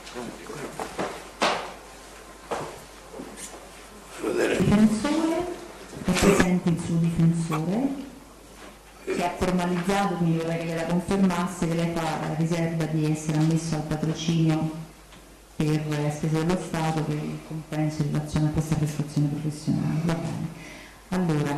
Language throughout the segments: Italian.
Difensore, è presente il suo difensore che ha formalizzato, quindi vorrei che gliela confermasse, che lei fa la riserva di essere ammesso al patrocinio per spese dello Stato per il compenso in relazione a questa prestazione professionale. Va bene. Allora,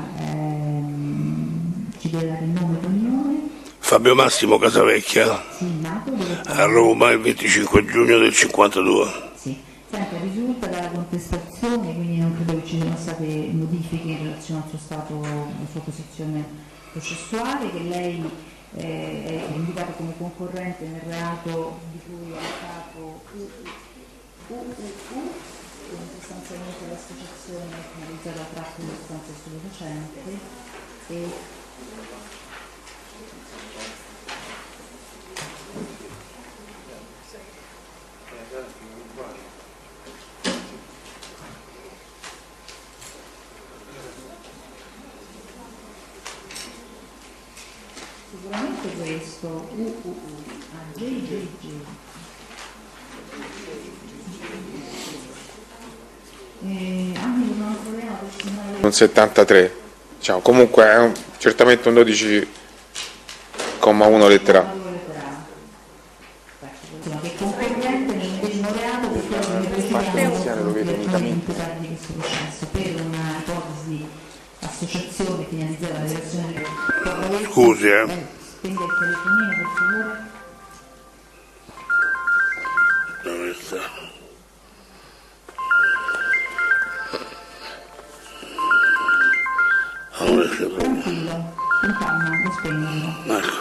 ci deve dare il nome e cognome. Fabio Massimo Casavecchia, Sì, nato dove a Roma il 25 giugno del 52. Sì. Senta, risulta dalla contestazione, quindi non credo che ci siano state modifiche in relazione al suo stato, alla sua posizione processuale, che lei è indicato come concorrente nel reato di cui è il capo UUU, quindi sostanzialmente l'associazione finalizzata al traffico di sostanze stupefacenti e sicuramente questo JJJ. Anche con un altro problema personale. Un 73, diciamo, comunque è certamente un 12,1 lettera A. Che concorrente nel medesimo reato per quello che precediamo per questo processo per una ipotesi di associazione finalizzata alla direzione del Scusi, Spende il telefonino, per favore. Dove sta? Tranquillo, con calma, non spegnerlo. Ecco.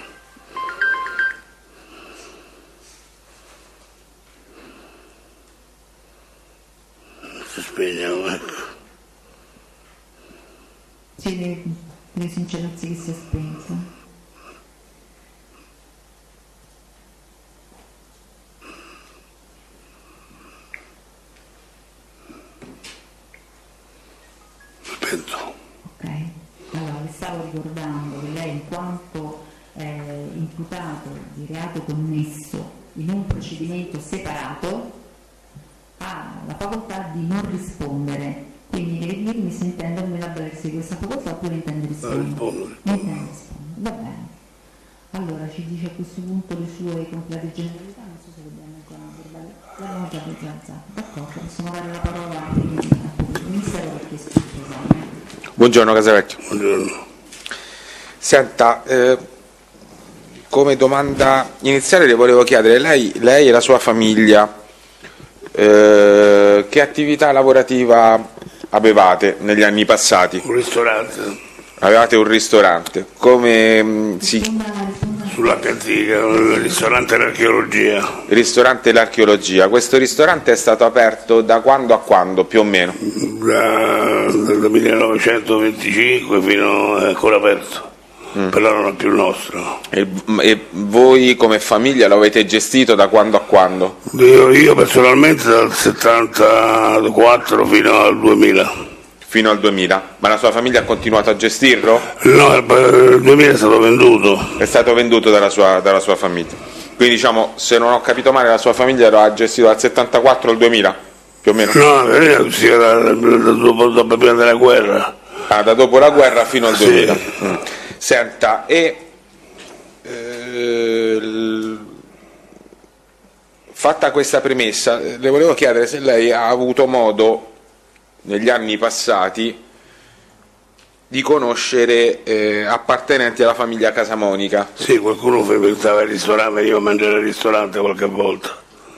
Si spegniamo, ecco. Sì, deve sincerarsi che si è spento. Spento. Ok, allora le stavo ricordando che lei, in quanto imputato di reato connesso in un procedimento separato, ha la facoltà di non rispondere. Quindi deve dirmi se intende almeno avvalersi di questa facoltà oppure intende rispondere. Non intende rispondere, va bene. Allora ci dice a questo punto le sue complete generalità, non so se dobbiamo già verbale. L'abbiamo già verbalizzato, d'accordo, possiamo dare la parola al Ministero per questo esame. Buongiorno Casavecchio. Buongiorno. Senta, come domanda iniziale le volevo chiedere, lei e la sua famiglia che attività lavorativa avevate negli anni passati? Un ristorante Avevate un ristorante, come si... sulla Canzica, il ristorante dell'archeologia. Ristorante L'Archeologia. Questo ristorante è stato aperto da quando a quando, più o meno? Dal 1925 fino a ancora aperto, però non è più il nostro. E voi come famiglia lo avete gestito da quando a quando? Io personalmente dal 74 fino al 2000. Fino al 2000, ma la sua famiglia ha continuato a gestirlo? No, il 2000 è stato venduto. È stato venduto dalla sua famiglia. Quindi diciamo, se non ho capito male, la sua famiglia lo ha gestito dal 74 al 2000, più o meno? No, sì, dopo prima della guerra. Ah, da dopo la guerra fino al 2000. Sì. Senta, fatta questa premessa, le volevo chiedere se lei ha avuto modo negli anni passati di conoscere appartenenti alla famiglia Casamonica. Sì, qualcuno frequentava il ristorante, veniva a mangiare al ristorante qualche volta.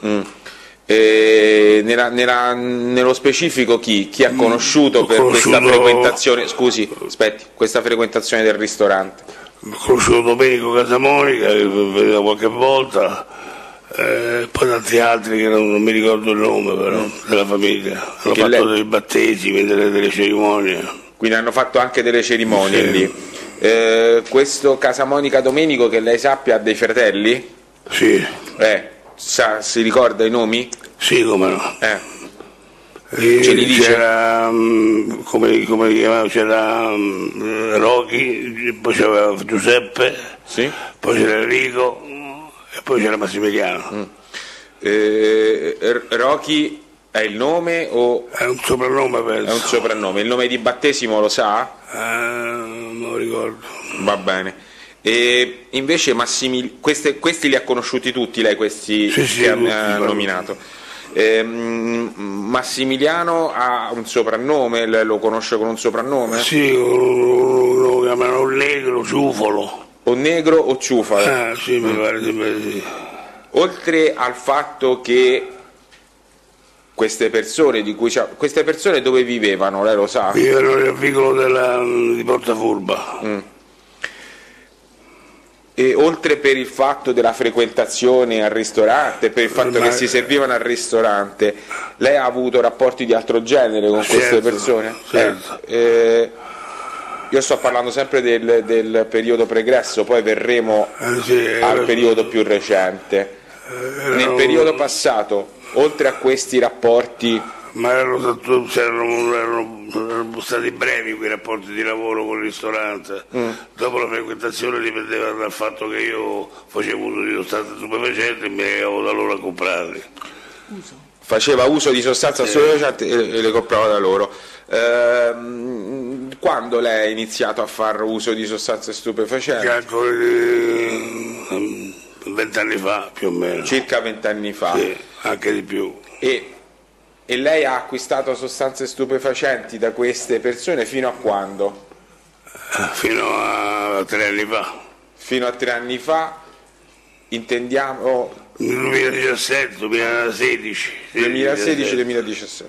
Nello specifico chi ha conosciuto per questa frequentazione, scusi, aspetti, questa frequentazione del ristorante? Ho conosciuto Domenico Casamonica, che veniva qualche volta, poi tanti altri che non mi ricordo il nome però, della famiglia. Hanno fatto dei battesimi, delle cerimonie. Quindi hanno fatto anche delle cerimonie lì. Questo Casamonica Domenico, che lei sappia, ha dei fratelli? Sì. Si ricorda i nomi? Sì, come no. Ce li dice? C'era, come li chiamavano, c'era Rocky, poi c'era Giuseppe, sì? Poi c'era Enrico e poi c'era Massimiliano. Rocky è il nome o è un soprannome, penso. È un soprannome. Il nome di battesimo lo sa? Non lo ricordo. Va bene. E invece questi li ha conosciuti tutti lei, questi sì, che ha nominato. Massimiliano ha un soprannome, lei lo conosce con un soprannome? Sì, lo chiamano Negro, Ciufalo. O Negro o Ciufalo? Sì, mi pare sì. Oltre al fatto che queste persone dove vivevano, lei lo sa? Vivevano nel vicolo di Porta Furba. E oltre per il fatto della frequentazione al ristorante, per il fatto che si servivano al ristorante, lei ha avuto rapporti di altro genere con queste persone? Certo. Io sto parlando sempre del periodo pregresso, poi verremo al periodo più recente. Nel periodo passato, oltre a questi rapporti, ma erano stati brevi quei rapporti di lavoro con il ristorante. Dopo la frequentazione dipendeva dal fatto che io facevo uso di sostanze stupefacenti e mi legavo da loro a comprarli. Faceva uso di sostanze stupefacenti e le comprava da loro. Quando lei ha iniziato a fare uso di sostanze stupefacenti? Calcolo 20 anni fa, più o meno. Circa 20 anni fa. Sì, anche di più. E lei ha acquistato sostanze stupefacenti da queste persone fino a quando? Fino a 3 anni fa. Fino a 3 anni fa, intendiamo? 2017, 2016. 2016-2017.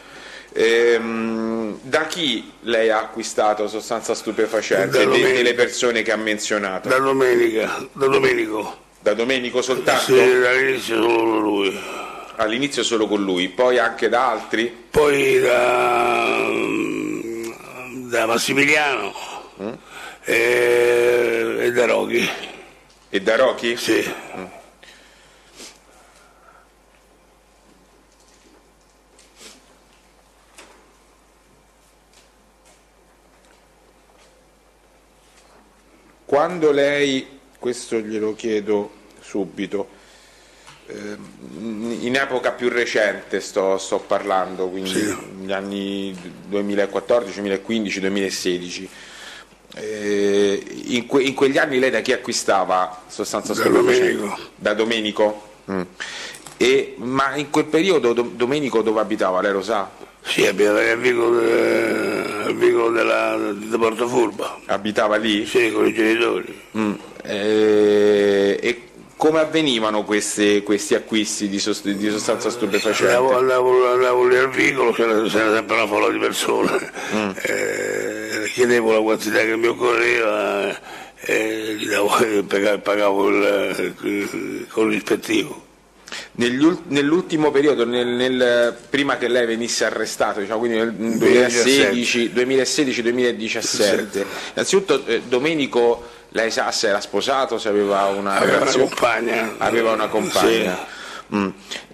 Da chi lei ha acquistato sostanza stupefacente? Delle persone che ha menzionato? Da Domenico. Da Domenico soltanto? Sì, all'inizio solo lui. All'inizio solo con lui, poi anche da altri? Poi da Massimiliano e da Rocky. E da Rocky? Sì. Quando lei, questo glielo chiedo subito, in epoca più recente sto parlando, quindi sì, negli anni 2014, 2015, 2016, in quegli anni lei da chi acquistava sostanza stupefacente? Da Domenico. Ma in quel periodo Domenico dove abitava, lei lo sa? Sì, abitava nel vicolo di Porta Furba. Abitava lì? Sì, con i genitori. E come avvenivano questi acquisti di sostanza stupefacente? Andavo lì al vicolo, c'era sempre una folla di persone, chiedevo la quantità che mi occorreva e gli pagavo con il rispettivo. Nell'ultimo periodo, prima che lei venisse arrestato, diciamo, quindi nel 2016-2017, innanzitutto Domenico, lei sa se era sposato, se aveva una relazione? Compagna. Aveva una compagna. Sì.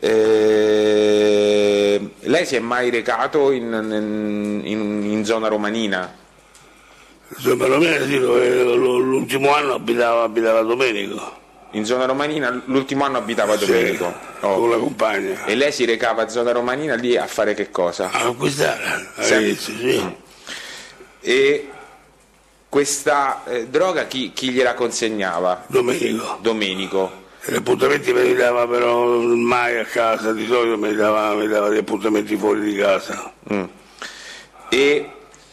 Lei si è mai recato in zona romanina? Zona romanina, sì, l'ultimo anno abitava Domenico. In zona romanina l'ultimo anno abitava Domenico? Sì, con la compagna. E lei si recava a zona romanina lì a fare che cosa? A acquistare, all'inizio, sì. E questa droga chi gliela consegnava? Domenico. E gli appuntamenti me li dava però mai a casa, di solito mi dava gli appuntamenti fuori di casa. E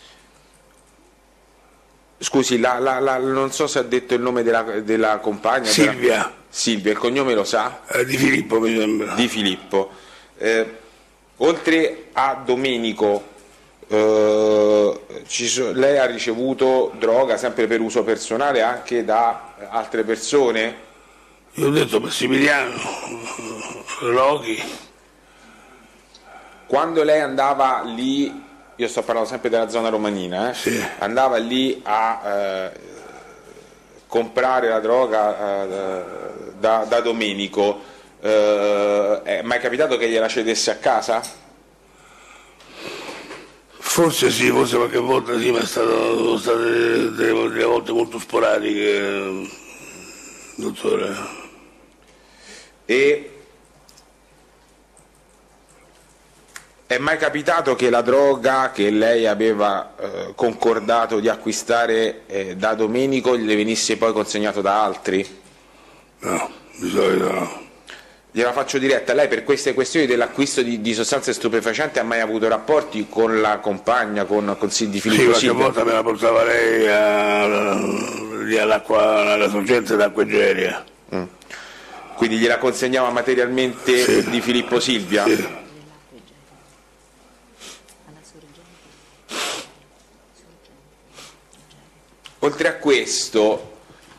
scusi, non so se ha detto il nome della compagna. Silvia. Silvia, il cognome lo sa? Di Filippo, mi sembra. Di Filippo. Oltre a Domenico, lei ha ricevuto droga sempre per uso personale anche da altre persone? Io ho detto Massimiliano, Rocky. Quando lei andava lì, io sto parlando sempre della zona romanina, sì, andava lì a comprare la droga da Domenico, è mai capitato che gliela cedesse a casa? Forse sì, forse qualche volta sì, ma sono state delle volte molto sporadiche, dottore. E È mai capitato che la droga che lei aveva concordato di acquistare da Domenico le venisse poi consegnato da altri? No, di solito no. Gliela faccio diretta. Lei per queste questioni dell'acquisto di sostanze stupefacenti ha mai avuto rapporti con la compagna, con di Filippo Silvia? Sì, qualche volta me la portava lei lì all'acqua, alla sorgente d'acqua Geria. Quindi gliela consegnava materialmente di Filippo Silvia? Sì. Oltre a questo,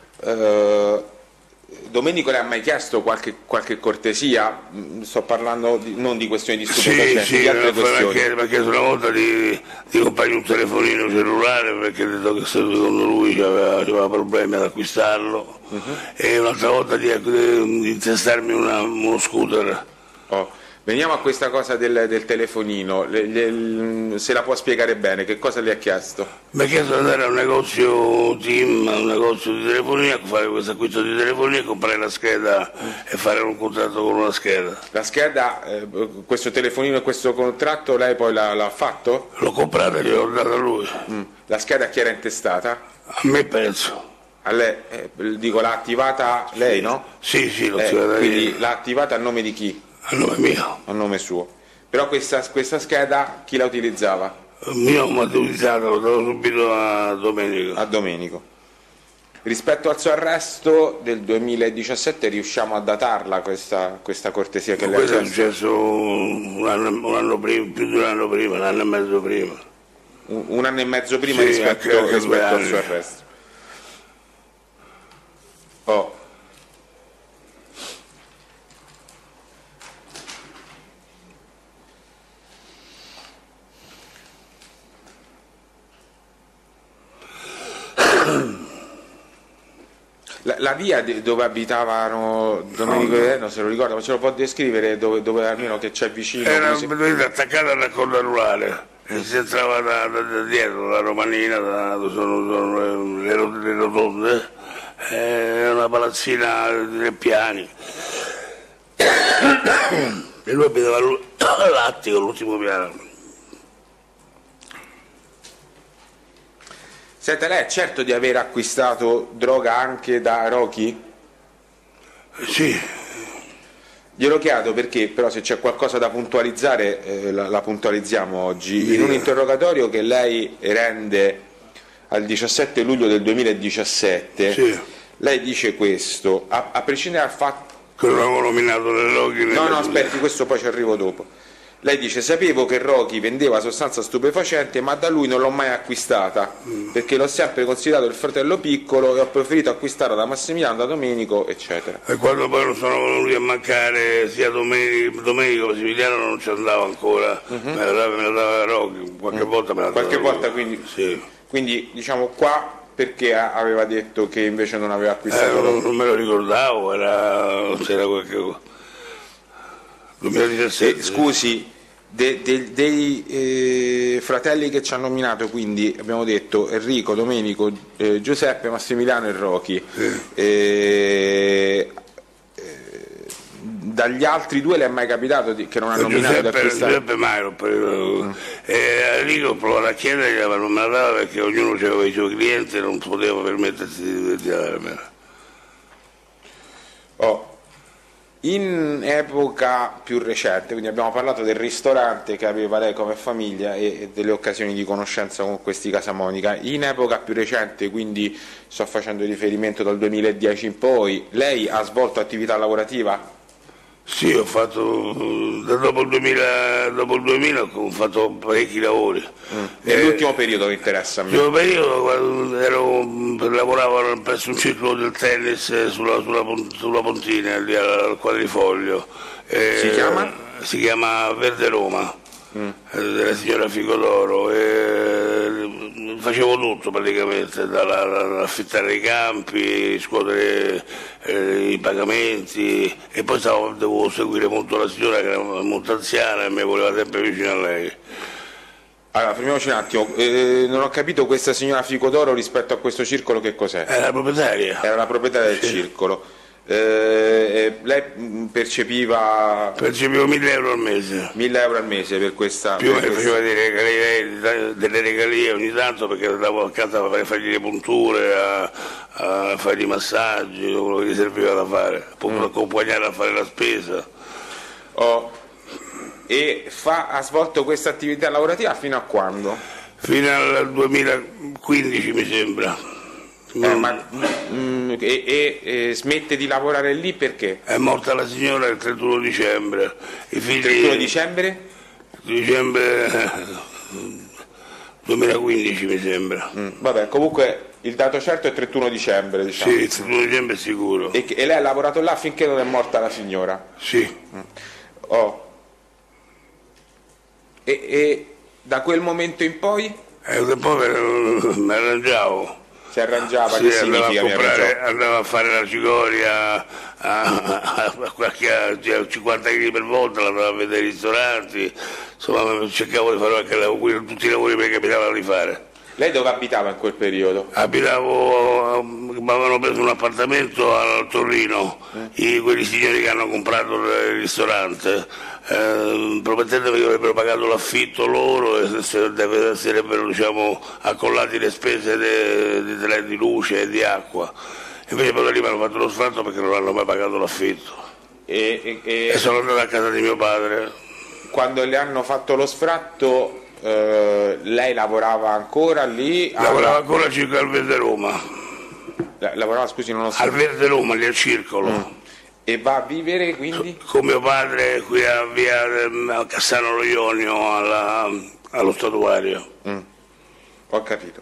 Domenico le ha mai chiesto qualche cortesia? Sto parlando non di questioni di stupefacenti, di altre questioni. Mi ha chiesto una volta di comprargli un telefonino cellulare perché ha detto che secondo lui aveva problemi ad acquistarlo, e un'altra volta di intestarmi uno scooter. Veniamo a questa cosa del telefonino, se la può spiegare bene, che cosa le ha chiesto? Mi ha chiesto di andare a un negozio TIM, un negozio di telefonia, fare questo acquisto di telefonia, comprare la scheda e fare un contratto con una scheda. La scheda, questo telefonino e questo contratto lei poi l'ha fatto? L'ho comprata e gliel'ho data a lui. La scheda a chi era intestata? A me penso. A lei, dico, l'ha attivata lei, no? Sì, l'ho attivata quindi io. l'ha attivata a nome di chi? A nome mio. A nome suo. Però questa scheda chi la utilizzava? Io mi ho utilizzato, l'ho dato subito a Domenico. A Domenico. Rispetto al suo arresto del 2017 riusciamo a datarla questa cortesia che lei ha Questo è chiesto? successo un anno prima, più di un anno prima, un anno e mezzo prima. Un anno e mezzo prima Sì, rispetto anche 2 al anni. suo arresto. La via dove abitavano Domenico e non se lo ricorda, ma ce lo può descrivere dove almeno che c'è vicino? Era attaccata alla raccorda rurale e si entrava da dietro, la Romanina, dove sono le rotonde, era una palazzina di 3 piani. E lui abitava all'attico, l'ultimo piano. Senta, lei è certo di aver acquistato droga anche da Rocky? Sì. Glielo chiedo perché, però, se c'è qualcosa da puntualizzare, la puntualizziamo oggi. In un interrogatorio che lei rende al 17 luglio del 2017, lei dice questo, a prescindere dal fatto... Che non avevo nominato le Rocky. No, aspetti, questo poi ci arrivo dopo. Lei dice: sapevo che Rocky vendeva sostanza stupefacente, ma da lui non l'ho mai acquistata, perché l'ho sempre considerato il fratello piccolo e ho preferito acquistarla da Massimiliano, da Domenico, eccetera. E quando poi non sono venuti a mancare sia Domenico, Massimiliano non ci andava ancora, me la dava Rocky, qualche volta me la dava. Qualche volta, quindi, sì. Quindi diciamo qua perché aveva detto che invece non aveva acquistato non me lo ricordavo, c'era qualche 2017. Scusi, dei fratelli che ci hanno nominato, quindi abbiamo detto Enrico, Domenico, Giuseppe, Massimiliano e Rocky. Dagli altri 2 le è mai capitato che non hanno nominato da acquistare? Giuseppe mai l'ho preso. Enrico ho provato a chiedere, ma non me la dava perché ognuno aveva i suoi clienti e non poteva permettersi di darmela. In epoca più recente, quindi abbiamo parlato del ristorante che aveva lei come famiglia e delle occasioni di conoscenza con questi Casamonica, in epoca più recente, quindi sto facendo riferimento dal 2010 in poi, lei ha svolto attività lavorativa? Sì, ho fatto, dopo il 2000 ho fatto parecchi lavori. Nell'ultimo periodo mi interessa a me. Nell'ultimo periodo lavoravo presso un circolo del tennis sulla Pontina, lì al Quadrifoglio. Si chiama? Si chiama Verde Roma, della signora Ficodoro. Facevo tutto praticamente, dall'affittare i campi, scuotere i pagamenti, e poi dovevo seguire molto la signora che era molto anziana e mi voleva sempre vicino a lei. Allora, fermiamoci un attimo, non ho capito, questa signora Ficodoro rispetto a questo circolo che cos'è? Era la proprietaria. Era la proprietaria del circolo. Lei percepiva 1.000 euro al mese. 1.000 euro al mese per questa... Più mi faceva delle regalie ogni tanto, perché andavo a casa a fargli le punture, a fare i massaggi, quello che gli serviva da fare, per accompagnare a fare la spesa. E ha svolto questa attività lavorativa fino a quando? Fino al 2015 mi sembra. Smette di lavorare lì perché? È morta la signora il 31 dicembre. I figli... 31 dicembre? Dicembre 2015 mi sembra. Vabbè, comunque il dato certo è 31 dicembre, diciamo. Sì, il 31 dicembre è sicuro. E lei ha lavorato là finché non è morta la signora? Sì. E da quel momento in poi? Poi mi arrangiavo. Si arrangiava, sì, che significa? Andava a fare la cicoria a 50 kg per volta, andava a vedere i ristoranti, insomma cercavo di fare anche tutti i lavori che mi capitava di fare. Lei dove abitava in quel periodo? Abitavo, mi avevano preso un appartamento a Torino, quelli signori che hanno comprato il ristorante, promettendomi che avrebbero pagato l'affitto loro e sarebbero, diciamo, accollati le spese di luce e di acqua. Invece poi da lì mi hanno fatto lo sfratto perché non hanno mai pagato l'affitto. E sono andato a casa di mio padre. Quando le hanno fatto lo sfratto... lei lavorava ancora lì? Lavorava ancora al Verde Roma. Lavorava, scusi, non lo so. Al Verde Roma, lì al circolo. E va a vivere quindi? Con mio padre qui a via a Cassano Lo Ionio, allo statuario. Ho capito.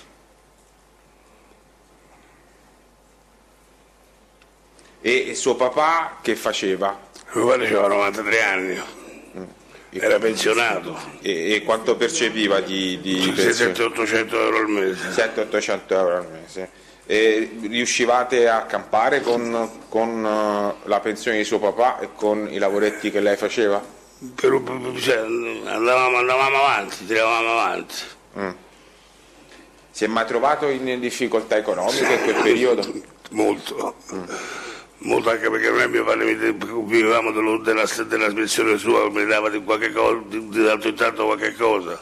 E suo papà che faceva? Mio padre aveva 93 anni. Era pensionato. E quanto percepiva di 700-800 euro al mese. 700-800 euro al mese. E riuscivate a campare con la pensione di suo papà e con i lavoretti che lei faceva? Andavamo avanti, tiravamo avanti. Si è mai trovato in difficoltà economiche in quel periodo? Molto. Molto, anche perché non è mio padre, vivevamo della pensione sua, mi dava di qualche cosa, di tanto in tanto qualche cosa.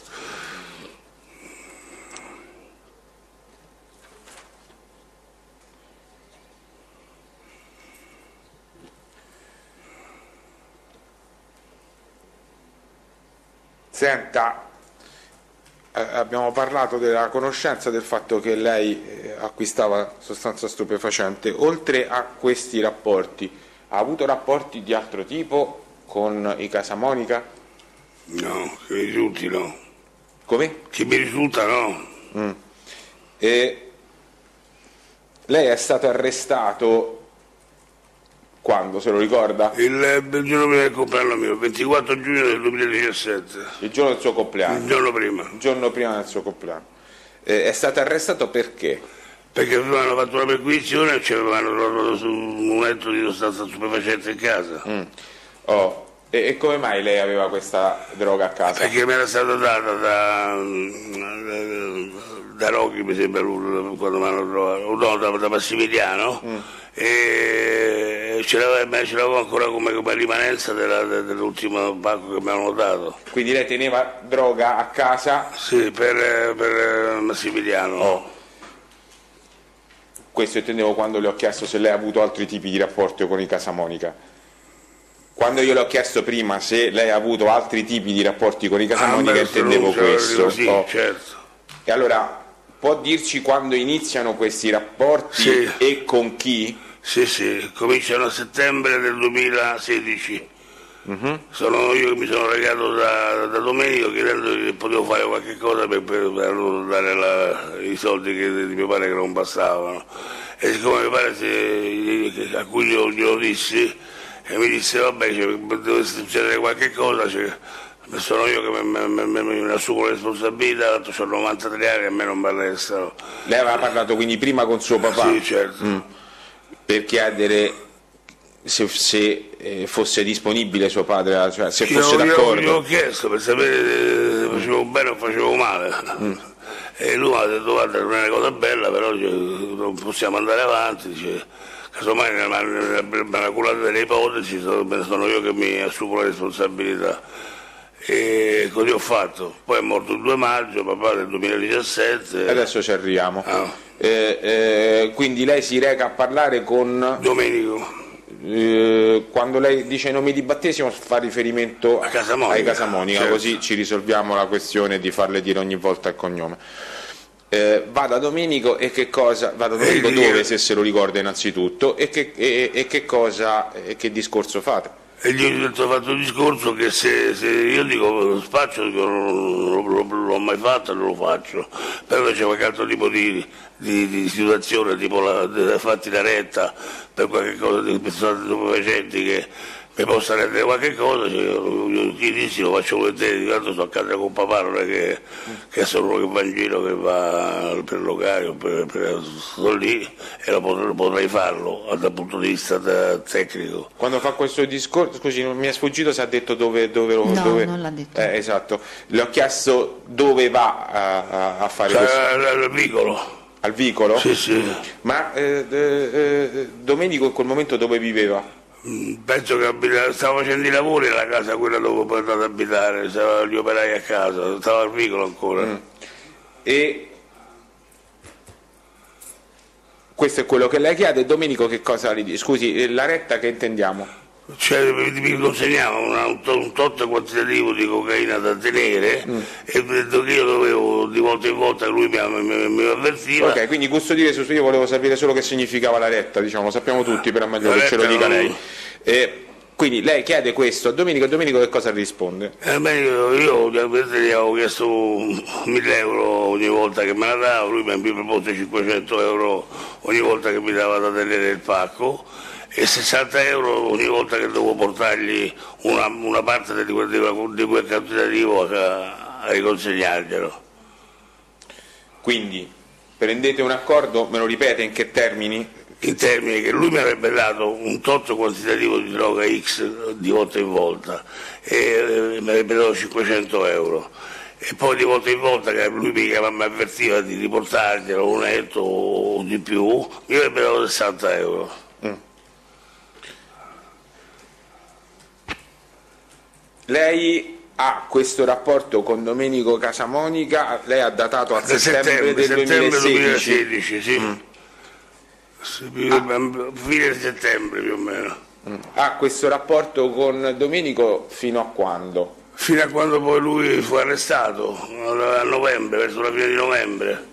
Senta, abbiamo parlato della conoscenza del fatto che lei acquistava sostanza stupefacente. Oltre a questi rapporti, ha avuto rapporti di altro tipo con i Casamonica? No, che mi risulti no. Come? Che mi risulta no. E lei è stato arrestato quando, se lo ricorda? Il giorno prima del compleanno mio, 24 giugno del 2017. Il giorno del suo compleanno? Il giorno prima. Il giorno prima del suo compleanno. È stato arrestato perché? Perché avevano fatto una perquisizione e ci avevano trovato su un letto di sostanza stupefacente in casa. E come mai lei aveva questa droga a casa? Perché mi era stata data da Rocchi, mi sembra, quando mi hanno trovato, no, da Massimiliano, e ce l'avevo ancora come rimanenza dell'ultimo pacco che mi hanno dato. Quindi lei teneva droga a casa? Sì, per Massimiliano. Questo intendevo quando le ho chiesto se lei ha avuto altri tipi di rapporti con i Casamonica. Quando io le ho chiesto prima se lei ha avuto altri tipi di rapporti con i Casamonica, intendevo questo. Sì, certo. E allora, può dirci quando iniziano questi rapporti? Sì. E con chi? Sì, cominciano a settembre del 2016. Sono io che mi sono recato da Domenico chiedendo che potevo fare qualche cosa per dare i soldi di mio padre che non bastavano. E siccome mio padre, a cui glielo dissi, e mi disse vabbè, deve succedere qualche cosa, sono io che mi assumo le responsabilità, tanto ho 93 anni e a me non mi arrestano. Lei aveva parlato quindi prima con suo papà? Sì, certo. Per chiedere se fosse disponibile suo padre, cioè se fosse d'accordo. Io ho chiesto per sapere se facevo bene o facevo male. E lui mi ha detto guarda, non è una cosa bella, però non possiamo andare avanti, casomai nella curata delle ipotesi sono io che mi assumo la responsabilità. E così ho fatto. Poi è morto il 2 maggio, papà, del 2017. Adesso ci arriviamo. Quindi lei si reca a parlare con Domenico. Quando lei dice i nomi di battesimo fa riferimento A Casamonica, ai Casamonica, certo. Così ci risolviamo la questione di farle dire ogni volta il cognome. Va da Domenico e che cosa? Va da Domenico dove, se se lo ricorda innanzitutto, e che discorso fate? E gli ho fatto un discorso che se io dico lo spaccio, dico, non l'ho mai fatto e non lo faccio, però c'è qualche altro tipo di situazione, tipo fatti la retta per qualche cosa di persone stupefacenti che mi possa rendere qualche cosa, chi dissi lo faccio volentieri, tanto sto a casa con papà, non è che sono uno che va in giro, che va per locale, sto lì e lo potrei farlo dal punto di vista tecnico. Quando fa questo discorso, scusi, non mi è sfuggito se ha detto dove non l'ha detto. Esatto, le ho chiesto dove va a fare questo. Al vicolo. Al vicolo? Sì, sì. Ma Domenico in quel momento dove viveva? Penso che stavo facendo i lavori alla casa quella dove poi è andato ad abitare, stavano gli operai a casa, stava al vicolo ancora. E questo è quello che lei chiede. Domenico che cosa gli dice? Scusi, la retta che intendiamo? Cioè mi consegnava un tot quantitativo di cocaina da tenere e ho detto che io dovevo di volta in volta, lui mi avvertiva. Ok, quindi custodire, io volevo sapere solo che significava la retta, diciamo, lo sappiamo tutti, però è meglio che ce lo dica lei. Quindi lei chiede questo a Domenico, e Domenico che cosa risponde? Io gli avevo chiesto 1.000 euro ogni volta che me la dava, lui mi ha proposto 500 euro ogni volta che mi dava da tenere il pacco e 60 euro ogni volta che dovevo portargli una parte di quel quantitativo a riconsegnarglielo. Quindi prendete un accordo, me lo ripete in che termini? In termini che lui mi avrebbe dato un tot quantitativo di droga X di volta in volta e mi avrebbe dato 500 euro e poi di volta in volta che lui mi avvertiva di riportarglielo un etto o di più mi avrebbe dato 60 euro. Lei ha questo rapporto con Domenico Casamonica, lei ha datato a settembre del 2016. Sì. Fine settembre più o meno. Ha questo rapporto con Domenico fino a quando? Fino a quando poi lui fu arrestato, a novembre, verso la fine di novembre.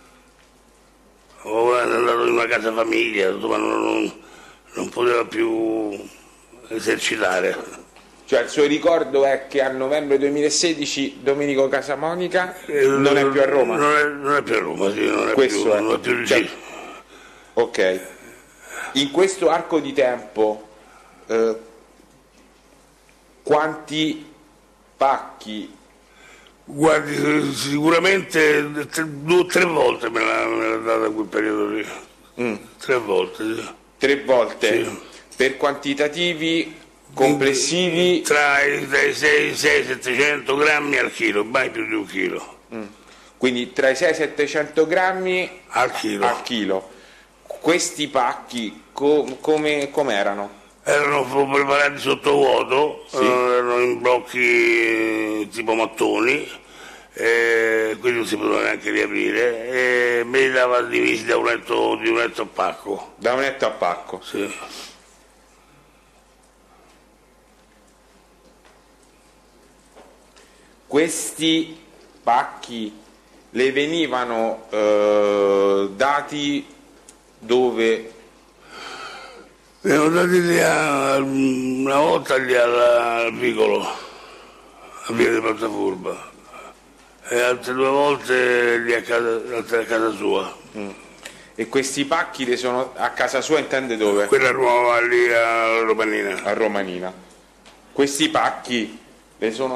È andato in una casa famiglia, ma non poteva più esercitare. Cioè il suo ricordo è che a novembre 2016 Domenico Casamonica non è più a Roma? Non è più a Roma, sì, non è questo più, è. non è più Cioè, sì. ok. In questo arco di tempo quanti pacchi? Guardi, sicuramente 2 o 3 volte me l'ha data quel periodo lì. 3 volte, sì. 3 volte? Sì. Per quantitativi complessivi? Tra i 600-700 grammi al chilo, mai più di 1 chilo. Quindi tra i 600 e 700 grammi al chilo. Questi pacchi come erano? Erano preparati sotto vuoto, sì. Erano in blocchi tipo mattoni, quindi non si poteva neanche riaprire, e me li dava divisi da un etto a pacco. Da un etto a pacco? Sì. Questi pacchi le venivano dati dove? Erano dati lì una volta lì al vicolo, a via di Portafurba, e altre 2 volte lì a casa sua. E questi pacchi le sono a casa sua, intende dove? Quella nuova lì a Romanina. A Romanina. Questi pacchi le sono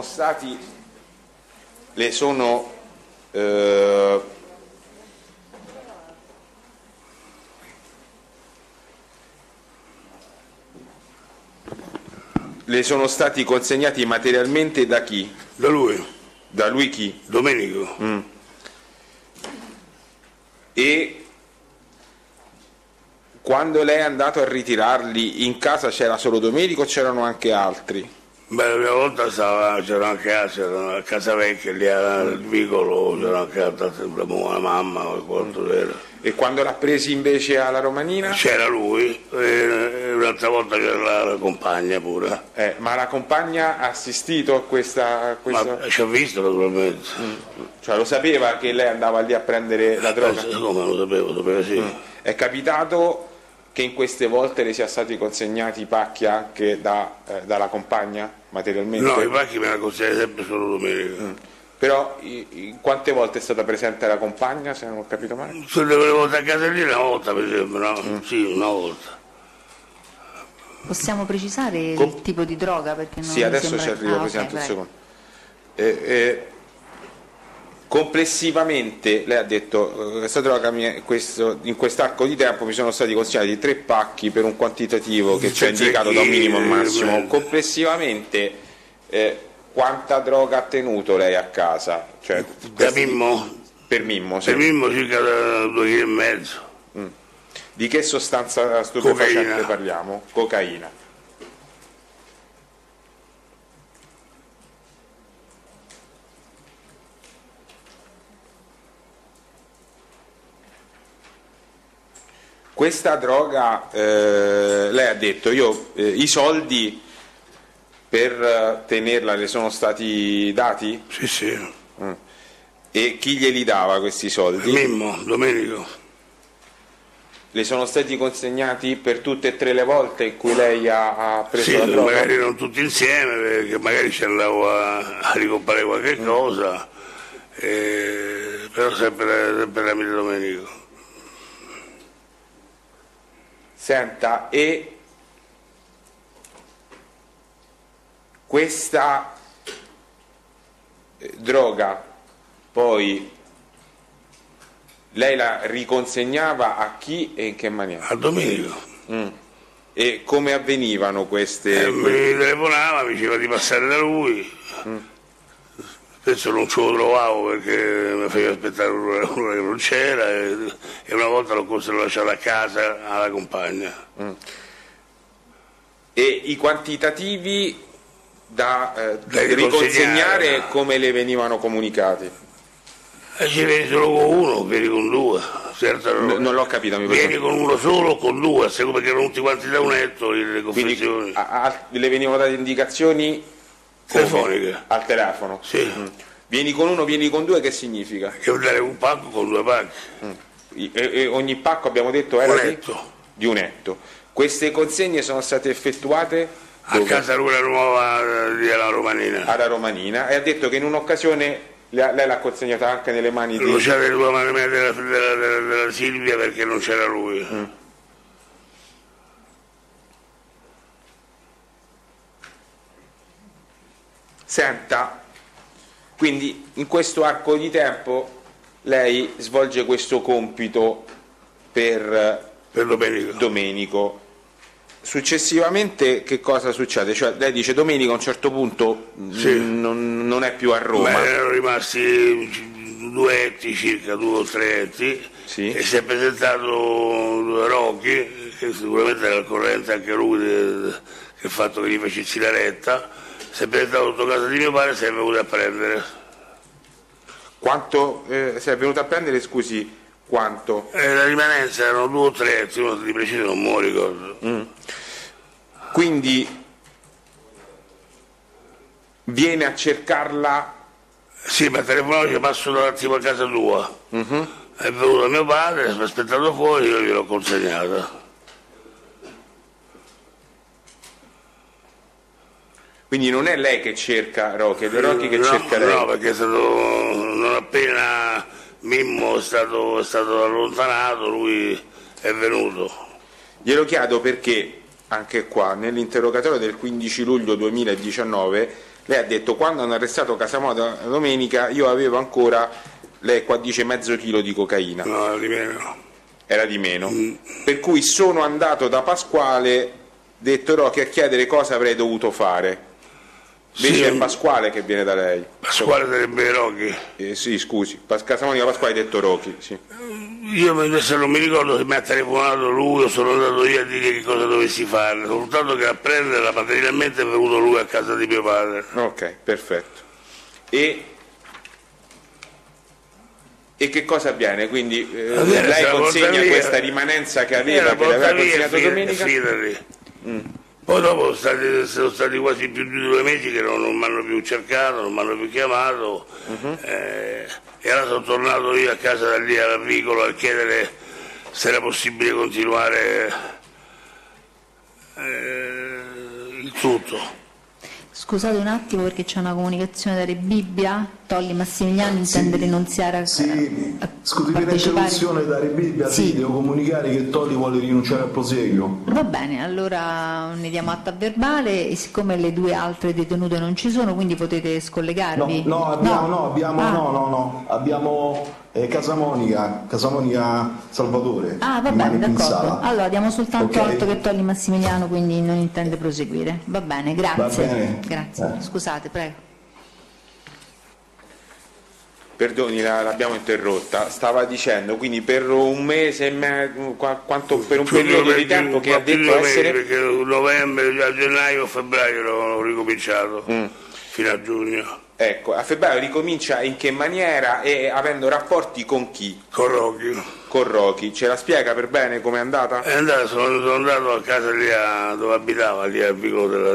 stati consegnati materialmente da chi? Da lui. Da lui chi? Domenico. E Quando lei è andato a ritirarli in casa c'era solo Domenico o c'erano anche altri? Beh, la prima volta c'erano anche altri, c'erano a Casa Vecchia, lì al vicolo, c'era anche la mamma, quanto era. E quando l'ha presi invece alla Romanina? C'era lui, e un'altra volta c'era la compagna pure. Ma la compagna ha assistito a questa... Ma ci ha visto naturalmente. Cioè lo sapeva che lei andava lì a prendere la droga? Come lo sapeva sì. È capitato che in queste volte le sia stati consegnati i pacchi anche dalla compagna materialmente? No, i pacchi me la consegnano sempre solo Domenico. Però quante volte è stata presente la compagna, se non ho capito male? Sono le volte a casa lì una volta per esempio, no? Sì, una volta. Possiamo precisare il tipo di droga? Perché non sì, adesso sembra... ci arrivo, Presidente, un secondo. Complessivamente lei ha detto questa droga in quest'arco di tempo mi sono stati consegnati 3 pacchi per un quantitativo che ci è indicato da un minimo al massimo. Complessivamente quanta droga ha tenuto lei a casa? Cioè, Mimmo? Per Mimmo, sì. Per Mimmo circa 2,5 kg. Di che sostanza stupefacente parliamo? Cocaina. Questa droga, lei ha detto, io i soldi per tenerla le sono stati dati? Sì. E chi glieli dava questi soldi? Mimmo, Domenico. Le sono stati consegnati per tutte e 3 le volte in cui lei ha preso la droga? Magari non tutti insieme, perché magari ci andavo a ricomprare qualche cosa, però sempre tramite Domenico. Senta, e questa droga poi lei la riconsegnava a chi e in che maniera? A Domenico. E come avvenivano queste? Mi telefonava, mi diceva di passare da lui. Spesso non ce lo trovavo perché mi faceva aspettare un'ora che non c'era e una volta l'ho lasciato a casa alla compagna. E i quantitativi da riconsegnare come le venivano comunicati? Ci vieni solo con uno, vieni con 2. Certo, non l'ho capito. Vieni con uno solo o con 2, perché erano tutti quanti da un letto le confezioni. Quindi, le venivano date indicazioni telefoniche al telefono? Sì. Vieni con 1, vieni con 2, che significa? Che vuol dare un pacco con 2 pacchi. E ogni pacco, abbiamo detto, era di un etto. Queste consegne sono state effettuate a Casa Rura Nuova della Romanina. Alla Romanina, e ha detto che in un'occasione lei l'ha consegnata anche nelle mani non c'era le due mani della Silvia perché non c'era lui. Senta, quindi in questo arco di tempo lei svolge questo compito per Domenico. Successivamente che cosa succede? Cioè lei dice Domenico a un certo punto non è più a Roma. Ma erano rimasti 2 etti circa, 2 o 3 etti, e si è presentato Rocchi, che sicuramente era al corrente anche lui del fatto che gli facessi la retta, si è presentato sotto casa di mio padre e si è venuto a prendere. Quanto si è venuto a prendere, scusi, quanto? La rimanenza erano 2 o 3 etti, uno di preciso non mi ricordo. Quindi viene a cercarla? Sì, ma telefonato che passo un attimo a casa tua. È venuto mio padre, si è aspettato fuori, io gliel'ho consegnata. Quindi non è lei che cerca Rocchi, è Rocchi che cerca lei? No, perché è stato, non appena Mimmo è stato allontanato, lui è venuto. Glielo chiedo perché anche qua, nell'interrogatorio del 15 luglio 2019, lei ha detto: quando hanno arrestato Casamoda domenica io avevo ancora, lei qua dice, mezzo chilo di cocaina. No, era di meno. Era di meno. Per cui sono andato da Pasquale, detto Rocchi, a chiedere cosa avrei dovuto fare. Invece è Pasquale che viene da lei. Pasquale sarebbe Rocchi. Sì, scusi, Casamonica Pasquale hai detto Rocchi, sì. Io adesso non mi ricordo se mi ha telefonato lui o sono andato io a dire che cosa dovessi fare, soltanto che a prenderla materialmente è venuto lui a casa di mio padre. Ok, perfetto. E che cosa avviene? Quindi lei consegna questa rimanenza che aveva, che le aveva consegnato domenica? Poi dopo sono stati quasi più di 2 mesi che non mi hanno più cercato, non mi hanno più chiamato, e allora sono tornato io a casa da lì al vicolo a chiedere se era possibile continuare il tutto. Scusate un attimo perché c'è una comunicazione da Rebibbia. Tolli Massimiliano intende rinunziare a Scusi per l'interruzione da Rebibbia, sì, devo comunicare che Tolli vuole rinunciare al proseguio. Va bene, allora ne diamo atto a verbale e siccome le 2 altre detenute non ci sono, quindi potete scollegarvi. Abbiamo Casamonica Salvatore. Ah, va bene, d'accordo. Allora diamo soltanto atto che Tolli Massimiliano quindi non intende proseguire. Va bene, grazie. Va bene. Grazie. Scusate, prego. Perdoni, l'abbiamo interrotta. Stava dicendo, quindi per un mese e mezzo, per un periodo di tempo che ha detto essere... Perché novembre, a gennaio o febbraio ho ricominciato, fino a giugno. Ecco, a febbraio ricomincia in che maniera e avendo rapporti con chi? Con Rocchi. Con Rocchi. Ce la spiega per bene com'è andata? È andata, sono andato a casa lì dove abitava, lì al vicolo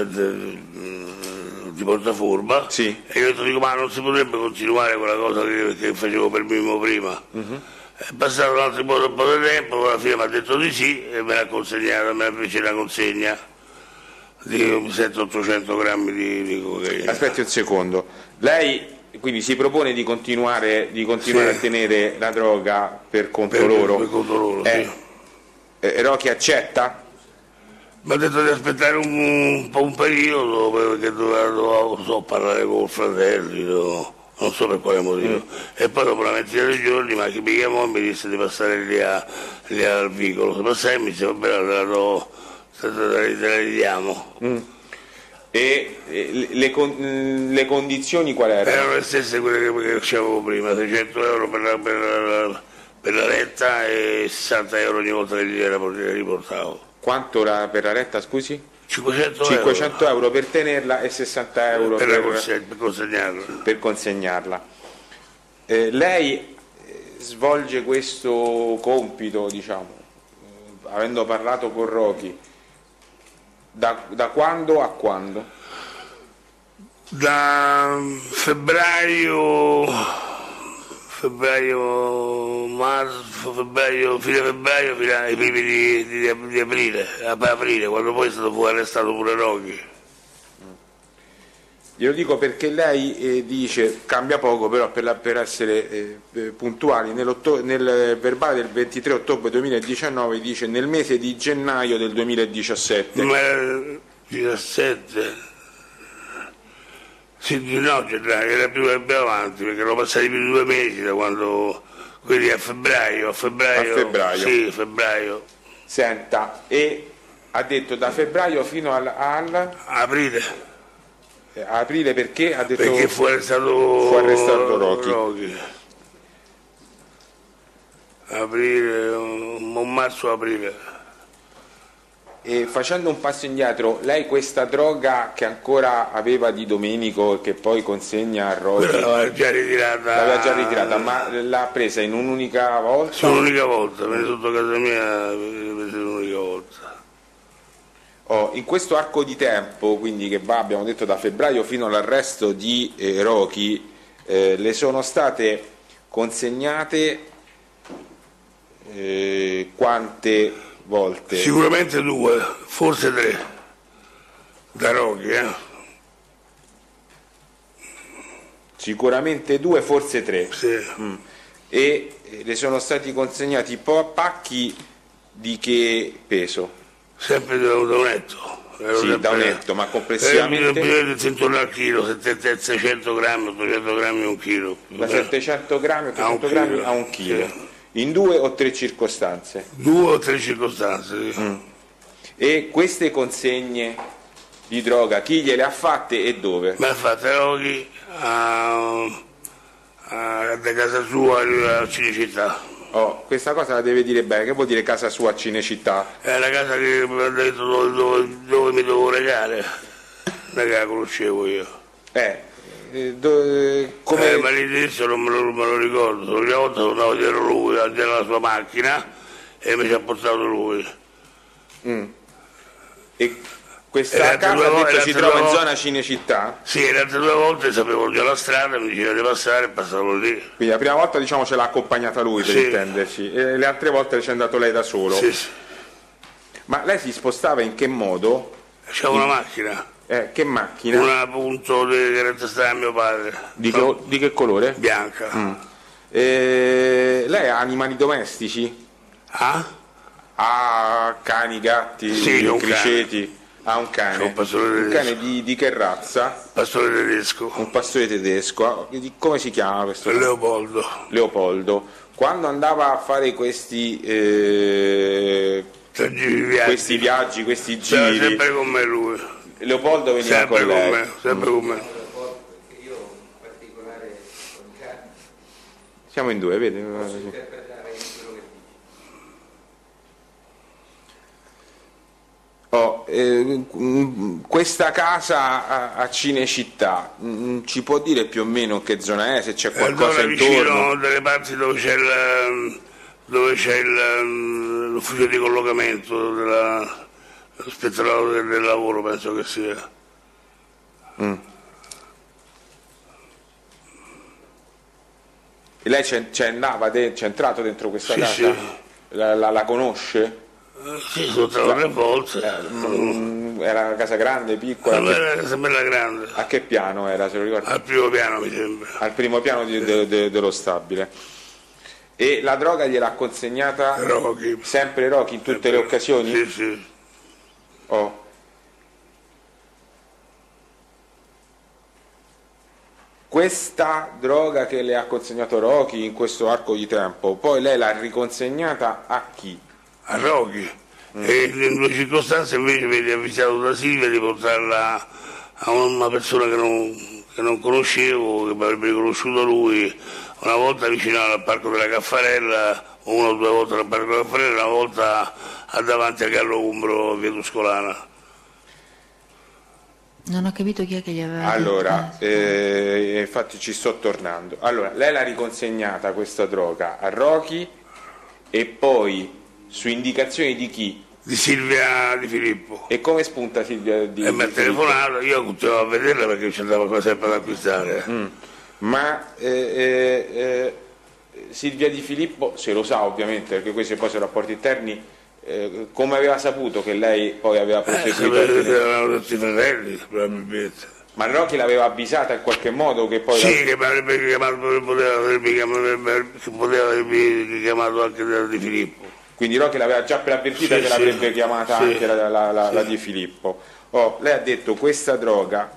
di Portafurba, sì. E io ho detto, ma non si potrebbe continuare quella cosa che facevo per Mimmo prima. È passato un altro po' di tempo, alla fine mi ha detto di sì e me l'ha consegnata, me la fece la consegna di 700-800 grammi di cocaina. Aspetti un secondo, lei quindi si propone di continuare sì, a tenere la droga per conto loro? Per conto loro, sì. Rocchi accetta? Mi ha detto di aspettare un po' un periodo perché dovevo parlare con il fratello, non so per quale motivo. E poi dopo una ventina di giorni mi chiamò e mi disse di passare lì al vicolo. Se passai mi disse, vabbè, te la ridiamo. E le condizioni qual erano? Erano le stesse quelle che avevo prima, 600 euro per la retta e 60 euro ogni volta che gliela riportavo. Quanto per la retta, scusi? 500 euro per tenerla e 60 euro per consegnarla. Lei svolge questo compito, diciamo, avendo parlato con Rocchi, da quando a quando? Da febbraio, fine febbraio fino ai primi di aprile, quando poi è stato arrestato pure Rocchi. Glielo dico perché lei dice, cambia poco, però per essere puntuali, nel verbale del 23 ottobre 2019 dice nel mese di gennaio del 2017. Ma 17? Sì, no, gennaio, era più avanti, perché erano passati più di 2 mesi da quando... Quindi a febbraio. A febbraio. Sì, febbraio. Senta, e ha detto da febbraio fino al aprile. Aprile perché? Ha detto perché fu arrestato Rocchi. Aprile, un marzo-aprile. E facendo un passo indietro, lei questa droga che ancora aveva di Domenico e che poi consegna a Rocchi l'aveva già ritirata, ma l'ha presa in un'unica volta? Sì, un'unica volta, venne sotto casa mia, presa un'unica volta. In questo arco di tempo, quindi che va, abbiamo detto, da febbraio fino all'arresto di Rocchi, le sono state consegnate quante volte? Sicuramente 2, forse 3 da Rocchi, Sicuramente 2, forse 3. Sì. E le sono stati consegnati pacchi di che peso? Sempre da un etto. Sì, da un etto, ma complessivamente? Intorno al chilo, 700 grammi, 800 grammi a un chilo. Da 700 grammi, 800 grammi a un chilo. Sì. In 2 o 3 circostanze? 2 o 3 circostanze, sì. E queste consegne di droga, chi gliele ha fatte e dove? Me l'ha fatta Rocky da casa sua a Cinecittà. Oh, questa cosa la deve dire bene, che vuol dire casa sua a Cinecittà? È la casa che mi ha detto dove mi devo recare, non che la conoscevo io. Come... Ma all'inizio non me lo ricordo, l'ultima volta sono andato dietro lui, dietro la sua macchina e mi ci ha portato lui. E questa casa si trova in zona Cinecittà? Sì, le altre 2 volte sapevo già la strada, mi diceva di passare e passavo lì. Quindi la prima volta diciamo ce l'ha accompagnata lui, per intenderci, e le altre volte ci è andato lei da solo? Sì, sì. Ma lei si spostava in che modo? C'è una macchina. Che macchina? Una punto che era testata a mio padre. Di che colore? Bianca. Lei ha animali domestici? Ha cani, gatti, criceti? Ha un cane. Un pastore tedesco. Un cane di che razza? Pastore tedesco. Un pastore tedesco. Come si chiama questo? Leopoldo. Leopoldo. Quando andava a fare questi viaggi, questi giri, sempre con me lui. Leopoldo veniva sempre con lei. Me, sempre con me. Io in particolare con Carlo. Siamo in 2, vedi? Posso interpretare quello che dici. Questa casa a Cinecittà, ci può dire più o meno che zona è, se c'è qualcosa intorno? Vicino delle parti dove c'è l'ufficio di collocamento dell'ispettorato del lavoro, penso che sia. E lei c'è entrato dentro questa casa? Sì. La conosce? Sì, sono stato 3 volte. Era una casa grande, piccola? Era una casa bella grande. A che piano era, se lo ricorda? Al primo piano, mi sembra. Al primo piano dello stabile. E la droga gliel'ha consegnata Rocky. Sempre Rocky in tutte le occasioni? Sì. Questa droga che le ha consegnato Rocky in questo arco di tempo, poi lei l'ha riconsegnata a chi? A Rocky. E in 2 circostanze invece mi ha avvisato da Silvia di portarla a una persona che non conoscevo, che mi avrebbe riconosciuto lui, una volta vicino al Parco della Caffarella, 1 o 2 volte al Parco della Caffarella, una volta davanti a Carlo Umbro, via Tuscolana. Non ho capito chi è che gli aveva Allora, infatti ci sto tornando. Allora, lei l'ha riconsegnata questa droga a Rocky e poi su indicazioni di chi? Di Silvia Di Filippo. E come spunta Silvia Di Filippo? E mi ha telefonato, io continuavo a vederla perché ci andava sempre ad acquistare. Ma Silvia Di Filippo, se lo sa ovviamente, perché questi poi sono rapporti interni, come aveva saputo che lei poi aveva proseguito? Erano tutti fratelli, probabilmente. Ma Rocky l'aveva avvisata in qualche modo che poi... Sì, che mi avrebbe chiamato, poteva avermi chiamato anche da Di Filippo. Quindi Rocky l'aveva già preavvertita che l'avrebbe chiamata anche la Di Filippo. Lei ha detto questa droga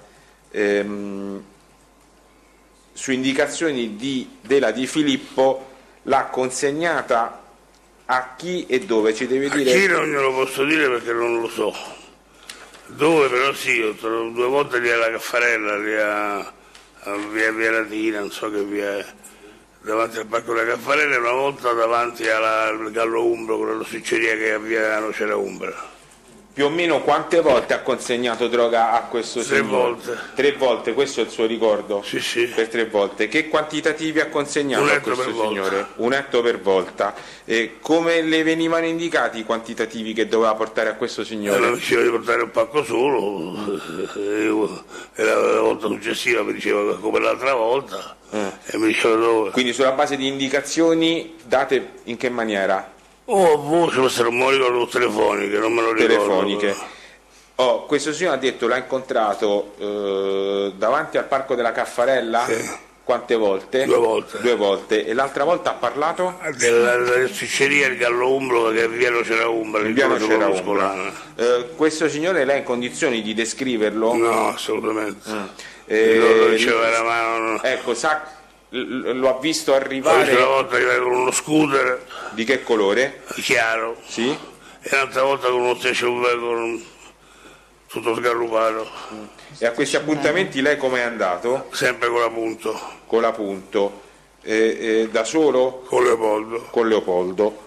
su indicazioni della Di Filippo l'ha consegnata a chi e dove? Ci deve dire? A chi non glielo posso dire perché non lo so. Dove però sì, ho trovato 2 volte lì alla Caffarella, lì a via Latina, non so che via è, davanti al Parco della Caffarella, e una volta davanti al Gallo Umbro, quella rosticceria che a via Nocera Umbra. Più o meno quante volte ha consegnato droga a questo signore? 3 volte. 3 volte, questo è il suo ricordo? Sì. Per 3 volte. Che quantitativi ha consegnato a questo signore? Volta. 1 etto per volta. Come le venivano indicati i quantitativi che doveva portare a questo signore? Non diceva di portare un pacco solo, e la volta successiva mi diceva come l'altra volta, e mi diceva dove. Quindi sulla base di indicazioni date in che maniera? Voce, questo non me lo ricordo, telefoniche, non me lo ricordo. Telefoniche. Questo signore ha detto l'ha incontrato davanti al Parco della Caffarella? Sì. Quante volte? 2 volte. 2 volte. E l'altra volta ha parlato? Della rosticceria il Gallo Umbro, che a via Nocera Umbra, il piano c'era Umbra. Questo signore lei è in condizioni di descriverlo? No, assolutamente. Lo diceva la mano. Ecco, sa, lo ha visto arrivare? Una volta arrivare con uno scooter. Di che colore? Chiaro. Sì. E l'altra volta con uno stesso tutto sgarrupato. E a questi appuntamenti lei com'è andato? Sempre con la Punto. Con la Punto. Da solo? Con Leopoldo. Con Leopoldo.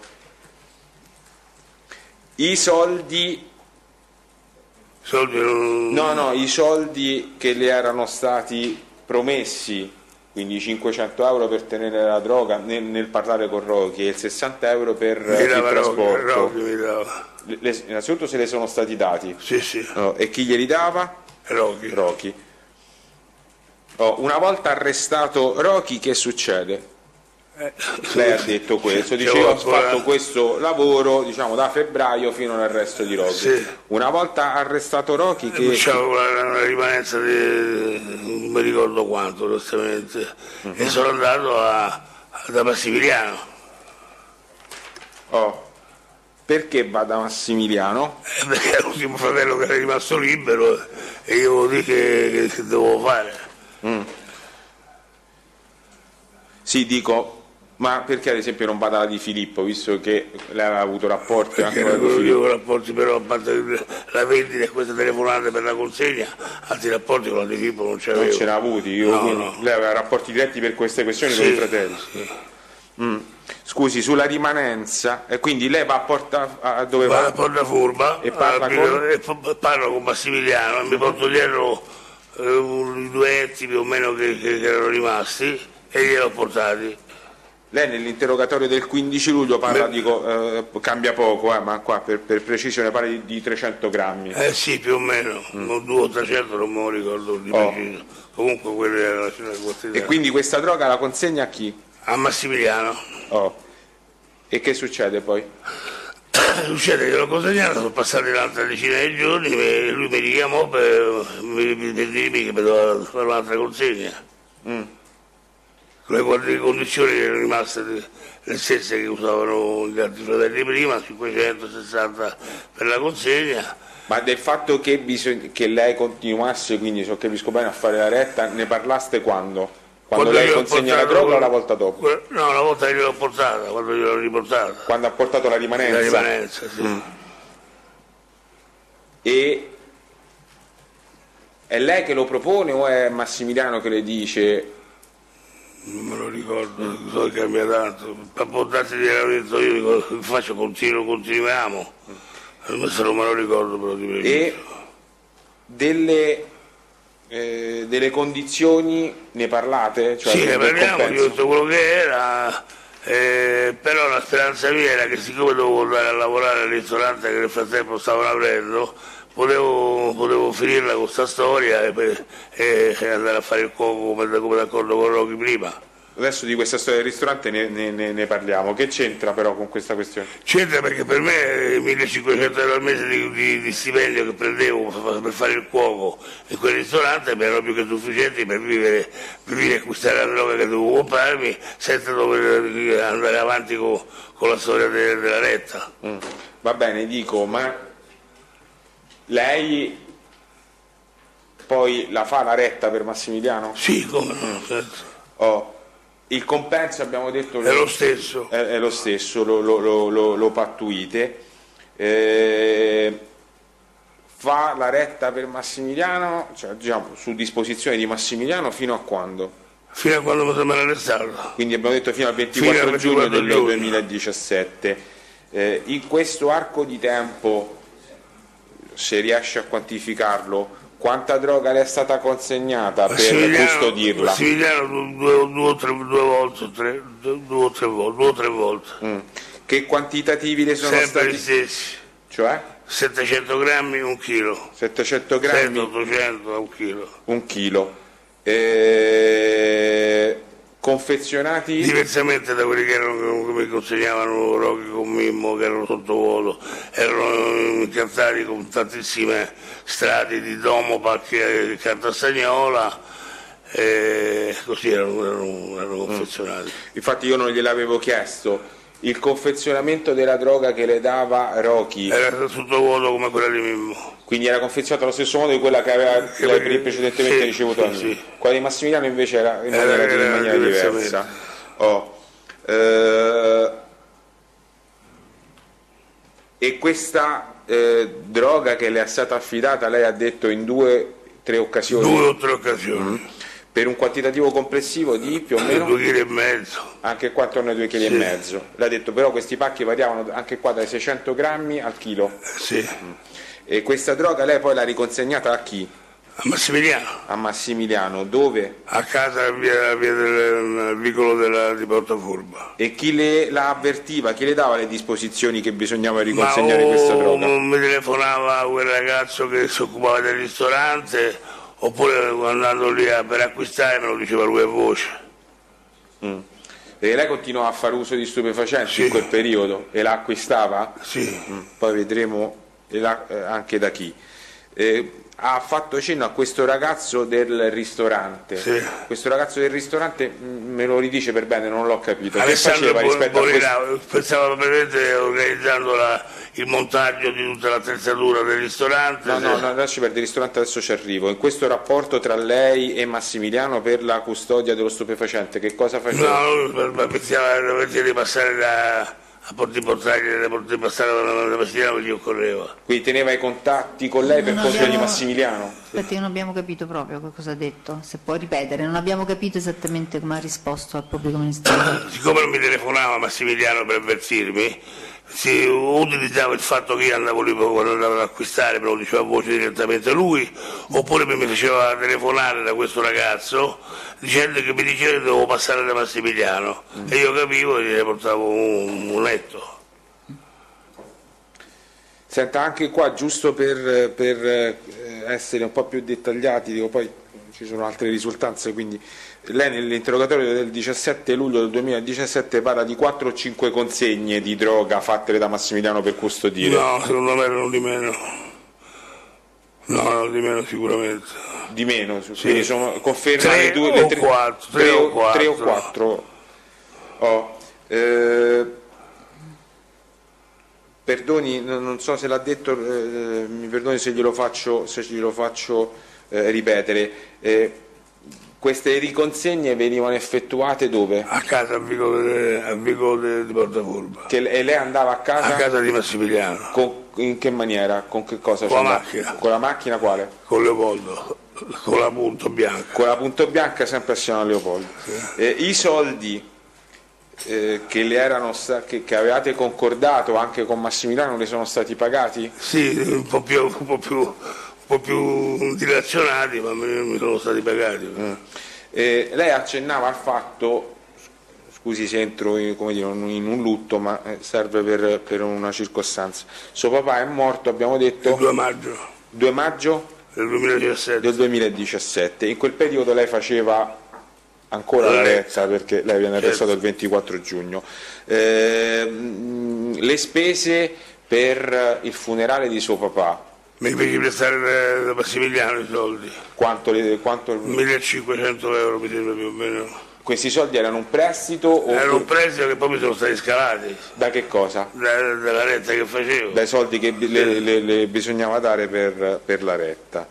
I soldi... No, i soldi che le erano stati promessi, quindi 500 euro per tenere la droga nel parlare con Rocky e il 60 euro per il trasporto. Rocky mi dava. Innanzitutto se le sono stati dati. Sì. E chi glieli dava? Rocky. Una volta arrestato Rocky, che succede? Lei ha detto questo, dice io ho fatto questo lavoro, diciamo, da febbraio fino all'arresto di Rocky. Sì. Una volta arrestato Rocky, che c'avevo una rimanenza di non mi ricordo quanto, onestamente, e sono andato da Massimiliano. Perché va da Massimiliano? Perché è l'ultimo fratello che era rimasto libero e io dico che dovevo fare. Sì, dico, ma perché ad esempio non va dalla Di Filippo, visto che lei aveva avuto rapporti anche con la Di Filippo? Io rapporti, però, a parte la vendita e queste telefonate per la consegna, altri rapporti con la Di Filippo non c'avevo. Non ce n'ha avuti? No. Lei aveva rapporti diretti per queste questioni con i fratelli? Sì. Scusi, sulla rimanenza, e quindi lei va a dove va? Vado a Porta Furba e parlo con Massimiliano e mi porto dietro i due enti più o meno che erano rimasti e glieli ho portati. Lei nell'interrogatorio del 15 luglio parla, cambia poco, ma qua per precisione parla di 300 grammi. Sì, più o meno, 200 o 300 non me lo ricordo di preciso. Comunque quella era la quantità. E quindi questa droga la consegna a chi? A Massimiliano. E che succede poi? Succede che l'ho consegnato, sono passati un'altra decina di giorni, lui mi richiamò per dirmi che doveva fare un'altra consegna. Le condizioni erano rimaste le stesse che usavano gli altri fratelli prima, 560 per la consegna. Ma del fatto che lei continuasse, quindi se capisco bene, a fare la retta, ne parlaste quando? Quando lei consegna la droga o la volta dopo? No, la volta che gliel'ho portata, quando gliel'ho riportata. Quando ha portato la rimanenza? La rimanenza, sì. E è lei che lo propone o è Massimiliano che le dice? Non me lo ricordo, so che cambia tanto. Per portarsi gliel'ho detto io, dico, faccio continuiamo. Questo non me lo ricordo però di preciso. E delle condizioni ne parlate? Cioè sì, ne parliamo, io ho detto quello che era, però la speranza mia era che siccome dovevo andare a lavorare al ristorante che nel frattempo stavano aprendo, potevo finirla con questa storia e andare a fare il cuoco come d'accordo con Rocky prima. Adesso di questa storia del ristorante ne parliamo. Che c'entra però con questa questione? C'entra perché per me 1500 euro al mese di stipendio che prendevo per fare il cuoco in quel ristorante mi erano più che sufficienti per vivere e acquistare la droga che dovevo comprarmi senza dover andare avanti con la storia della retta. Va bene, dico, ma lei poi la fa la retta per Massimiliano? Sì, come no, certo. Il compenso abbiamo detto è lo stesso, è lo stesso, lo pattuite. Fa la retta per Massimiliano, cioè diciamo su disposizione di Massimiliano fino a quando? Fino a quando mi sembra arrestato. Quindi abbiamo detto fino al 24 giugno del 2017. In questo arco di tempo, se riesce a quantificarlo, quanta droga le è stata consegnata per custodirla? Massimiliano due o tre volte. Che quantitativi le sono sempre stati? Gli stessi. Cioè? 700 grammi, 1 chilo. 700 grammi? 800 a 1 chilo. 1 chilo. Confezionati? Diversamente da quelli che mi consegnavano Rocky con Mimmo, che erano sottovuoto, erano incantati con tantissime strati di Domopac e carta stagnola, e così erano confezionati. Infatti io non gliel'avevo chiesto. Il confezionamento della droga che le dava Rocky era sottovuoto come quella di Mimmo. Quindi era confezionata allo stesso modo di quella che aveva precedentemente ricevuto. Sì. Quella di Massimiliano invece era in maniera diversa. E questa droga che le è stata affidata, lei ha detto in 2 o 3 occasioni? 2 o 3 occasioni. Per un quantitativo complessivo di più o meno? 2,5 kg. Anche qua attorno ai 2,5 kg. Lei ha detto però questi pacchi variavano anche qua dai 600 grammi al chilo. Sì. E questa droga lei poi l'ha riconsegnata a chi? A Massimiliano. A Massimiliano, dove? A casa via del vicolo di Portafurba. E chi la avvertiva, chi le dava le disposizioni che bisognava riconsegnare questa droga? Mi telefonava quel ragazzo che si occupava del ristorante, oppure andando lì per acquistare me lo diceva lui a voce. E lei continuò a fare uso di stupefacenti Sì. in quel periodo e la acquistava? Sì. Poi vedremo anche da chi. Ha fatto cenno a questo ragazzo del ristorante. Sì. Questo ragazzo del ristorante me lo ridice per bene, non l'ho capito. Alessandro che faceva rispetto a questo? pensava praticamente organizzando il montaggio di tutta l'attrezzatura del ristorante. No, lasci perdere il ristorante, adesso ci arrivo. In questo rapporto tra lei e Massimiliano per la custodia dello stupefacente, che cosa faceva? No, lui pensava di passare di passare da Massimiliano che gli occorreva. Quindi teneva i contatti con lei per conto di Massimiliano? Aspetta, non abbiamo capito proprio che cosa ha detto, se può ripetere, non abbiamo capito esattamente come ha risposto al pubblico ministero. Siccome non mi telefonava Massimiliano per avvertirmi, si utilizzava il fatto che io andavo lì quando andavo ad acquistare, me lo diceva a voce direttamente lui, oppure mi faceva telefonare da questo ragazzo dicendo che mi diceva che dovevo passare da Massimiliano e io capivo e gli portavo un letto. Senta, anche qua, giusto per essere un po' più dettagliati, dico, poi ci sono altre risultanze, quindi lei nell'interrogatorio del 17 luglio del 2017 parla di 4 o 5 consegne di droga fatte da Massimiliano per custodire. No, secondo me erano di meno. No, erano di meno sicuramente. Di meno, Sì. quindi sono conferma 3 le due, o le 4. 3 o 4. Perdoni, non so se l'ha detto, mi perdoni se glielo faccio ripetere. Queste riconsegne venivano effettuate dove? A casa al vicolo di Portafurba. E lei andava a casa? A casa di Massimiliano. In che maniera? Con che cosa? Con la andava? macchina. Con la macchina quale? Con Leopoldo, con la punto bianca. Con la punto bianca, sempre a Siano Leopoldo. Sì. I soldi che le erano che avevate concordato anche con Massimiliano le sono stati pagati? Sì, un po' più dilazionati, ma mi sono stati pagati. Lei accennava al fatto, scusi se entro in un lutto, ma serve per una circostanza. Suo papà è morto, abbiamo detto, Il 2 maggio 2 maggio del 2017. del 2017. In quel periodo lei faceva ancora la retta, perché lei viene arrestato il 24 giugno. Le spese per il funerale di suo papà, Mi feci prestare da Massimiliano i soldi. quanto 1.500 euro mi sembra più o meno. questi soldi erano un prestito o Era un prestito che poi mi sono stati scalati da che cosa? dalla retta che facevo. Dai soldi che le bisognava dare per la retta.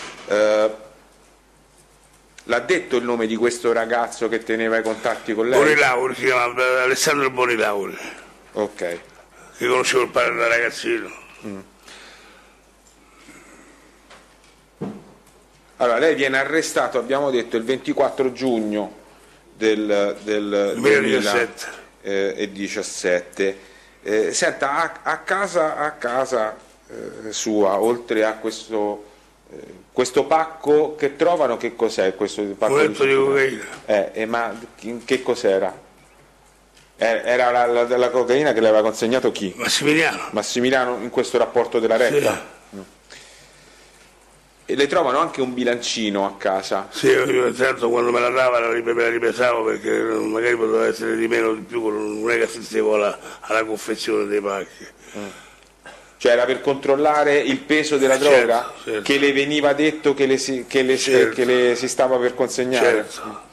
L'ha detto il nome di questo ragazzo che teneva i contatti con lei? Bonilauri, si chiamava Alessandro Bonilauri, Ok. che conoscevo il padre da ragazzino. Allora, lei viene arrestato, abbiamo detto, il 24 giugno del 2017. Senta, a casa sua, oltre a questo pacco che trovano, che cos'è questo pacco? Un letto di cocaina. Ma che cos'era? Era la cocaina che le aveva consegnato chi? Massimiliano. Massimiliano in questo rapporto della retta? Sì. E le trovano anche un bilancino a casa? Sì, io certo quando me la dava me la ripesavo perché magari poteva essere di meno o di più, non è che assistevo alla confezione dei pacchi. Cioè era per controllare il peso della droga? Certo. Che le veniva detto che le si stava per consegnare? Certo.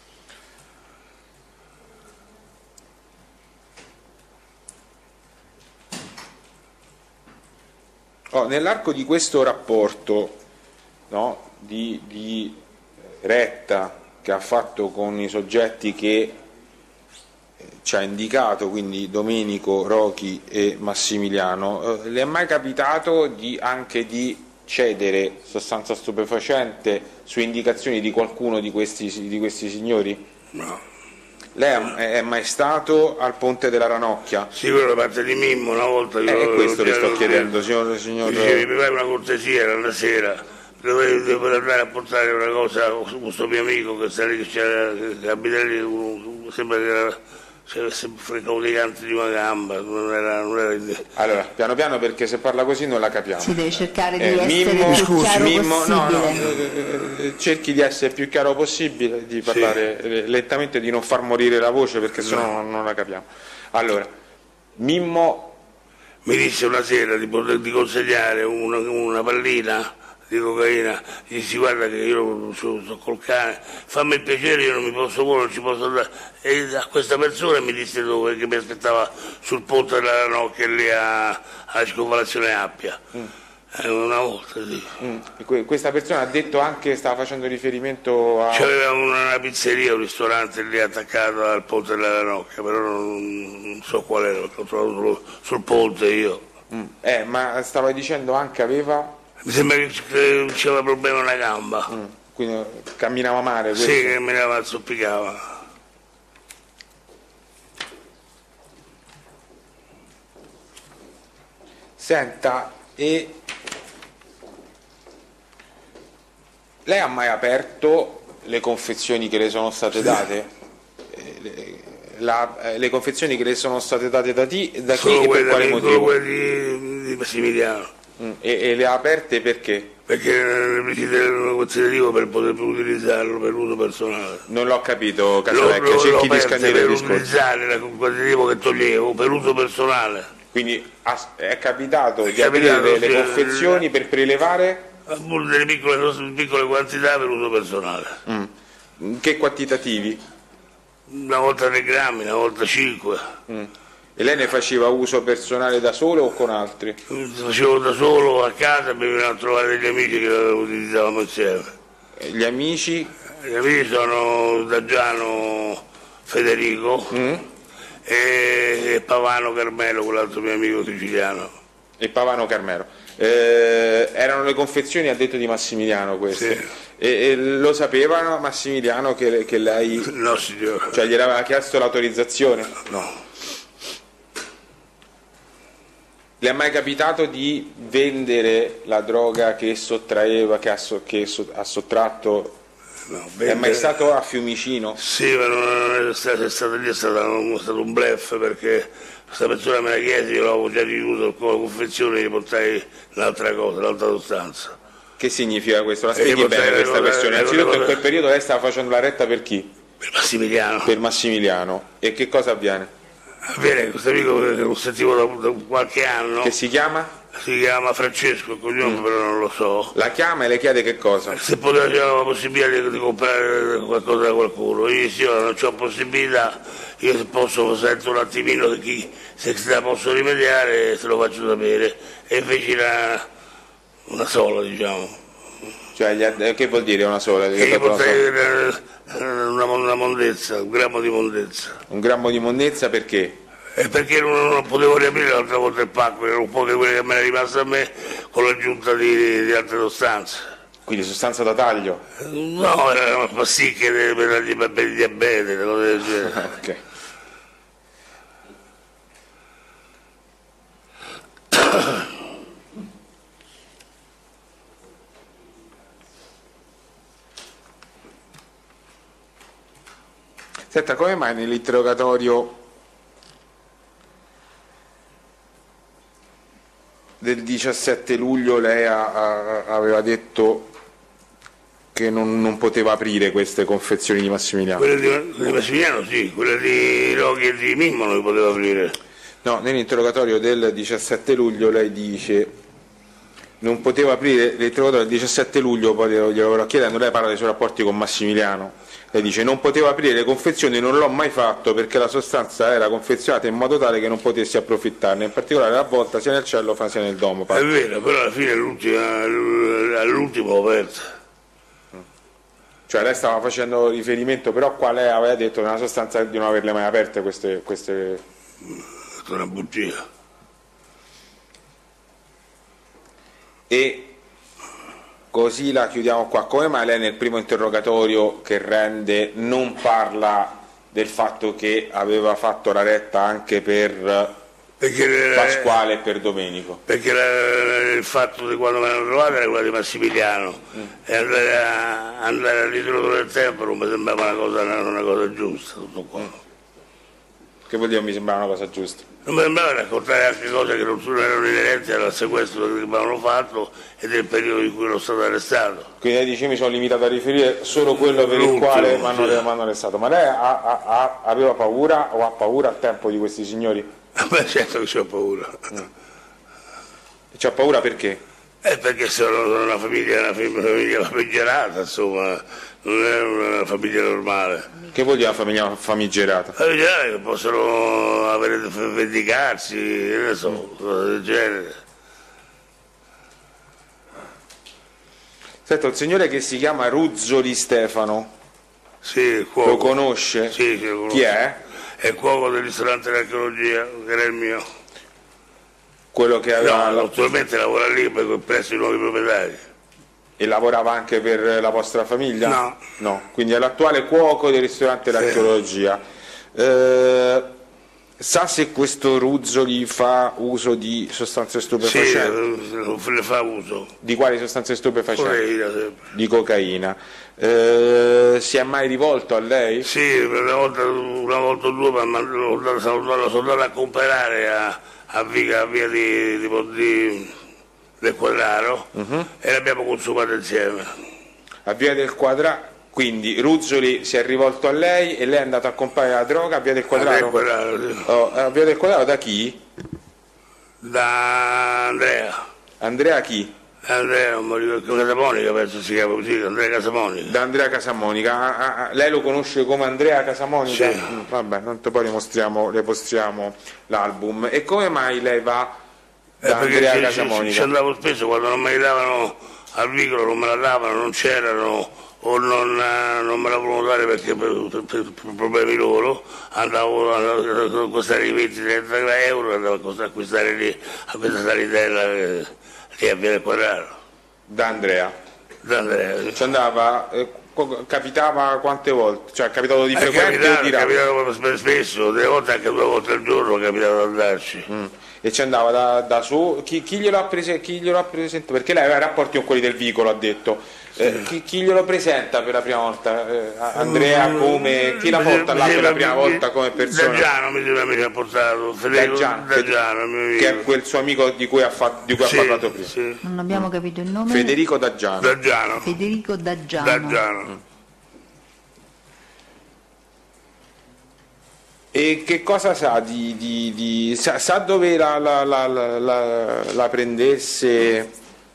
Nell'arco di questo rapporto, no, di retta che ha fatto con i soggetti che ci ha indicato, quindi Domenico, Rochi e Massimiliano, le è mai capitato anche di cedere sostanza stupefacente su indicazioni di qualcuno di questi signori? No. Lei è mai stato al ponte della Ranocchia? Sì, quello da parte di Mimmo una volta. È questo che sto chiedendo, signor... Dicevi, mi fai una cortesia la sera, devo andare a portare una cosa a questo mio amico che sta lì, che abita lì, sembra che era... freccavo dei canti di una gamba, non era... Allora, piano piano, perché se parla così non la capiamo. Si deve cercare di essere Mimmo, più chiaro Mimmo, possibile. cerchi di essere più chiaro possibile, di parlare lentamente, di non far morire la voce, perché sennò non la capiamo. Allora, Mimmo mi disse una sera di consegnare una pallina di cocaina, gli dissi guarda che io sto col cane, fammi il piacere, io non mi posso muovere, non ci posso andare, e a questa persona mi disse dove, che mi aspettava sul ponte della Ranocchia lì alla circonvallazione Appia. Una volta sì. Questa persona ha detto anche, stava facendo riferimento a... C'aveva una pizzeria, un ristorante lì attaccato al ponte della Ranocchia, però non so qual era, perché l'ho trovato sul ponte io. Ma stava dicendo anche aveva... Mi sembra che c'era problema una gamba. Quindi camminava male? Questo? Sì, camminava, zoppicava. Senta, e lei ha mai aperto le confezioni che le sono state date? Le confezioni che le sono state date da chi e per quale motivo? Solo quelle di Massimiliano. E le ha aperte perché? Perché ne presidente un quantitativo per poter utilizzarlo per uso personale. Non l'ho capito, Casalecchia, cerchi di scandire il discorso. Per utilizzare il quantitativo che toglievo per uso personale. Quindi è capitato di aprire le confezioni per prelevare? Delle piccole quantità per uso personale. Che quantitativi? Una volta 3 grammi, una volta 5. E lei ne faceva uso personale da solo o con altri? Facevo da solo a casa, mi venivano a trovare degli amici che lo utilizzavamo insieme. Gli amici? Gli amici sono Dagiano Federico e Pavano Carmelo, quell'altro mio amico siciliano. E Pavano Carmelo. Erano le confezioni, ha detto, di Massimiliano queste? Sì. E lo sapevano Massimiliano che lei... No, signore. Cioè gliene aveva chiesto l'autorizzazione? No. Le è mai capitato di vendere la droga che sottraeva, che ha sottratto? No, è mai stato a Fiumicino? Sì, ma non è stato lì, è stato un bluff, perché questa persona me la chiese, io l'avevo già rifiutato con la confezione, gli portai l'altra cosa, l'altra sostanza. Che significa questo? La spieghi bene questa questione. Innanzitutto in quel periodo lei stava facendo la retta per chi? Per Massimiliano. Per Massimiliano. E che cosa avviene? Avviene questo amico che lo sentivo da qualche anno. Che si chiama? Si chiama Francesco, il cognome però non lo so. La chiama e le chiede che cosa? Se poteva, c'era la possibilità di comprare qualcosa da qualcuno. Io dissi, io non ho possibilità, io se posso sento un attimino se la posso rimediare, se lo faccio sapere. E feci una sola, diciamo. Cioè, che vuol dire una sola? E io portai una mondezza, un grammo di mondezza. Un grammo di mondezza perché? Perché non potevo riaprire l'altra volta il pacco, erano un po' che quelle che me ne è rimasta a me con l'aggiunta di altre sostanze. Quindi sostanza da taglio? No, erano pasticche per il diabete, cose del genere. Ok. Senta, come mai nell'interrogatorio del 17 luglio lei aveva detto che non poteva aprire queste confezioni di Massimiliano? Quelle di Massimiliano sì, quelle di Rochi e di Mimmo non le poteva aprire. No, nell'interrogatorio del 17 luglio lei dice non poteva aprire l'interrogatorio del 17 luglio, poi glielo verrò chiedendo, lei parla dei suoi rapporti con Massimiliano. Lei dice non poteva aprire le confezioni, non l'ho mai fatto perché la sostanza era confezionata in modo tale che non potessi approfittarne, in particolare a volte sia nel cello sia nel domo. È vero, però alla fine all'ultimo ho aperto. Cioè lei stava facendo riferimento, però quale aveva detto nella sostanza di non averle mai aperte queste... È una bugia. E così la chiudiamo qua. Come mai lei nel primo interrogatorio che rende non parla del fatto che aveva fatto la retta anche per Pasquale e per Domenico? Perché il fatto di quando mi hanno trovato era quello di Massimiliano e andare all'interno del tempo non mi sembrava una cosa giusta, tutto qua. Che vuol dire mi sembrava una cosa giusta? Non mi sembrava raccontare anche cose che non erano inerenti al sequestro che mi avevano fatto e del periodo in cui ero stato arrestato. Quindi lei dice mi sono limitato a riferire solo quello per il quale mi hanno arrestato. Ma lei aveva paura o ha paura al tempo di questi signori? Beh, certo che ho paura. C'ha paura perché? Perché sono una famiglia famigerata, insomma, non è una famiglia normale. Che vuol dire una famiglia famigerata? Famigerata che possono vendicarsi, ne so, cose del genere. Senta, un signore che si chiama Ruzzoli Stefano. Sì, il cuoco. Lo conosce? Sì, lo conosco. Chi è? È il cuoco del ristorante dell'archeologia, che era il mio. Quello che aveva... No, attualmente lavora lì presso i nuovi proprietari. E lavorava anche per la vostra famiglia? No. No, quindi è l'attuale cuoco del ristorante dell'archeologia. Sa se questo Ruzzoli fa uso di sostanze stupefacenti? Sì, le fa uso. Di quali sostanze stupefacenti? Cocaina, sempre. Di cocaina. Si è mai rivolto a lei? Sì, una volta o due sono andato a comprare a via del Quadraro e l'abbiamo consumato insieme. A via del Quadraro, quindi Ruzzoli si è rivolto a lei e lei è andata a comprare la droga a via del Quadraro? A via del Quadraro, sì. A via del Quadraro da chi? Da Andrea. Andrea chi? Andrea, non mi ricordo, Casamonica penso si chiama così, Andrea Casamonica. Da Andrea Casamonica. Lei lo conosce come Andrea Casamonica? Sì. Vabbè, tanto poi le postriamo l'album. E come mai lei va da Andrea Casamonica? Ci andavo spesso quando non me li davano al vicolo, non me la davano, non c'erano o non me la volevano dare perché per problemi loro, andavo a costare i 20-30 euro, andavo a acquistare lì a questa salitella lì a via del Quadraro. Da Andrea? Da Andrea. Ci andava, capitava quante volte? Cioè è capitato di frequente o di rado? Capitava spesso, delle volte anche 2 volte al giorno capitava di andarci. E ci andava da su, chi glielo ha presentato? Perché lei aveva rapporti con quelli del vicolo, ha detto. Chi glielo presenta per la prima volta? Andrea come? Chi la porta là per la prima volta come persona? Daggiano mi ha portato, Federico Daggiano, che è quel suo amico di cui ha parlato prima. Sì. Non abbiamo capito il nome. Federico Daggiano. Federico Daggiano. E che cosa sa sa dove la prendesse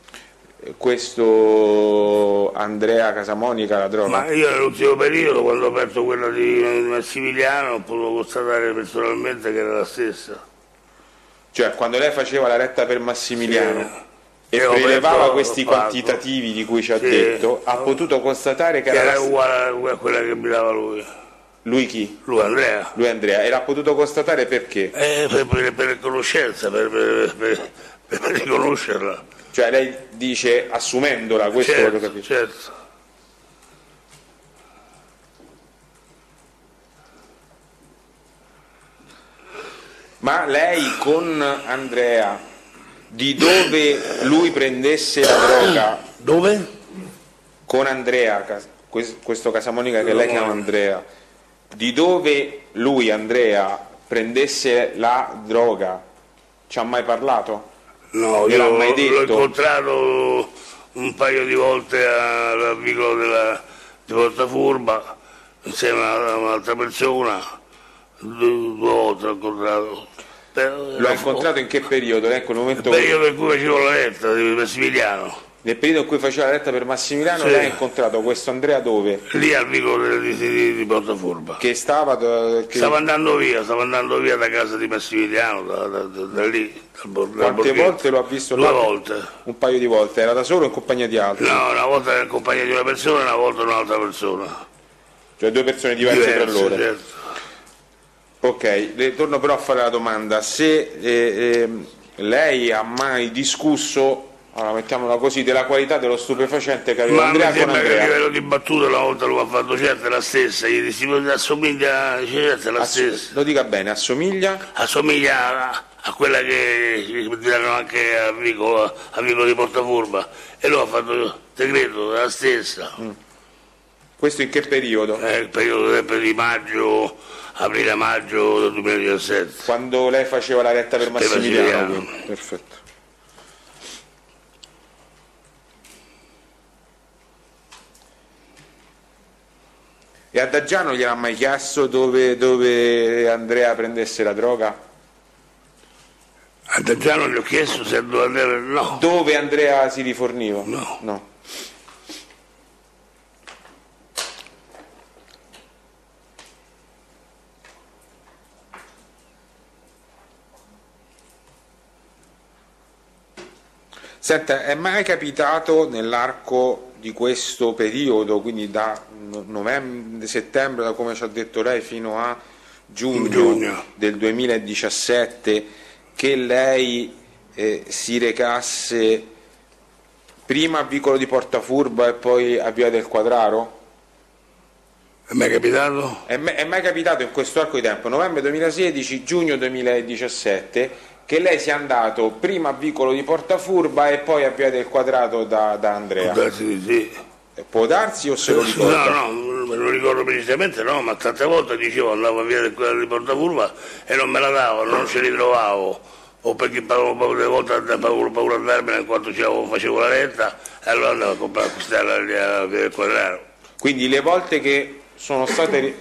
questo Andrea Casamonica la droga? Ma io nell'ultimo periodo, quando ho aperto quella di Massimiliano, ho potuto constatare personalmente che era la stessa. Cioè quando lei faceva la retta per Massimiliano e prelevava questi quantitativi di cui ci ha detto, ha potuto constatare che era uguale a quella che mi dava lui. Lui chi? Lui Andrea. Lui Andrea. E l'ha potuto constatare perché? Per conoscenza, per riconoscerla. Cioè lei dice assumendola, questo voglio capire. Certo. Ma lei con Andrea, di dove lui prendesse la droga? Dove? Con Andrea, questo Casamonica che lei chiama Andrea, di dove lui, Andrea, prendesse la droga, ci ha mai parlato? No, io l'ho incontrato un paio di volte al vicolo di Porta Furba, insieme a un'altra persona, 2 volte l'ho incontrato. L'ho incontrato in che periodo? Ecco, il periodo in cui facevo la retta di Massimiliano. Nel periodo in cui faceva la retta per Massimiliano, sì. lei ha incontrato questo Andrea dove? Lì al vicolo di Portafurba. Che stava... Stava andando via da casa di Massimiliano, da lì. Quante volte lo ha visto? 2 volte. Un paio di volte. Era da solo o in compagnia di altri? No, una volta in compagnia di una persona e una volta un'altra persona. Cioè 2 persone diverse tra loro. Certo. Ok, le torno però a fare la domanda. Se lei ha mai discusso, allora mettiamola così, della qualità dello stupefacente che aveva Andrea con Andrea? Ma mi sembra che a Andrea? livello di battuta una volta lo ha fatto, certo è la stessa, gli dissi assomiglia, certo è la stessa. Lo dica bene, assomiglia? Assomiglia a quella che diranno anche a vicolo di Portafurba, e lui ha fatto segreto, è la stessa. Questo in che periodo? Il periodo sempre di maggio, aprile-maggio del 2017. Quando lei faceva la retta per Massimiliano. Quindi. Perfetto. E a Daggiano gliel'ha mai chiesto dove Andrea prendesse la droga? A Daggiano gli ho chiesto se doveva andare, no. Dove Andrea si riforniva? No. Senta, è mai capitato nell'arco di questo periodo, quindi da novembre, settembre, da come ci ha detto lei, fino a giugno del 2017, che lei si recasse prima a Vicolo di Portafurba e poi a Via del Quadraro? È mai capitato? È mai capitato in questo arco di tempo, novembre 2016, giugno 2017, che lei sia andato prima a Vicolo di Portafurba e poi a Via del Quadrato da Andrea? Può darsi di sì. Può darsi o se lo ricorda? No, me lo ricordo precisamente, no, ma tante volte dicevo andavo a Via del Quadrato di Portafurba e non me la davano, non ce li trovavo, o perché avevo delle volte paura di andarmene in quanto facevo la retta, e allora andavo a comprare a Via del Quadrato. Quindi le volte che sono state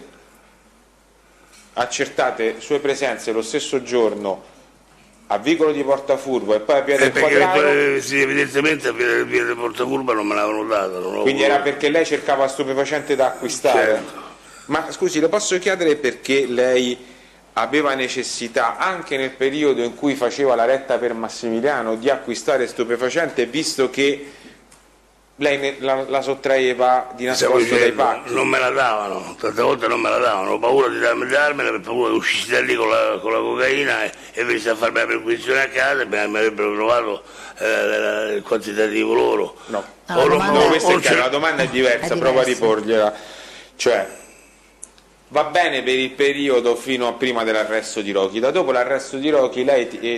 accertate sue presenze lo stesso giorno a Vicolo di Portafurba e poi a Via del Quadraro, sì, evidentemente a Via del Portafurba non me l'avevano data. Quindi era perché lei cercava stupefacente da acquistare? Certo. Ma scusi, le posso chiedere perché lei aveva necessità, anche nel periodo in cui faceva la retta per Massimiliano, di acquistare stupefacente, visto che lei la sottraeva di nascosto dai pacchi? Non me la davano, tante volte non me la davano, ho paura di darmela per paura che uscissi da lì con la cocaina e venisse a farmi la perquisizione a casa e mi avrebbero trovato il quantitativo loro. No, la domanda è diversa, provo a riporgliela. Cioè, va bene per il periodo fino a prima dell'arresto di Rocky, da dopo l'arresto di Rocky lei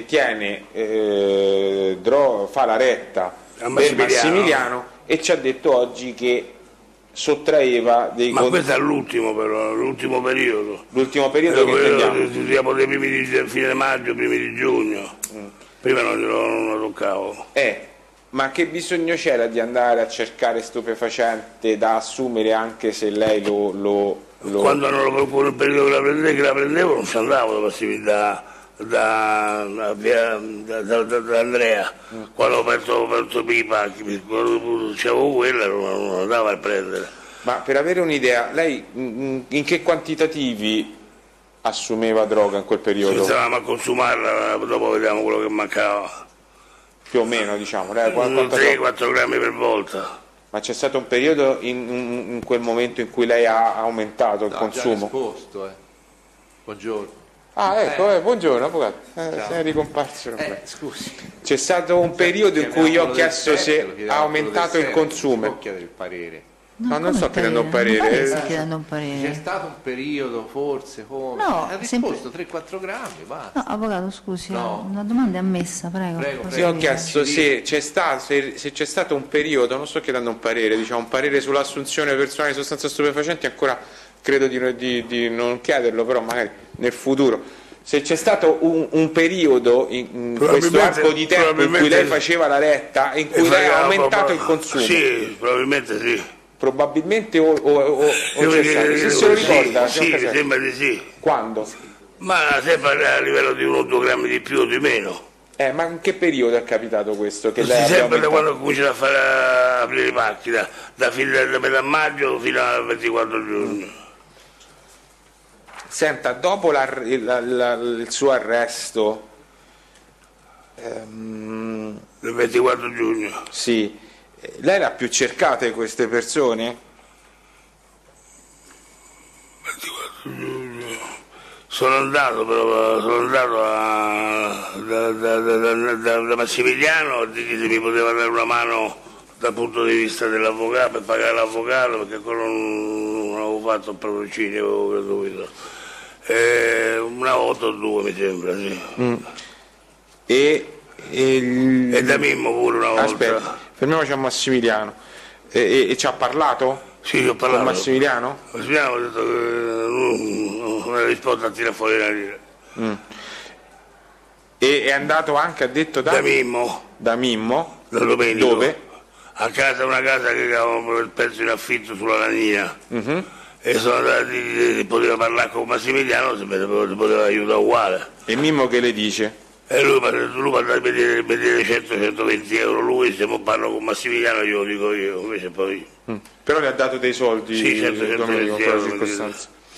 fa la retta per Massimiliano e ci ha detto oggi che sottraeva dei ma questo è l'ultimo periodo. L'ultimo periodo che intendiamo? Siamo dei primi di fine maggio, primi di giugno. Prima non lo toccavo. Ma che bisogno c'era di andare a cercare stupefacente da assumere anche se lei lo... Quando non lo proprio nel periodo che la prendevo non ci andavo da Andrea, quando ho aperto i pacchi, quando c'avevo quella non andava a prendere. Ma per avere un'idea, lei in che quantitativi assumeva droga in quel periodo? Stavamo a consumarla, dopo vediamo quello che mancava. Più o meno, diciamo. 3-4 grammi per volta. Ma c'è stato un periodo in quel momento in cui lei ha aumentato il consumo? Già risposto, Buongiorno. Ah, ecco, buongiorno avvocato, sei ricomparso. Scusi. C'è stato un periodo in cui io ho chiesto se ha aumentato il consumo. Non chiedere il parere. No, non sto chiedendo un parere. C'è stato un periodo, forse, come? No, ha risposto 3-4 grammi, basta. No, avvocato, scusi, No. una domanda è ammessa, prego. Sì, ho chiesto se c'è stato un periodo, non sto chiedendo un parere, diciamo un parere sull'assunzione personale di sostanze stupefacenti, ancora credo di non chiederlo, però magari nel futuro. Se c'è stato un periodo in questo arco di tempo in cui lei faceva la retta, in cui lei ha aumentato il consumo. Sì, probabilmente sì. Probabilmente o c'è stato. Se se lo ricorda? Sì, mi sembra di sì. Quando? Ma sempre a livello di 1 o 2 grammi di più o di meno. Ma in che periodo è capitato questo? Che lei sempre da quando ho cominciato a fare aprire i pacchi, da metà maggio fino al 24 giugno. Senta, dopo il suo arresto, il 24 giugno. Sì, lei l'ha più cercate queste persone? 24 giugno. Sono andato da Massimiliano a dire se mi poteva dare una mano dal punto di vista dell'avvocato, per pagare l'avvocato, perché ancora non avevo fatto il patrocinio, avevo gratuito. Una volta o due mi sembra, sì. E da Mimmo pure una volta. Aspetta, fermiamoci a Massimiliano. E ci ha parlato? Sì, ho parlato. Con Massimiliano? Massimiliano ha detto che non ha risposto a tirare fuori la lira. E è andato anche, ha detto, da Mimmo. Da Mimmo? Da Domenico. Dove? A casa, una casa che avevamo perso in affitto sulla Lagnina. E sono andati, poteva parlare con Massimiliano, se poteva aiutare uguale. E Mimmo che le dice? E lui parla di vedere 100-120 euro lui, se parlo con Massimiliano glielo dico io, invece poi... Però le ha dato dei soldi, sì, 100-120 euro.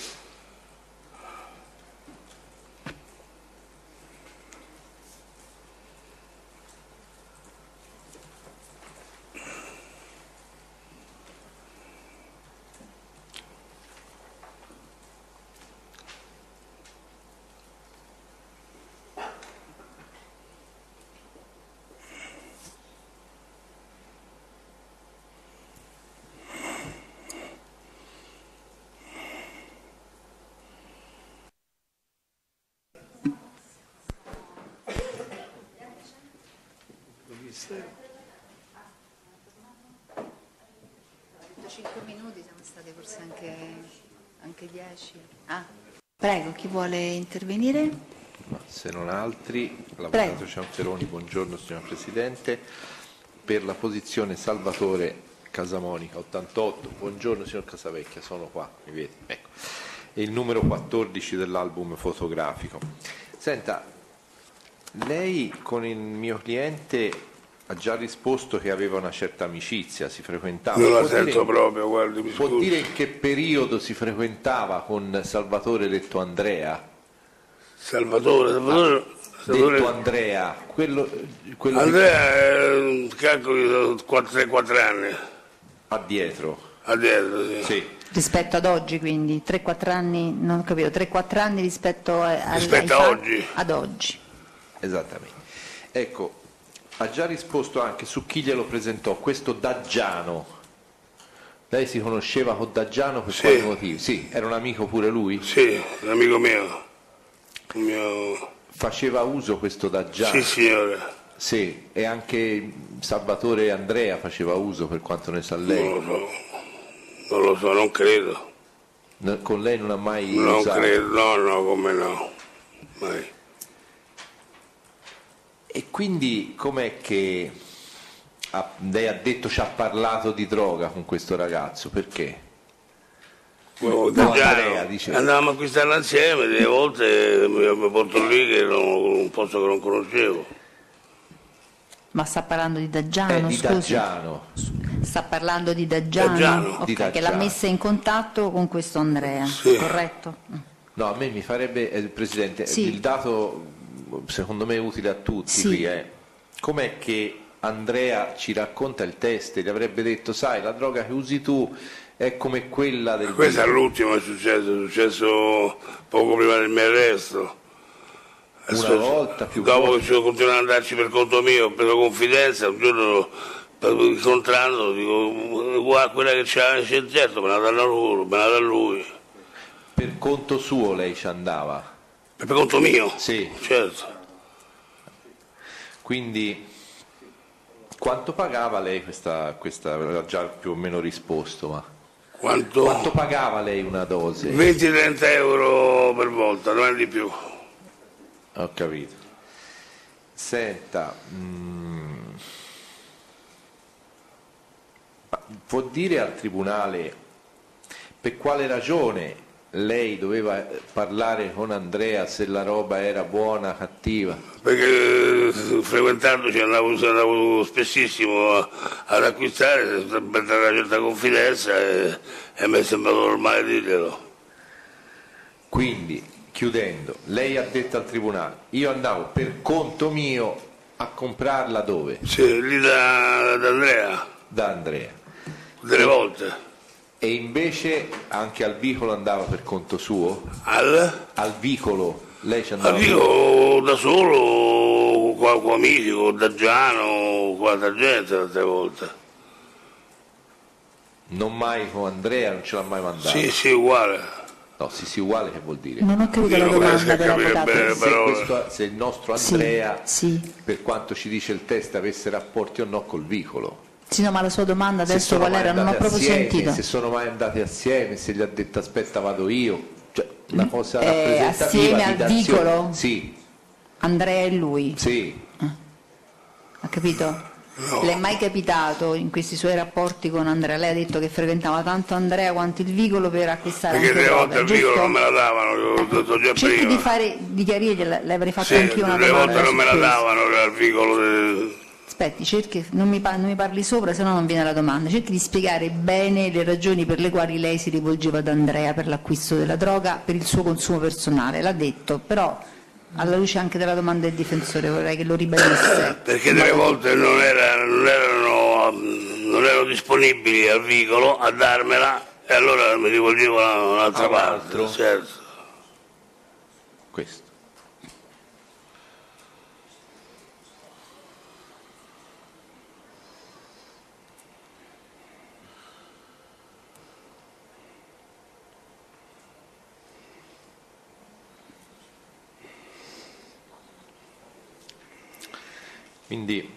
Ministero. 5 minuti, siamo stati forse anche 10. Prego, chi vuole intervenire? Se non altri, l'avvocato Cianferoni, buongiorno signora Presidente, per la posizione Salvatore Casamonica, 88, buongiorno signor Casavecchia, sono qua, mi vede, ecco, è il numero 14 dell'album fotografico. Senta, lei con il mio cliente ha già risposto che aveva una certa amicizia, si frequentava. Non la sento proprio, guardi, mi può scusi. dire in che periodo si frequentava con Salvatore Letto Andrea? Salvatore Detto Andrea, quello Andrea è calcolo di 4 anni. Addietro, sì. sì. Rispetto ad oggi, quindi 3-4 anni, non ho capito, 3-4 anni rispetto a oggi. Ad oggi. Esattamente. Ecco, ha già risposto anche su chi glielo presentò, questo Daggiano. Lei si conosceva con Daggiano per quali motivi? Sì, era un amico pure lui? Sì, un amico mio. Faceva uso questo Daggiano? Sì, signore. Sì, e anche Salvatore Andrea faceva uso per quanto ne sa lei? Non lo so, non credo. Con lei non ha mai non usato? Credo, no, come no, mai. E quindi com'è che lei ha detto ci ha parlato di droga con questo ragazzo? Perché? Andrea, andavamo a acquistarla insieme, delle volte mi porto lì che era un posto che non conoscevo. Ma sta parlando di Daggiano? Di scusi. Daggiano. Sta parlando di Daggiano? Okay, di Daggiano. Che l'ha messa in contatto con questo Andrea, sì. Corretto? No, a me mi farebbe, Presidente, il dato secondo me utile a tutti qui è com'è che Andrea ci racconta il test, gli avrebbe detto sai la droga che usi tu è come quella del... Questo è l'ultimo è successo poco prima del mio arresto. Una volta più dopo che ci continuavo ad andarci per conto mio, ho preso confidenza, un giorno incontrando dico guarda quella che c'era nel scienziato me la danno loro, me la dà lui. Per conto suo lei ci andava? Per conto mio? Sì. Certo. Quindi quanto pagava lei questa aveva già più o meno risposto, ma quanto pagava lei una dose? 20-30 euro per volta, non è di più. Ho capito. Senta, può dire al Tribunale per quale ragione lei doveva parlare con Andrea se la roba era buona o cattiva? Perché frequentandoci andavo spessissimo ad acquistare, per dare una certa confidenza e mi è sembrato normale dirglielo. Quindi, chiudendo, lei ha detto al tribunale, io andavo per conto mio a comprarla dove? Sì, lì da Andrea. Da Andrea. Delle volte. E invece anche al vicolo andava per conto suo? Al vicolo lei ci andava? Al vicolo da solo, con amici, con Daggiano, con altra gente tante volte. Non mai con Andrea, non ce l'ha mai mandato? Sì, uguale. No, sì, uguale che vuol dire? Non ho capito la domanda però, avvocato. Se il nostro Andrea, sì. per quanto ci dice il test, avesse rapporti o no col vicolo. Sì, no, ma la sua domanda adesso qual era? Non ho proprio sentito. Se sono mai andati assieme, se gli ha detto aspetta vado io, cioè una cosa rappresentativa. Assieme al vicolo? Sì. Andrea e lui? Sì. Ha capito? No. Le è mai capitato in questi suoi rapporti con Andrea? Lei ha detto che frequentava tanto Andrea quanto il vicolo per acquistare perché anche delle volte il vicolo non me la davano, l'ho già cerchi prima. di chiarire, le avrei fatto sì, anch'io una domanda. Delle volte non me la davano al vicolo. Aspetti, cerchi, non mi parli sopra, se no non viene la domanda. Cerchi di spiegare bene le ragioni per le quali lei si rivolgeva ad Andrea per l'acquisto della droga per il suo consumo personale. L'ha detto, però alla luce anche della domanda del difensore vorrei che lo ribadisse. Perché delle volte non erano disponibili al vicolo a darmela e allora mi rivolgevo a un'altra parte. Certo. Questo. Quindi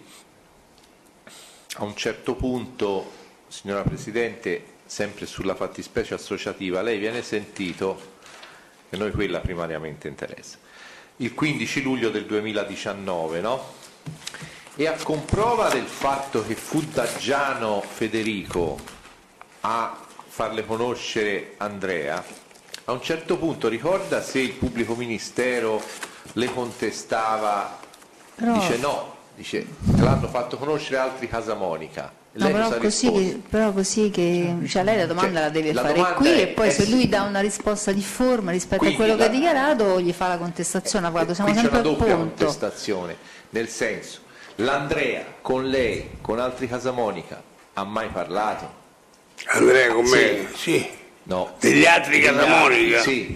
a un certo punto, signora Presidente, sempre sulla fattispecie associativa, lei viene sentito, e noi quella primariamente interessa, il 15 luglio del 2019, no? E a comprova del fatto che fu Daggiano Federico a farle conoscere Andrea, a un certo punto ricorda se il pubblico ministero le contestava, dice no. Dice, l'hanno fatto conoscere altri Casamonica. No, però così che cioè lei la domanda la deve fare qui e poi se lui dà una risposta di forma rispetto a quello che ha dichiarato gli fa la contestazione. Guarda, siamo sempre al punto. C'è una doppia contestazione, nel senso, l'Andrea con lei, con altri Casamonica, ha mai parlato? Andrea con me? Sì. No. Degli altri Casamonica? Sì.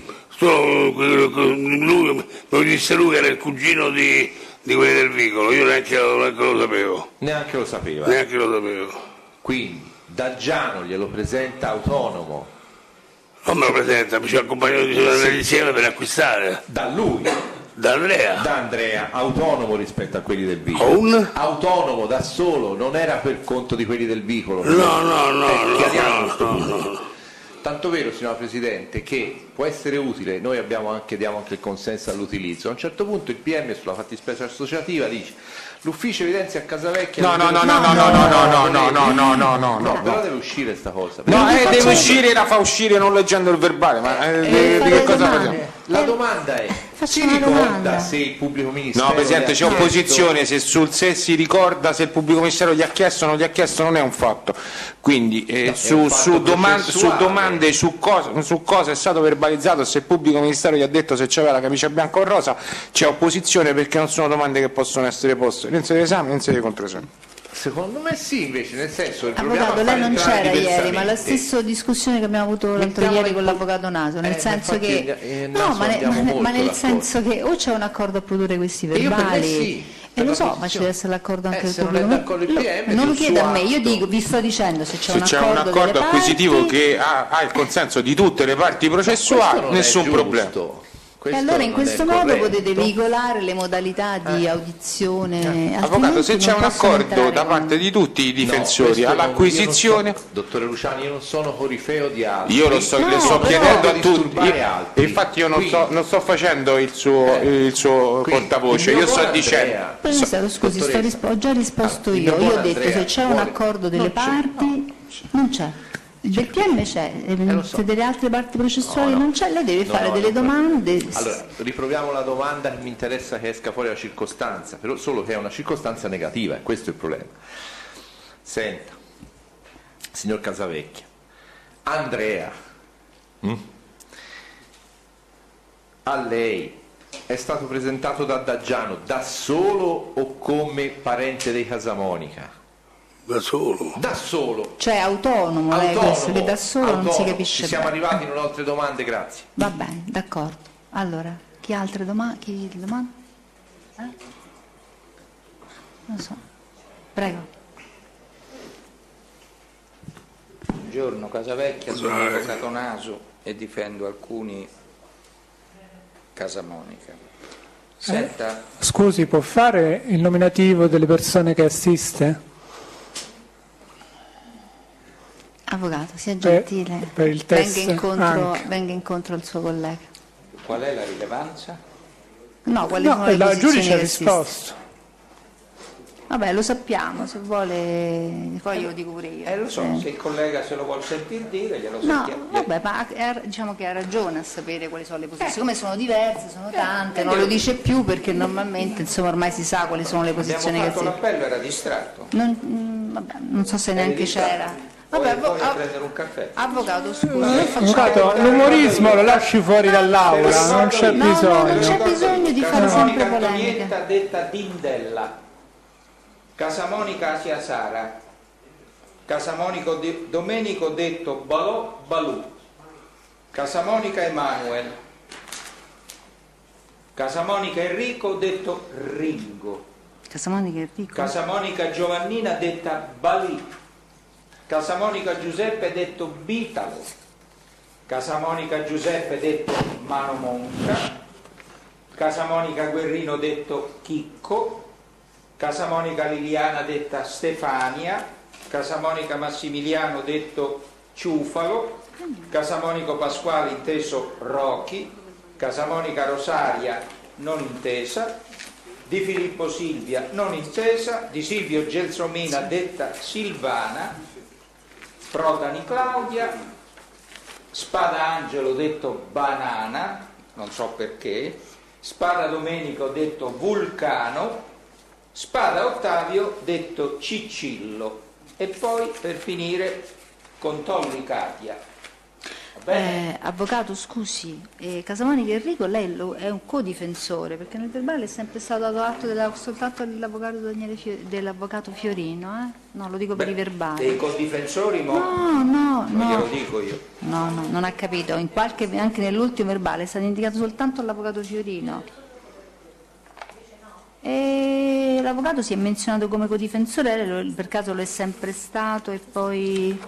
Lui, lo disse lui che era il cugino di quelli del vicolo, io neanche lo sapevo. Neanche lo sapeva? Neanche lo sapevo. Quindi Daggiano glielo presenta autonomo? Non me lo presenta, mi ci accompagno insieme per acquistare. Da lui? Da Andrea. Da Andrea, autonomo rispetto a quelli del vicolo. Autonomo, da solo, non era per conto di quelli del vicolo. No. Tanto vero, signora Presidente, che può essere utile, noi diamo anche il consenso all'utilizzo. A un certo punto il PM sulla fattispecie associativa dice l'ufficio evidenzia a Casavecchia. No, però deve uscire sta cosa. Deve uscire, la fa uscire non leggendo il verbale, ma di che cosa facciamo? La domanda è, si ricorda se il pubblico ministero... No, Presidente, c'è opposizione, se si ricorda se il pubblico ministero gli ha chiesto o non gli ha chiesto non è un fatto. Quindi su domande su cosa è stato verbalizzato, se il pubblico ministero gli ha detto se c'aveva la camicia bianca o rosa, c'è opposizione perché non sono domande che possono essere poste né in sede di esame né in sede di controesame. Secondo me sì, invece, nel senso... Avvocato, lei non c'era ieri, ma la stessa discussione che abbiamo avuto l'altro ieri con l'avvocato Naso, nel senso che... No, ma nel senso che o c'è un accordo a produrre questi verbali... lo so, ma ci deve essere l'accordo anche del pubblico. Non lo chiede a me, io vi sto dicendo se c'è un accordo acquisitivo che ha il consenso di tutte le parti processuali, nessun problema. E allora in questo modo potete veicolare le modalità di audizione. Avvocato, se c'è un accordo da parte di tutti i difensori all'acquisizione... Dottore Luciani, io non sono corifeo di altri. Io le sto chiedendo a tutti, infatti io non sto facendo il suo portavoce, io sto dicendo... Scusi, ho già risposto io ho detto se c'è un accordo delle parti, non c'è. Del PM c'è, se delle altre parti processuali non c'è, lei deve fare delle domande. Allora, riproviamo la domanda, che mi interessa che esca fuori la circostanza, però solo che è una circostanza negativa, e questo è il problema. Senta, signor Casavecchia, Andrea, a lei è stato presentato da Daggiano da solo o come parente dei Casamonica? Da solo. Da solo. Cioè autonomo, lei questo, che da solo non si capisce. Ci siamo bene. arrivati, non ho altre domande, grazie. Va bene, d'accordo. Allora, chi ha altre domande? Chi domanda? Non so. Prego. Buongiorno, Casavecchia, sono avvocato Naso e difendo alcuni Casamonica. Senta, Scusi, può fare il nominativo delle persone che assiste? Avvocato, sia gentile. Per il test venga incontro al suo collega. qual è la rilevanza? No, quali sono le la posizioni giudice ha che esistono? risposto. Vabbè, lo sappiamo, se vuole poi glielo dico pure io. Lo so, se il collega se lo vuol sentir dire, glielo No, sentiamo. vabbè, ma diciamo che ha ragione a sapere quali sono le posizioni. Siccome sono diverse, sono tante, non lo dice più perché normalmente insomma ormai si sa quali sono le posizioni Abbiamo che fatto si... l'appello, era distratto. Vabbè, non so se neanche c'era. Vabbè, Poi a prendere un caffè. avvocato, scusa, Avvocato, l'umorismo lo lasci fuori dall'aula, non c'è bisogno. non c'è bisogno di fare sempre Casamonica polemiche. Antonietta detta Dindella, Casamonica Asia Sara, Casamonico Domenico detto Balò Balù, Casamonica Emanuel, Casamonica Enrico detto Ringo, Casamonica Enrico. Casamonica Giovannina detta Balì, Casamonica Giuseppe detto Bitalo, Casamonica Giuseppe detto Mano Monca, Casamonica Guerrino detto Chicco, Casamonica Liliana detta Stefania, Casamonica Massimiliano detto Ciufalo, Casamonico Pasquale inteso Rochi, Casamonica Rosaria non intesa, di Filippo Silvia non intesa, di Silvio Gelsomina detta Silvana, Protani Claudia, Spada Angelo detto Banana, non so perché, Spada Domenico detto Vulcano, Spada Ottavio detto Ciccillo e poi per finire con Tolli Katia. Va bene? Avvocato, scusi, Casamonica Enrico lei è un codifensore perché nel verbale è sempre stato dato atto soltanto dell'avvocato Fiorino, No, lo dico per i verbali. Dei codifensori No, non glielo dico io. No, non ha capito, anche nell'ultimo verbale è stato indicato soltanto l'avvocato Fiorino. E l'avvocato si è menzionato come codifensore, per caso lo è sempre stato e poi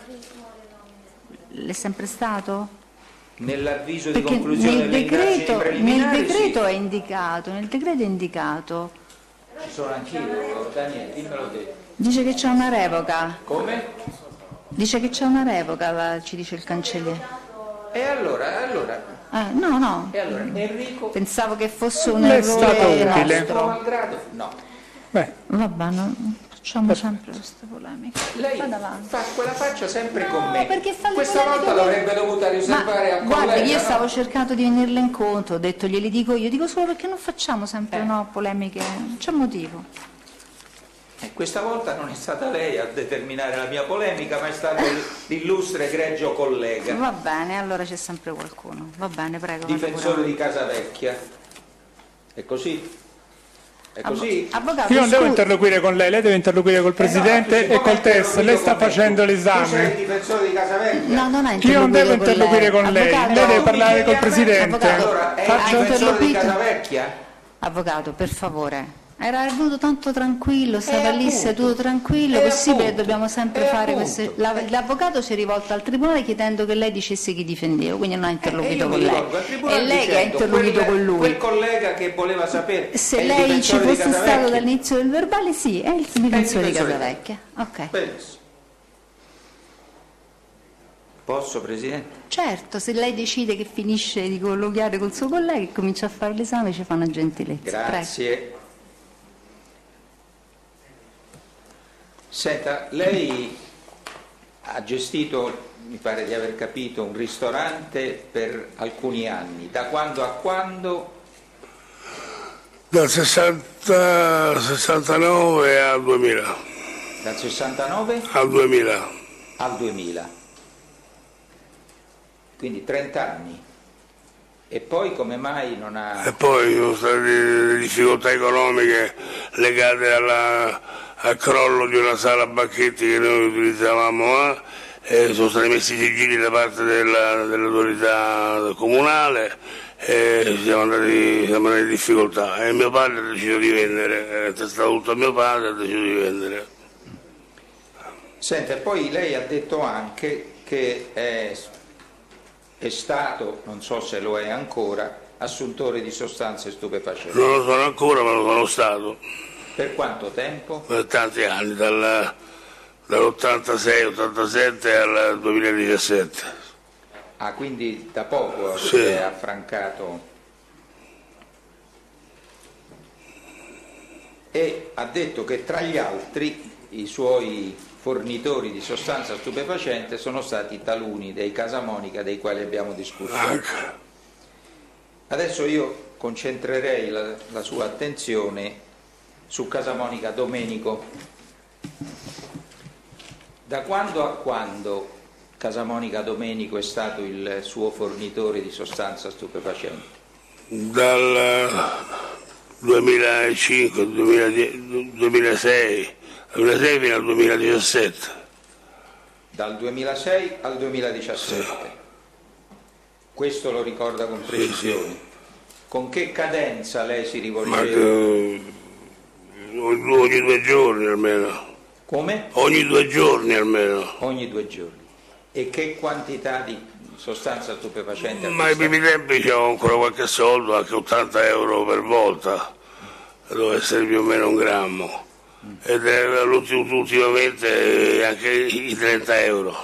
l'è sempre stato? Nell'avviso di Perché conclusione delle indagini preliminari nel decreto è indicato. Ci sono anch'io, Daniele, dimmelo te. Dice che c'è una revoca. Come? Dice che c'è una revoca, ci dice il cancelliere. E allora? No. E allora, Enrico? Pensavo che fosse un Le è stato errore utile. nostro. Malgrado? No. Beh, Vabbè, facciamo sempre queste polemiche. Lei Vada avanti. fa quella faccia sempre No, con me. perché fa le Questa polemiche volta con me. l'avrebbe dovuta riservare a collega. Guardi, io no? stavo cercando di venirle incontro, ho detto glieli dico io, dico solo perché non facciamo sempre polemiche, non c'è motivo. E questa volta non è stata lei a determinare la mia polemica, ma è stato l'illustre egregio collega. Va bene, allora c'è sempre qualcuno. Va bene, prego. Difensore di Casavecchia. È così? È così? Avvocato, io non devo interloquire con lei deve interloquire col Presidente e col test, lei sta facendo Tu sei il l'esame. difensore di Casavecchia? No, non ha Io non devo interloquire con lei, Avvocato, lei deve parlare col Presidente. Allora, è il Faccio difensore di interloquito. Casavecchia? Avvocato, per favore. Era venuto tanto tranquillo, stava lì appunto. seduto tranquillo, E possibile appunto. dobbiamo sempre E fare appunto. queste... L'avvocato si è rivolto al Tribunale chiedendo che lei dicesse chi difendeva, quindi non ha interloquito io con mi lei. rivolgo al tribunale È lei che ha dicendo, interloquito con lui. Quel collega che voleva sapere Se è il lei ci difensore di fosse stato Casavecchia? dall'inizio del verbale, sì, è il difensore di difensore. Casavecchia. Ok. Benissimo. Posso, Presidente? Certo, se lei decide che finisce di colloquiare col suo collega e comincia a fare l'esame, ci fa una gentilezza. Grazie. Senta, lei ha gestito mi pare di aver capito, un ristorante per alcuni anni. Da quando a quando? Dal 69 al 2000. Dal 69? Al 2000. Al 2000. Quindi 30 anni. E poi come mai non ha... E poi ci sono state delle difficoltà economiche legate al crollo di una sala banchetti che noi utilizzavamo, e sono stati messi sigilli da parte dell'autorità comunale e siamo andati in difficoltà e mio padre ha deciso di vendere, è stato tutto a mio padre, ha deciso di vendere. Senta, poi lei ha detto anche che è stato, non so se lo è ancora, assuntore di sostanze stupefacenti. Non lo sono ancora, ma lo sono stato. Per quanto tempo? Per tanti anni, dall'86-87 al 2017. Ah, quindi da poco sì. È affrancato. E ha detto che tra gli altri i suoi fornitori di sostanza stupefacente sono stati taluni dei Casamonica dei quali abbiamo discusso. Adesso io concentrerei la sua attenzione su Casamonica Domenico. Da quando a quando Casamonica Domenico è stato il suo fornitore di sostanza stupefacente? Dal 2005, 2006 fino al 2017. Dal 2006 al 2017. Questo lo ricorda con precisione. Sì. Con che cadenza lei si rivolgeva? Ogni 2 giorni almeno. Come? Ogni 2 giorni almeno. Ogni 2 giorni. E che quantità di sostanza stupefacente? Ma ai primi tempi c'avevo ancora qualche soldo, anche 80 euro per volta, doveva essere più o meno 1 grammo. Ed ultimamente anche i 30 euro.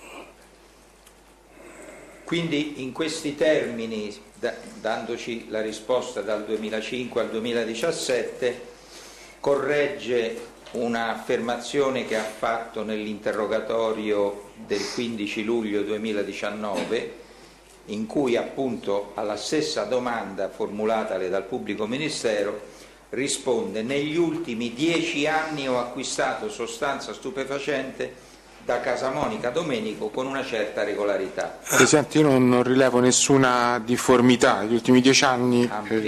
Quindi in questi termini, dandoci la risposta dal 2005 al 2017, corregge un'affermazione che ha fatto nell'interrogatorio del 15 luglio 2019, in cui appunto alla stessa domanda formulatale dal pubblico ministero risponde: negli ultimi 10 anni ho acquistato sostanza stupefacente da Casamonica Domenico con una certa regolarità. Presidente, io non rilevo nessuna difformità negli ultimi 10 anni.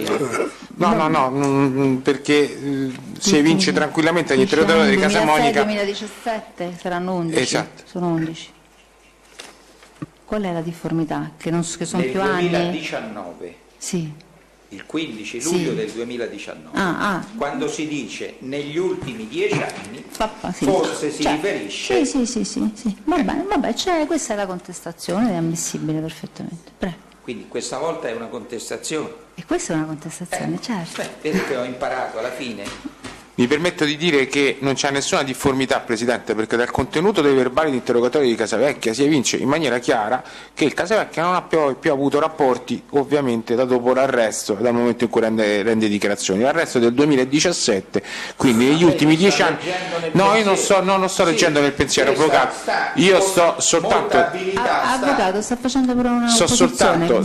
No, perché si evince tranquillamente agli interrogatori di Casamonica. 2017 saranno 11. Esatto. Sono 11. Qual è la difformità? Che sono nel più anni? Nel 2019. Sì. Il 15 luglio del 2019, quando si dice negli ultimi 10 anni, forse si riferisce. Sì. Va bene, questa è la contestazione, è ammissibile perfettamente. Prego. Quindi questa volta è una contestazione. E questa è una contestazione, certo. Vedi che ho imparato alla fine. Mi permetto di dire che non c'è nessuna difformità, Presidente, perché dal contenuto dei verbali di interrogatorio di Casavecchia si evince in maniera chiara che il Casavecchia non ha più avuto rapporti, ovviamente, da dopo l'arresto, dal momento in cui rende dichiarazioni. L'arresto del 2017, quindi negli ultimi 10 anni... No, io non sto leggendo nel pensiero, io sto soltanto... Avvocato, sta facendo però una sto soltanto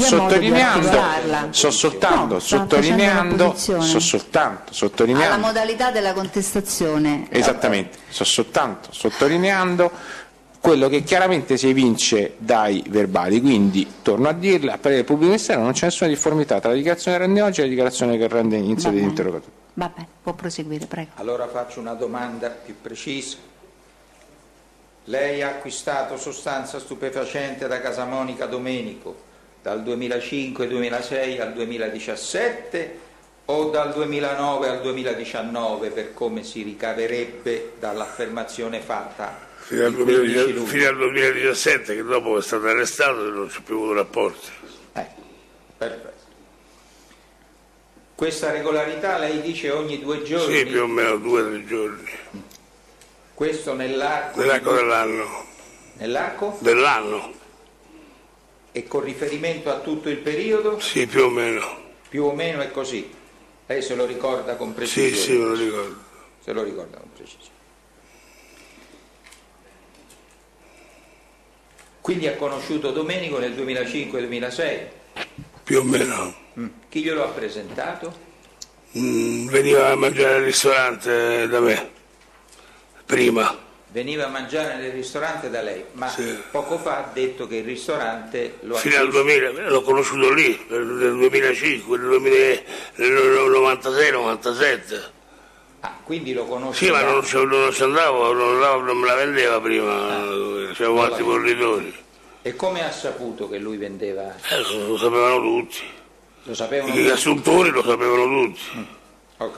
sottolineando alla modalità della contestazione. Esattamente, sto soltanto sottolineando quello che chiaramente si evince dai verbali, quindi torno a dirle, a parere del pubblico ministero non c'è nessuna difformità tra la dichiarazione che rende oggi e la dichiarazione che rende in sede di interrogatorio. Va bene, può proseguire, prego. Allora faccio una domanda più precisa. Lei ha acquistato sostanza stupefacente da Casamonica Domenico dal 2005-2006 al 2017 o dal 2009 al 2019, per come si ricaverebbe dall'affermazione fatta fino al 2017, che dopo è stato arrestato e non c'è più avuto rapporti. Perfetto. Questa regolarità lei dice ogni 2 giorni? Sì, più o meno 2 o 3 giorni. Questo nell'arco dell'anno. Nell'arco? Dell'anno. E con riferimento a tutto il periodo? Sì, più o meno. Più o meno è così. Lei se lo ricorda con precisione? Sì, me lo ricordo. Se lo ricorda con precisione. Quindi ha conosciuto Domenico nel 2005-2006? Più o meno. Chi glielo ha presentato? Veniva a mangiare al ristorante da me, prima. Veniva a mangiare nel ristorante da lei, ma sì. Poco fa ha detto che il ristorante lo ha fino al 2000, l'ho conosciuto lì, nel 2005, nel 96-97. Ah, quindi lo conosce? Sì, ma non ci andavo, non me la vendeva prima, c'avevo altri fornitori. E come ha saputo che lui vendeva? Lo sapevano tutti. Lo sapevano Gli assuntori lo sapevano tutti. Ok.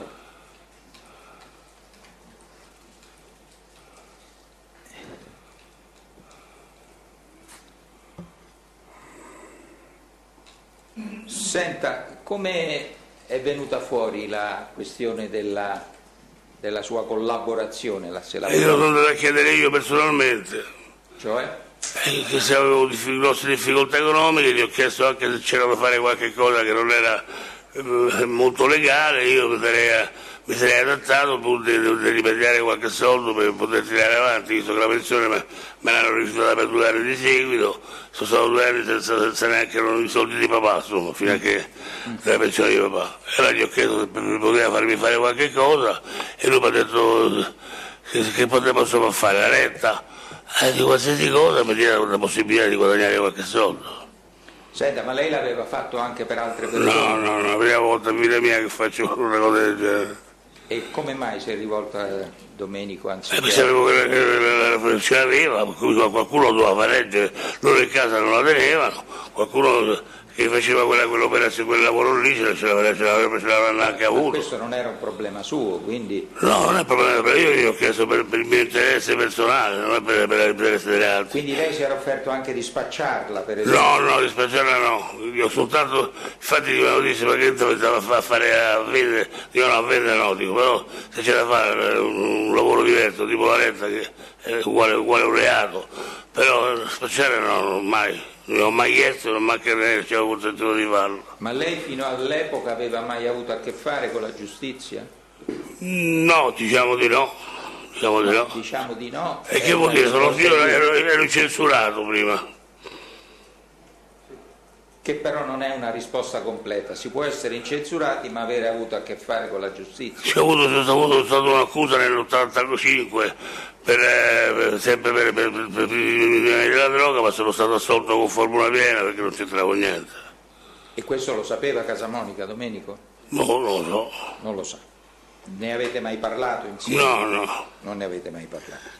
Senta, come è venuta fuori la questione della sua collaborazione? Io sono andato a chiedere io personalmente. Cioè? Che se avevo grosse difficoltà economiche, gli ho chiesto anche se c'era da fare qualche cosa che non era molto legale, io mi sarei adattato pur di rimediare qualche soldo per poter tirare avanti, visto che la pensione me l'hanno rifiutata per 2 anni di seguito, sono stato 2 anni senza neanche i soldi di papà, insomma, fino a che la pensione di papà. E allora gli ho chiesto se poteva farmi fare qualche cosa e lui mi ha detto che posso fare, la retta, di qualsiasi cosa mi dia la possibilità di guadagnare qualche soldo. Senta, ma lei l'aveva fatto anche per altre persone? No, la prima volta in vita mia che faccio una cosa del genere. E come mai si è rivolta a Domenico anziché? Sapevo che ce l'aveva, qualcuno doveva far leggere, loro in casa non la tenevano, qualcuno che faceva quell'operazione, quel lavoro lì ce l'avranno anche avuto. Ma questo non era un problema suo, quindi... No, non è un problema, io gli ho chiesto per il mio interesse personale, non è per l'interesse degli altri. Quindi lei si era offerto anche di spacciarla, per esempio? No, di spacciarla no, io soltanto, infatti mi hanno detto ma che pensavo a fare a vendere, dico no, a vendere no, dico, però se c'è da fare un lavoro diverso, tipo la retta che è uguale a un reato, però spacciare no, mai. Non ho mai chiesto, non mi ha ci avevo consentito di farlo. Ma lei fino all'epoca aveva mai avuto a che fare con la giustizia? No, diciamo di no. Diciamo di no. E che vuol dire? Ero censurato prima. Che però non è una risposta completa. Si può essere incensurati ma avere avuto a che fare con la giustizia. C'è stata un'accusa nell'85 sempre per la droga, ma sono stato assolto con formula piena perché non c'entravo niente. E questo lo sapeva Casamonica, Domenico? No, non lo so. Non lo sa. Ne avete mai parlato insieme? No. Non ne avete mai parlato.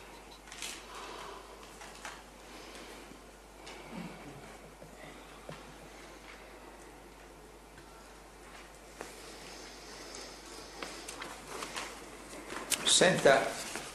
Senta,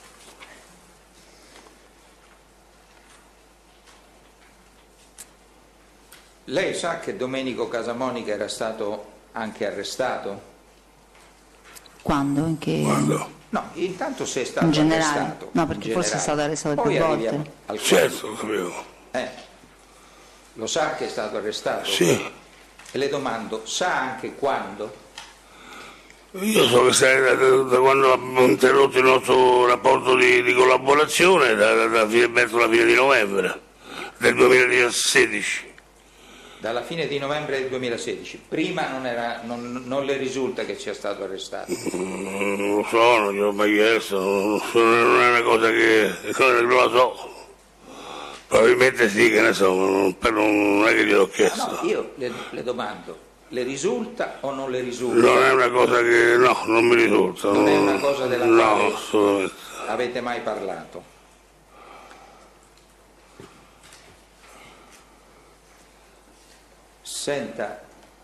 lei sa che Domenico Casamonica era stato anche arrestato? Quando? Quando? No, intanto se è stato in generale. arrestato. No, perché forse è stato arrestato più volte. Certo, lo sapevo. Lo sa che è stato arrestato? Sì. E le domando, sa anche quando? Io so che da quando abbiamo interrotto il nostro rapporto di collaborazione, verso la fine di novembre del 2016. Dalla fine di novembre del 2016. Prima non le risulta che sia stato arrestato? Non lo so, non gliel'ho mai chiesto, non è una cosa che non la so. Probabilmente sì, che ne so, non è che gliel'ho chiesto. No, io le domando. Le risulta o non le risulta? Non è una cosa che... no, non mi risulta. Non è una cosa della quale assolutamente. Avete mai parlato? Senta,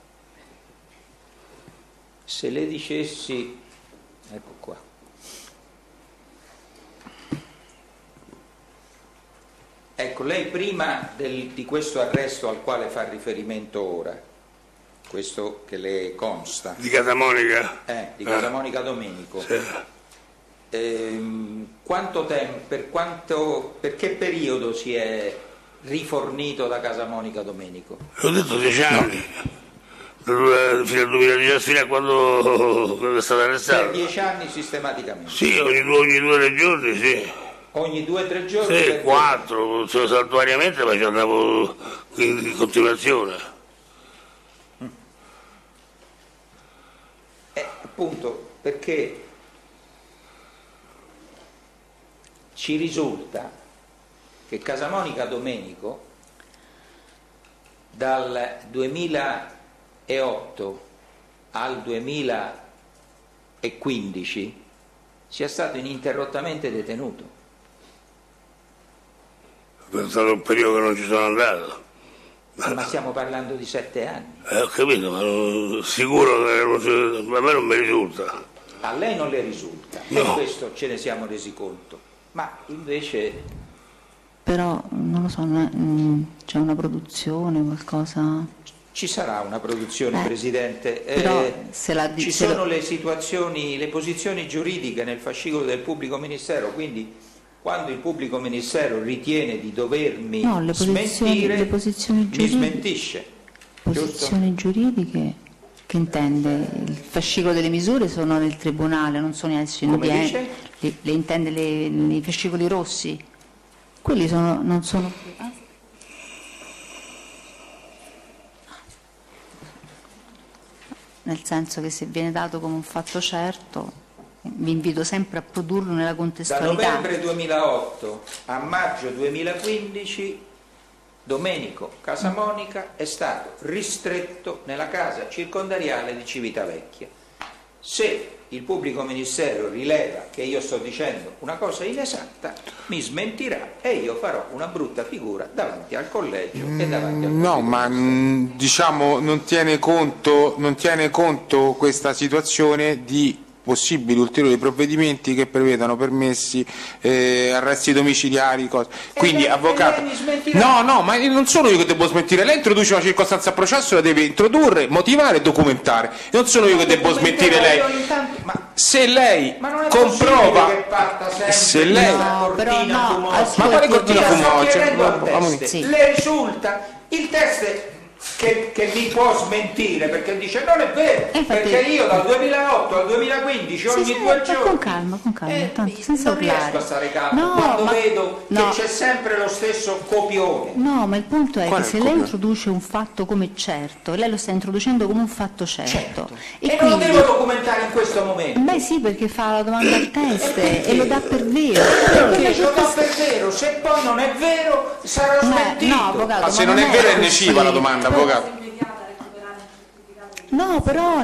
se le dicessi... ecco qua. Ecco, lei prima di questo arresto al quale fa riferimento ora, questo che le consta di Casamonica? Di Casamonica Domenico, sì. Quanto tempo, per che periodo si è rifornito da Casamonica Domenico? Ho detto 10 anni, fino al 2010, fino a quando è stato arrestato. Per 10 anni sistematicamente? Sì, ogni 2 o 3 giorni, sì. ogni 2 o 3 giorni? Sì, 4, saltuariamente, ma ci andavo in continuazione. Appunto, perché ci risulta che Casamonica Domenico dal 2008 al 2015 sia stato ininterrottamente detenuto. È stato un periodo che non ci sono andato. Ma stiamo parlando di 7 anni. Ho capito, ma sicuro che a me non mi risulta. A lei non le risulta, no. E questo ce ne siamo resi conto. Ma invece... Però, non lo so, c'è una produzione, qualcosa... Ci sarà una produzione, Presidente. Però ci sono le situazioni, le posizioni giuridiche nel fascicolo del pubblico ministero, quindi quando il pubblico ministero ritiene di dovermi smentire, le posizioni giuridiche, mi smentisce. Posizioni giuridiche? Che intende? Il fascicolo delle misure sono nel tribunale, non sono in udienza. Le intende i fascicoli rossi? Quelli non sono... Nel senso che se viene dato come un fatto certo, vi invito sempre a produrlo nella contestualità. Da novembre 2008 a maggio 2015 Domenico Casamonica è stato ristretto nella casa circondariale di Civitavecchia. Se il pubblico ministero rileva che io sto dicendo una cosa inesatta, mi smentirà e io farò una brutta figura davanti al collegio e davanti al No, ma diciamo non tiene conto questa situazione di possibili ulteriori provvedimenti che prevedano permessi, arresti domiciliari, cose. Quindi avvocato, no, ma non sono io che devo smentire, lei introduce una circostanza a processo, la deve introdurre, motivare e documentare, non sono io che devo smentire lei. Se lei comprova, se lei ma quale cortina fumosa? Le risulta il test che mi può smentire, perché dice non è vero, perché io dal 2008 al 2015 ogni 2 giorni con calma, tanto, senza non riesco a stare calmo quando vedo che c'è sempre lo stesso copione. No, ma il punto è che se lei introduce un fatto come certo, lei lo sta introducendo come un fatto certo. E non lo devo documentare in questo momento. Beh sì, perché fa la domanda al test e lo dà per vero. Perché lo dà per vero, se poi non è vero sarà smentito. No, avvocato, ma se non è vero è neciva la domanda, avvocato. No, però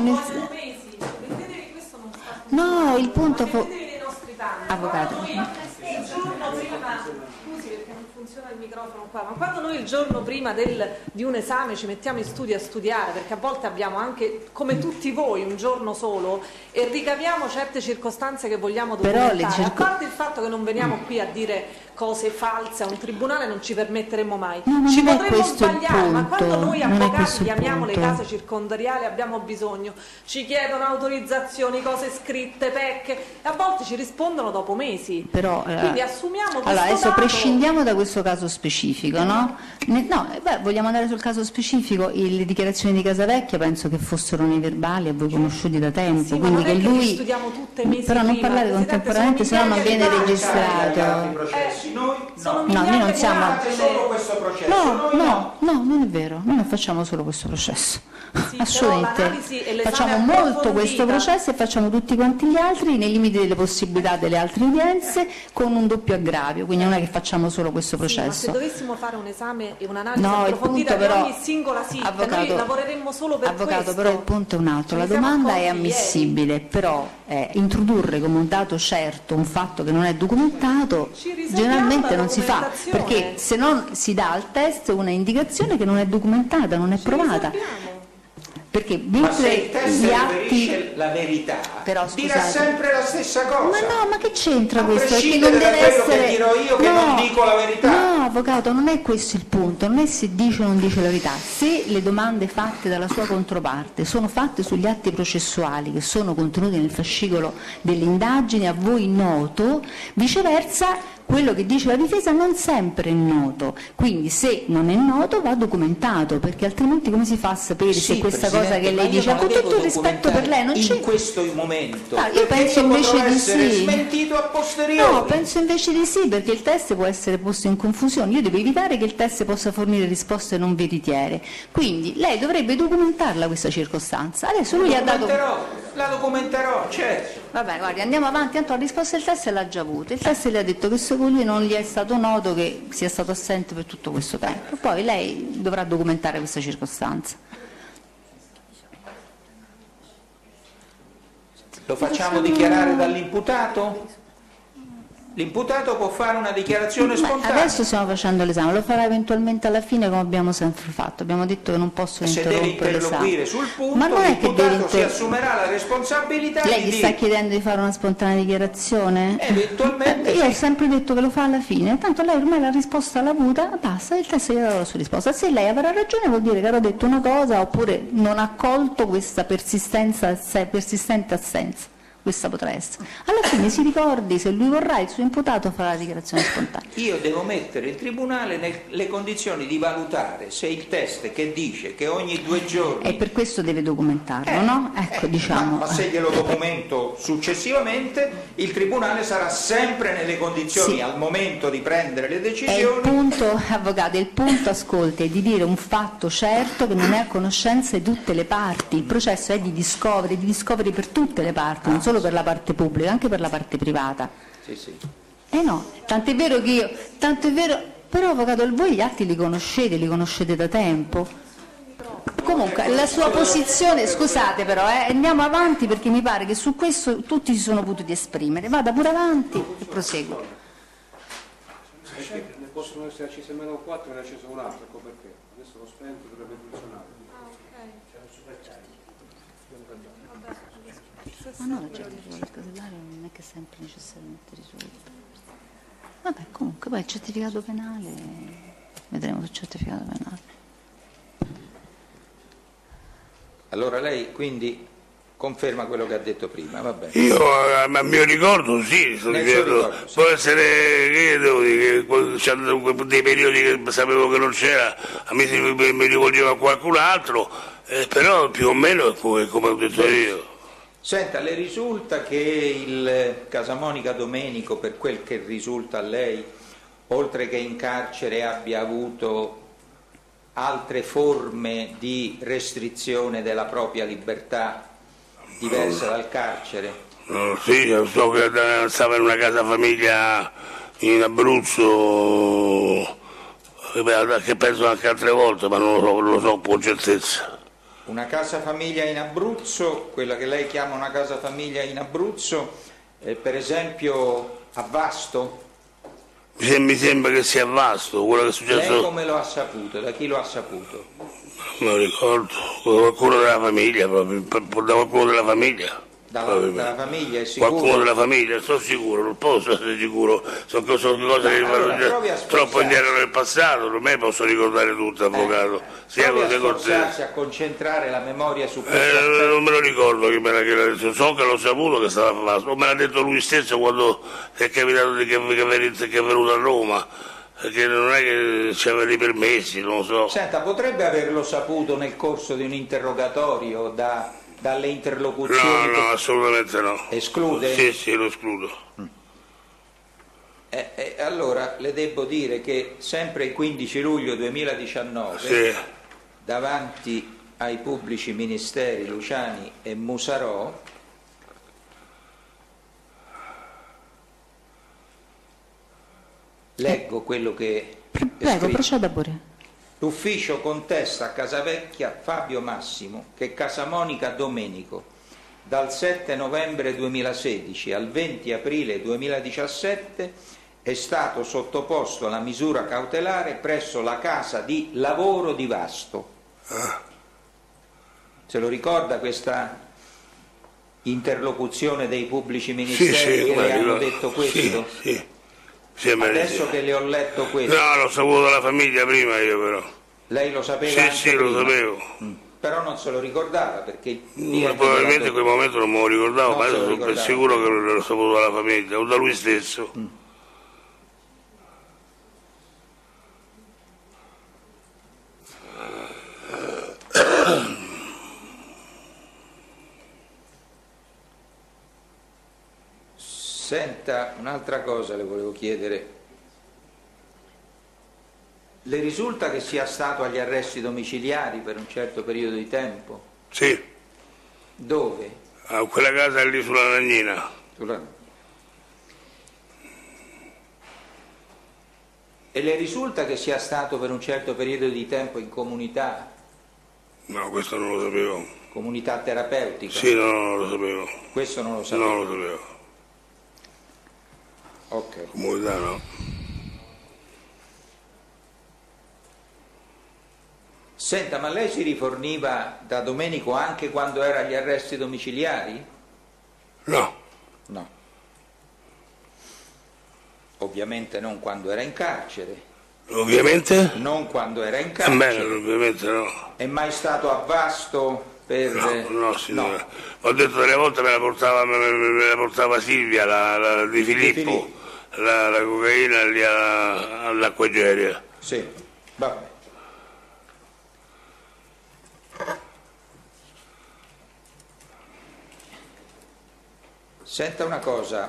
no, il punto avvocato. Il giorno prima, scusi perché non funziona il microfono qua, ma quando noi il giorno prima di un esame ci mettiamo in studio a studiare, perché a volte abbiamo anche, come tutti voi, un giorno solo e ricaviamo certe circostanze che vogliamo documentare, a parte il fatto che non veniamo qui a dire cose false a un tribunale, non ci permetteremo mai. Ci potremmo sbagliare, ma quando noi avvocati chiamiamo le case circondariali abbiamo bisogno, ci chiedono autorizzazioni, cose scritte, pecche, e a volte ci rispondono dopo mesi. Però, quindi assumiamo questo allora, adesso dato... prescindiamo da questo caso specifico, no? Vogliamo andare sul caso specifico. Le dichiarazioni di Casavecchia penso che fossero nei verbali a voi conosciuti da tempo, sì, quindi che lui studiamo tutte mesi però non prima, parlare contemporaneamente, se no non viene registrato. Noi non siamo solo questo processo. No, non è vero, noi non facciamo solo questo processo. Assolutamente, facciamo molto questo processo e facciamo tutti quanti gli altri nei limiti delle possibilità delle altre udienze con un doppio aggravio, quindi non è che facciamo solo questo processo. Ma se dovessimo fare un esame e un'analisi approfondita di ogni singola SIT, noi lavoreremmo solo per questo. Però il punto è un altro, la domanda è ammissibile, però introdurre come un dato certo un fatto che non è documentato generalmente non si fa, perché se non si dà al test una indicazione che non è documentata, non è provata. Perché ma se il test riferisce la verità, però, dirà sempre la stessa cosa. Ma che c'entra questo? Perché non deve essere che dirò io che non dico la verità. No, avvocato, non è questo il punto, non è se dice o non dice la verità. Se le domande fatte dalla sua controparte sono fatte sugli atti processuali che sono contenuti nel fascicolo delle indagini a voi noto, viceversa quello che dice la difesa non sempre è noto, quindi se non è noto va documentato, perché altrimenti come si fa a sapere se questa cosa che lei dice, con tutto il rispetto per lei, non c'è in questo momento, io penso invece di sì. Smentito a posteriori. No, penso invece di sì, perché il test può essere posto in confusione. Io devo evitare che il test possa fornire risposte non veritiere, quindi lei dovrebbe documentarla questa circostanza. Adesso lui ha dato... La documenterò, certo. Vabbè, guardi, andiamo avanti, tanto la risposta del test l'ha già avuta. Il test le ha detto che secondo lui non gli è stato noto che sia stato assente per tutto questo tempo. Poi lei dovrà documentare questa circostanza. Lo facciamo dichiarare dall'imputato? L'imputato può fare una dichiarazione spontanea. Adesso stiamo facendo l'esame, lo farà eventualmente alla fine come abbiamo sempre fatto. Abbiamo detto che non posso interrompere l'esame. Se deve interloquire sul punto, ma non è che deve si assumerà la responsabilità. Lei gli sta chiedendo di fare una spontanea dichiarazione? Eventualmente io ho sempre detto che lo fa alla fine, tanto lei ormai la risposta l'ha avuta, basta, il test gli ha dato la sua risposta. Se lei avrà ragione vuol dire che avrà detto una cosa oppure non ha colto questa persistente assenza. Questa potrà essere. Alla fine si ricordi, se lui vorrà, il suo imputato farà la dichiarazione spontanea. Io devo mettere il tribunale nelle condizioni di valutare se il test che dice che ogni 2 giorni... E per questo deve documentarlo, no? Ecco, diciamo. Ma se glielo documento successivamente, il tribunale sarà sempre nelle condizioni, sì, al momento di prendere le decisioni... È il punto, avvocato, il punto, ascolti, è di dire un fatto certo che non è a conoscenza di tutte le parti. Il processo è di discovery per tutte le parti, non solo per la parte pubblica, anche per la parte privata. Sì, sì. No, tant'è vero che io, però avvocato, voi gli atti li conoscete da tempo. Comunque la sua posizione, scusate però, andiamo avanti perché mi pare che su questo tutti si sono potuti esprimere. Vada pure avanti e prosegua. Ne possono essere accese almeno 4 e ne è acceso un altro, ecco perché. Adesso lo spento dovrebbe funzionare. Ma no, la certificato casellare non è che è sempre necessariamente risulta. Vabbè, comunque poi il certificato penale, vedremo sul certificato penale. Allora lei quindi conferma quello che ha detto prima, va bene. Io a mio ricordo sì, può essere che devo dire, che c'erano dei periodi che sapevo che non c'era, a me mi rivolgevo a qualcun altro, però più o meno è come ho detto io. Senta, le risulta che il Casamonica Domenico, per quel che risulta a lei, oltre che in carcere abbia avuto altre forme di restrizione della propria libertà diversa dal carcere? Sì, so che stava in una casa famiglia in Abruzzo, che penso anche altre volte, ma non lo so con certezza. Una casa famiglia in Abruzzo, quella che lei chiama una casa famiglia in Abruzzo, per esempio a Vasto? Mi sembra che sia a Vasto, quello che è successo. Lei come lo ha saputo? Da chi lo ha saputo? Non mi ricordo, qualcuno della famiglia, proprio, da qualcuno della famiglia. Dalla famiglia è sicuro? Qualcuno della famiglia, sono sicuro, non posso essere sicuro, sono cose che troppo indietro nel passato, non me posso ricordare tutto, avvocato. Provi a sforzarsi a concentrare la memoria su questo non me lo ricordo, so che l'ho saputo che stava a Vasto, me l'ha detto lui stesso quando è capitato che è venuto a Roma, perché non è che c'aveva i permessi, non lo so. Senta, potrebbe averlo saputo nel corso di un interrogatorio dalle interlocuzioni? No, assolutamente no. Esclude? Sì, lo escludo. Allora le devo dire che sempre il 15 luglio 2019, davanti ai pubblici ministeri Luciani e Musarò, leggo quello che prego, proceda pure. L'ufficio contesta a Casavecchia Fabio Massimo che Casamonica Domenico dal 7 novembre 2016 al 20 aprile 2017 è stato sottoposto alla misura cautelare presso la casa di lavoro di Vasto. Se lo ricorda questa interlocuzione dei pubblici ministeri che le hanno detto questo? Sì, adesso che le ho letto questo. No, l'ho saputo dalla famiglia prima io però. Lei lo sapeva? Sì, lo sapevo. Però non se lo ricordava perché... probabilmente in quel momento non me lo ricordavo, ma sono sicuro che l'ho saputo dalla famiglia o da lui stesso. Senta, un'altra cosa le volevo chiedere. Le risulta che sia stato agli arresti domiciliari per un certo periodo di tempo? Sì. Dove? A quella casa lì sulla Ragnina. E le risulta che sia stato per un certo periodo di tempo in comunità? No, questo non lo sapevo. Comunità terapeutica? Sì, no, non lo sapevo. Questo non lo sapevo? Non lo sapevo. Ok. Comunità no. Senta, ma lei si riforniva da Domenico anche quando era agli arresti domiciliari? No. No. Ovviamente non quando era in carcere. Ovviamente? Non quando era in carcere. Bene, ovviamente no. È mai stato a Vasto per... No, signora. No. Ho detto delle volte me la portava Silvia, di Filippo, la cocaina lì all'Acquageria. Sì, vabbè. Senta una cosa,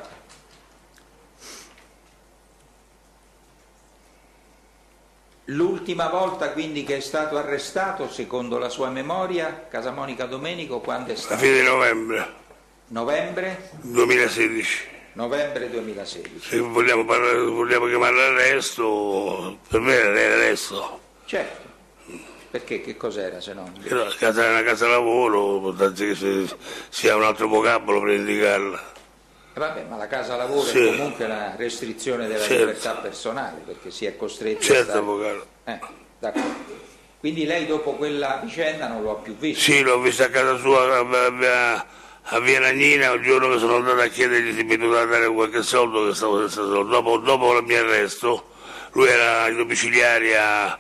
l'ultima volta quindi che è stato arrestato, secondo la sua memoria, Casamonica Domenico, quando è stato? A fine di novembre. Novembre? 2016. Novembre 2016. Se vogliamo chiamare l'arresto, per me è l'arresto. Certo. Perché? Che cos'era se no? Una casa lavoro, tanto che sia un altro vocabolo per indicarla. Vabbè, ma la casa lavoro sì. È comunque la restrizione della libertà personale, perché si è costretti a stare... avvocato. D'accordo. Quindi lei dopo quella vicenda non lo ha più visto? Sì, l'ho vista a casa sua a Via Ragnina, un giorno che sono andato a chiedergli se mi doveva dare qualche soldo, che stavo senza soldo. Dopo il mio arresto, lui era in domiciliari a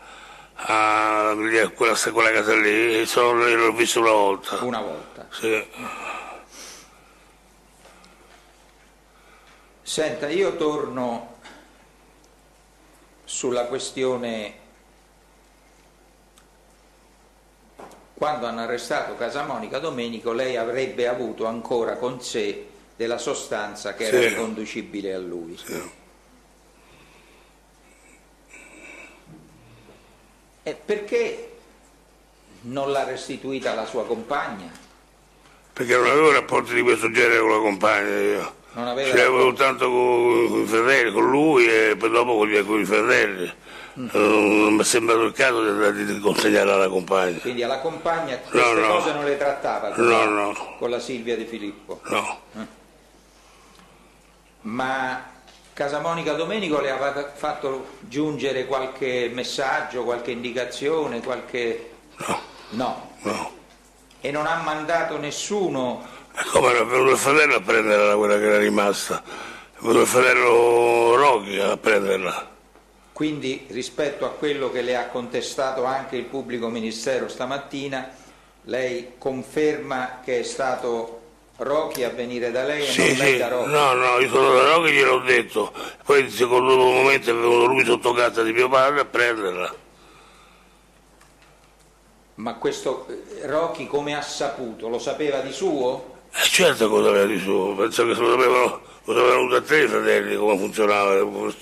quella casa lì, e l'ho visto una volta. Una volta? Sì. Senta, io torno sulla questione quando hanno arrestato Casamonica Domenico, lei avrebbe avuto ancora con sé della sostanza che era riconducibile a lui. Sì. E perché non l'ha restituita alla sua compagna? Perché non avevo rapporti di questo genere con la compagna io. Non aveva ce l'avevo soltanto con i fratelli, con lui e poi dopo con i fratelli. Non mi è sembrato il caso di consegnarla alla compagna. Quindi alla compagna queste cose non le trattava con la Silvia Di Filippo? No. Ma Casamonica Domenico le aveva fatto giungere qualche messaggio, qualche indicazione, qualche... No. E non ha mandato nessuno? Come era venuto il fratello a prenderla, quella che era rimasta? È venuto il fratello Rocchi a prenderla. Quindi rispetto a quello che le ha contestato anche il pubblico ministero stamattina, lei conferma che è stato Rocchi a venire da lei e non lei da Rocchi? No, io sono da Rocchi, gliel'ho detto. Poi il secondo momento è venuto lui sotto casa di mio padre a prenderla. Ma questo Rocchi come ha saputo? Lo sapeva di suo? Certo che lo sapeva di suo, penso che lo sapevano tutti e tre i fratelli come funzionava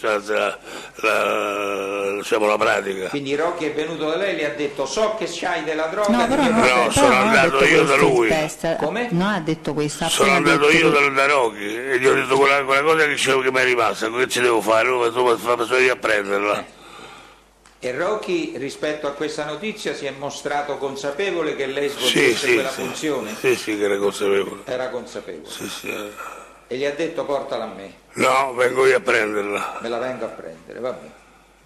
la pratica. Quindi Rocchi è venuto da lei e le ha detto so che c'hai della droga? No, però no, sono andato io da lui. Come? Non ha detto questo. Sono andato io da Rocchi e gli ho detto quella cosa che mi è rimasta, che ci devo fare? Sono io a prenderla. E Rocchi rispetto a questa notizia si è mostrato consapevole che lei svolgesse quella funzione? Sì, che era consapevole. Era consapevole? Sì. E gli ha detto portala a me? No, vengo io a prenderla. Me la vengo a prendere, va bene.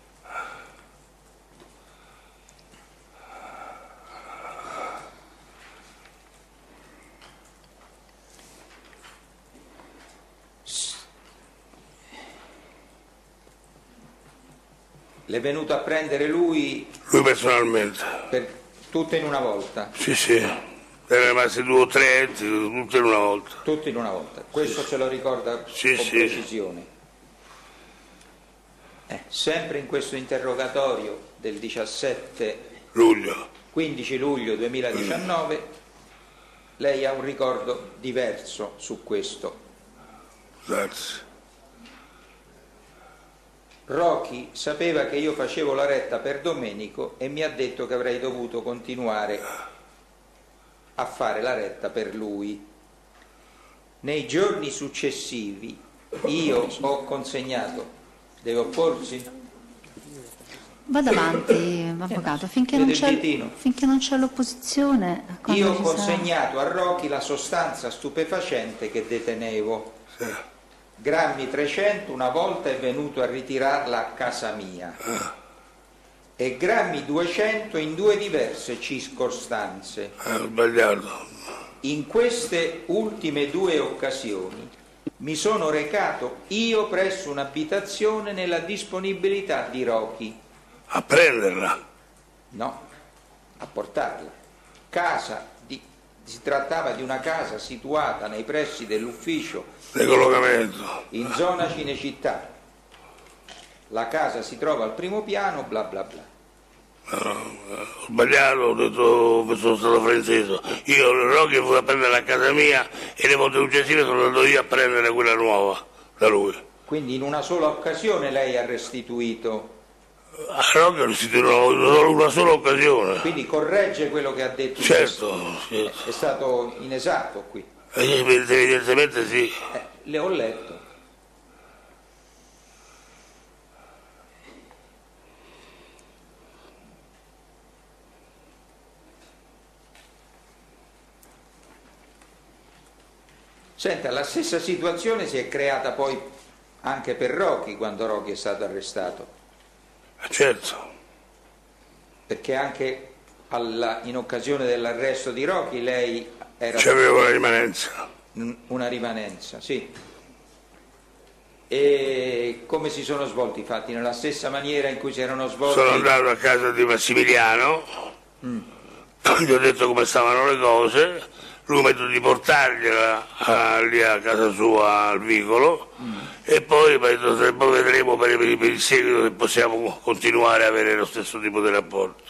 L'è venuto a prendere lui? Lui personalmente. Tutte in una volta? Sì. Erano rimasti 2 o 3 tutte in una volta. Tutte in una volta. Questo ce lo ricorda con precisione. Sempre in questo interrogatorio del 15 luglio 2019 lei ha un ricordo diverso su questo. Grazie. Rocky sapeva che io facevo la retta per Domenico e mi ha detto che avrei dovuto continuare a fare la retta per lui. Nei giorni successivi io ho consegnato, deve opporsi? Vada avanti, avvocato, finché non c'è l'opposizione. Io ho consegnato a Rocky la sostanza stupefacente che detenevo. Grammi 300, una volta è venuto a ritirarla a casa mia, e grammi 200 in 2 diverse circostanze. Sbagliato. In queste ultime 2 occasioni mi sono recato io presso un'abitazione nella disponibilità di Rocky. A prenderla? No, a portarla. Si trattava di una casa situata nei pressi dell'ufficio di collocamento in zona Cinecittà. La casa si trova al primo piano, bla bla bla. No, ho sbagliato, ho detto, sono stato frainteso. Io Rocky fu a prendere a casa mia e le volte successive sono andato io a prendere quella nuova da lui. Quindi in una sola occasione lei ha restituito? A Rocky ho restituito una sola occasione. Quindi corregge quello che ha detto? Certo, certo. È stato inesatto qui? Evidentemente sì. Le ho letto. Senta, la stessa situazione si è creata poi anche per Rocky quando Rocky è stato arrestato. Certo. Perché anche in occasione dell'arresto di Rocky lei era... C'aveva una rimanenza. Una rimanenza, sì. E come si sono svolti i fatti? Nella stessa maniera in cui si erano svolti? Sono andato a casa di Massimiliano, gli ho detto come stavano le cose, lui mi ha detto di portargliela lì a casa sua al vicolo, e poi mi ha detto poi vedremo per il seguito se possiamo continuare a avere lo stesso tipo di rapporto.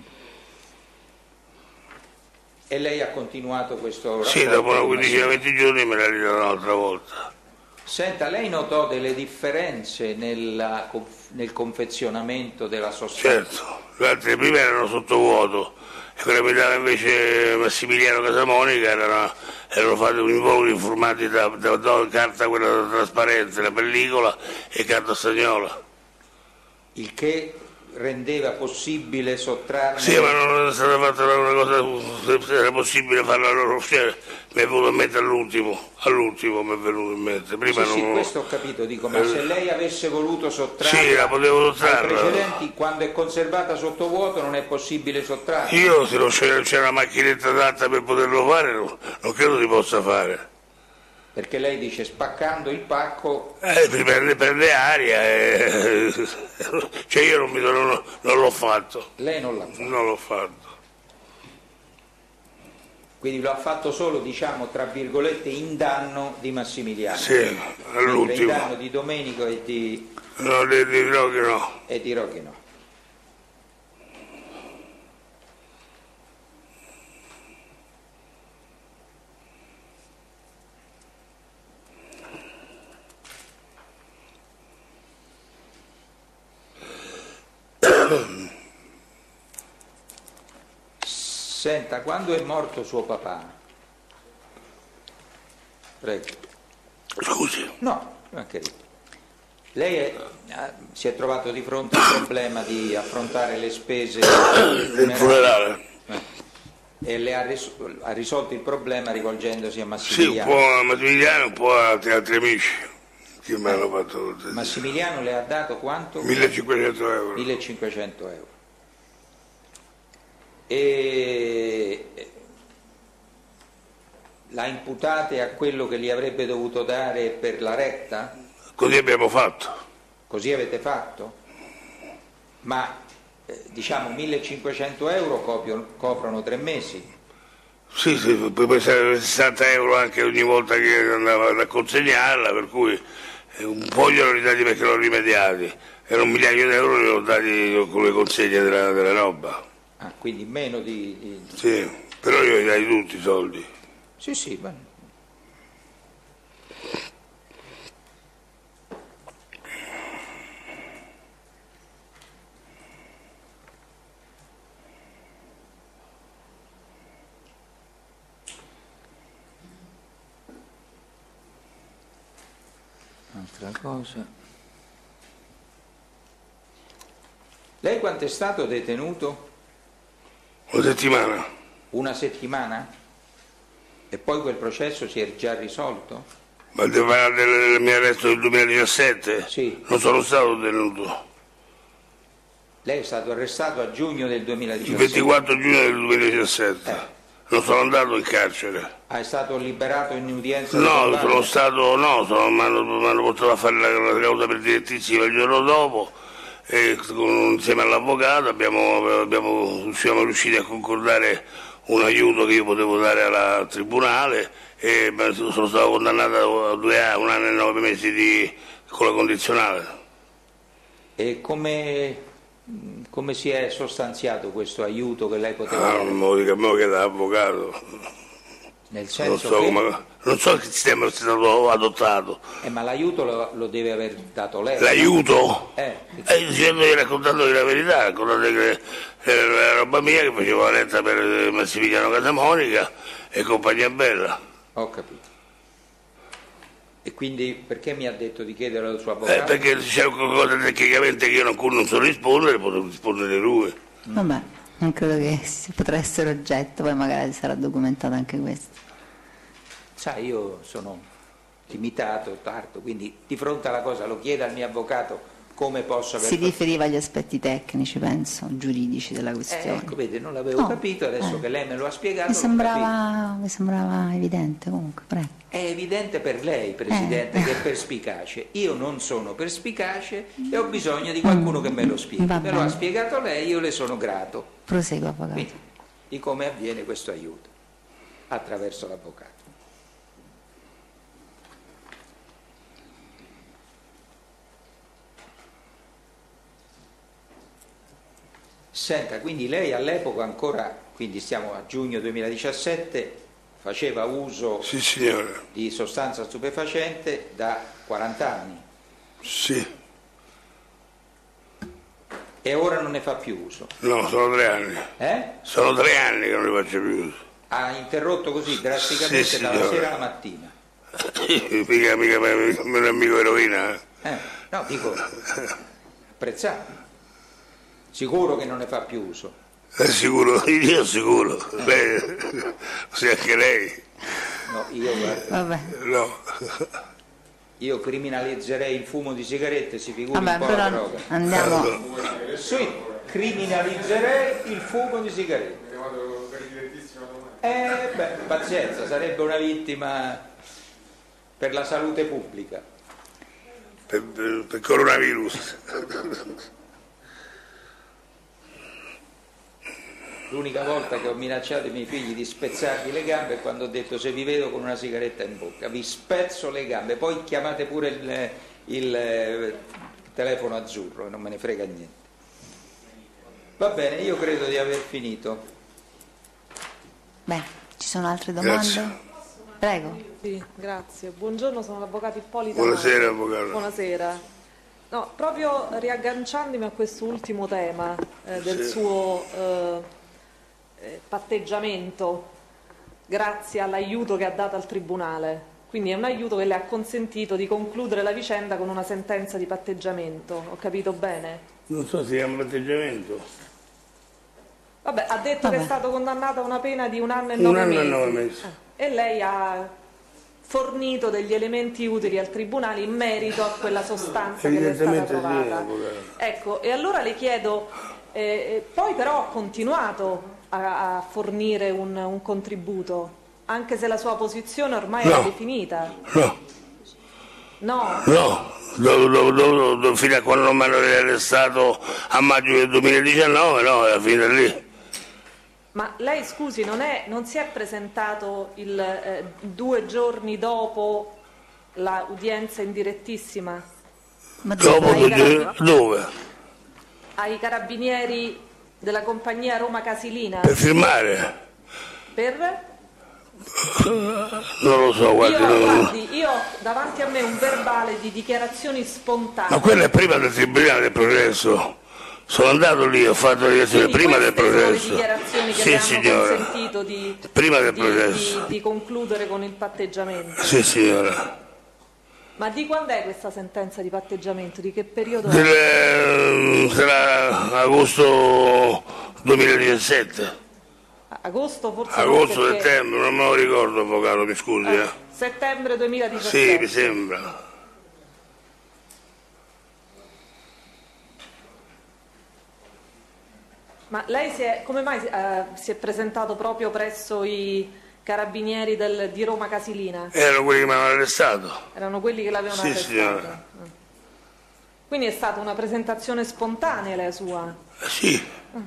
E lei ha continuato questo rapporto? Sì, dopo una 15-20 giorni me l'ha ridato un'altra volta. Senta, lei notò delle differenze nel confezionamento della sostanza? Certo, le altre prime erano sottovuoto e quella che mi dava invece Massimiliano Casamonica erano fatti un involucri formati da carta quella trasparente, la pellicola e carta stagnola. Il che rendeva possibile sottrarne... Sì, ma non è stata fatta una cosa, se era possibile farla loro, cioè, mi è venuto in mente all'ultimo mi è venuto in mente. Prima sì, non... questo ho capito, dico, ma se lei avesse voluto sottrarla, sì, la potevo sottrarre. Ai precedenti, quando è conservata sottovuoto non è possibile sottrarla? Io, se non c'è una macchinetta adatta per poterlo fare, non credo si possa fare. Perché lei dice spaccando il pacco... prende aria, cioè io non l'ho fatto. Lei non l'ha fatto? Non l'ho fatto. Quindi lo ha fatto solo, diciamo, tra virgolette, in danno di Massimiliano. Sì, all'ultimo. In danno di Domenico e di... No, di Rocky no. E di Rocky no. Senta, quando è morto suo papà? Prego. Scusi. No, anche lì. Lei si è trovato di fronte al problema di affrontare le spese del funerale. E le ha risolto il problema rivolgendosi a Massimiliano. Sì, un po' a Massimiliano, un po' a altri amici che mi hanno fatto. Massimiliano le ha dato quanto? 1500 euro. 1500 euro. E la imputate a quello che gli avrebbe dovuto dare per la retta? Così abbiamo fatto. Così avete fatto? Ma diciamo 1500 euro coprono 3 mesi? Sì, poi pensare 60 euro anche ogni volta che andava a consegnarla, per cui un po' glielo ridati perché l'ho rimediati, e un migliaio di euro li ho dati con le consegne della roba. Ah, quindi meno di... Sì, però io gli dai tutti i soldi. Sì, sì, ma... Un'altra cosa. Lei quanto è stato detenuto? Una settimana. Una settimana? E poi quel processo si è già risolto? Ma devo parlare del mio arresto del 2017? Sì. Non sono stato detenuto. Lei è stato arrestato a giugno del 2017? Il 24 giugno del 2017. Non sono andato in carcere. È stato liberato in udienza? No, sono stato, mi hanno portato a fare la causa per direttissima il giorno dopo e insieme all'avvocato siamo riusciti a concordare un aiuto che io potevo dare al tribunale e sono stato condannato a 2 anni, 1 anno e 9 mesi con la condizionale. E come si è sostanziato questo aiuto che lei poteva dare? Non me lo dica a me che da avvocato. Nel senso non so che sistema è stato adottato. Ma l'aiuto lo deve aver dato lei. L'aiuto? Raccontandogli la verità, raccontando che era roba mia che facevo la letta per Massimiliano Casamonica e compagnia bella. Ho capito. E quindi perché mi ha detto di chiedere al suo avvocato? Perché c'è qualcosa tecnicamente che io non so rispondere, potrò rispondere lui. Vabbè, non credo che si potrà essere oggetto, poi magari sarà documentato anche questo. Sai, io sono limitato, tardo, quindi di fronte alla cosa lo chiedo al mio avvocato come posso aver... Si riferiva agli aspetti tecnici, penso, giuridici della questione. Ecco, vede, non l'avevo capito, adesso che lei me lo ha spiegato... Mi sembrava evidente comunque, prego. È evidente per lei, Presidente, che è perspicace. Io non sono perspicace e ho bisogno di qualcuno che me lo spieghi. Me lo ha spiegato lei, io le sono grato. Prosegua, avvocato. Quindi, di come avviene questo aiuto attraverso l'avvocato. Senta, quindi lei all'epoca ancora, quindi stiamo a giugno 2017, faceva uso di sostanza stupefacente da 40 anni. Sì. E ora non ne fa più uso? No, sono 3 anni. Sono 3 anni che non ne faccio più uso. Ha interrotto così drasticamente dalla sera alla mattina? mica un amico eroina. No, dico, apprezzato. Sicuro che non ne fa più uso? Sicuro, io sicuro. Lei, sì, anche lei. No, io guarda. Vabbè. No. Io criminalizzerei il fumo di sigarette, si figuri un po' però la droga. Andiamo. Sì, criminalizzerei il fumo di sigarette. Pazienza, sarebbe una vittima per la salute pubblica. Per coronavirus. L'unica volta che ho minacciato i miei figli di spezzarvi le gambe è quando ho detto: se vi vedo con una sigaretta in bocca vi spezzo le gambe, poi chiamate pure il telefono azzurro e non me ne frega niente. Va bene, io credo di aver finito. Beh, ci sono altre domande? Grazie. Prego. Sì, grazie. Buongiorno, sono l'avvocato Ippolita. Buonasera, avvocato. Buonasera. No, proprio riagganciandomi a questo ultimo tema del suo patteggiamento, grazie all'aiuto che ha dato al Tribunale. Quindi è un aiuto che le ha consentito di concludere la vicenda con una sentenza di patteggiamento. Ho capito bene? Non so se si chiama patteggiamento. Vabbè, ha detto che è stato condannato a una pena di 1 anno e 9 mesi. 1 anno e 9 mesi. E lei ha fornito degli elementi utili al Tribunale in merito a quella sostanza che è stata trovata. Ecco, e allora le chiedo, poi però ha continuato a fornire un contributo, anche se la sua posizione ormai era definita. No. Fino a quando non mi hanno arrestato a maggio del 2019, no, era finita lì. Ma lei, scusi, non si è presentato 2 giorni dopo l'udienza indirettissima? Ma dove? Ai carabinieri della compagnia Roma Casilina. Per firmare? Per? Non lo so, guardi. Io ho davanti a me un verbale di dichiarazioni spontanee. Ma quello è prima del tribunale del processo. Sono andato lì, ho fatto la dichiarazione prima del processo. Sono le dichiarazioni che le hanno consentito prima del processo. di concludere con il patteggiamento. Sì, signora. Ma di quando è questa sentenza di patteggiamento? Di che periodo sarà agosto 2017. Agosto forse? Agosto, perché... settembre, non me lo ricordo, avvocato, mi scusi. Settembre 2017? Sì, mi sembra. Ma lei come mai si è presentato proprio presso i carabinieri di Roma Casilina? Erano quelli che mi hanno arrestato. Erano quelli che l'avevano arrestato? Sì, signora. Quindi è stata una presentazione spontanea la sua? Sì.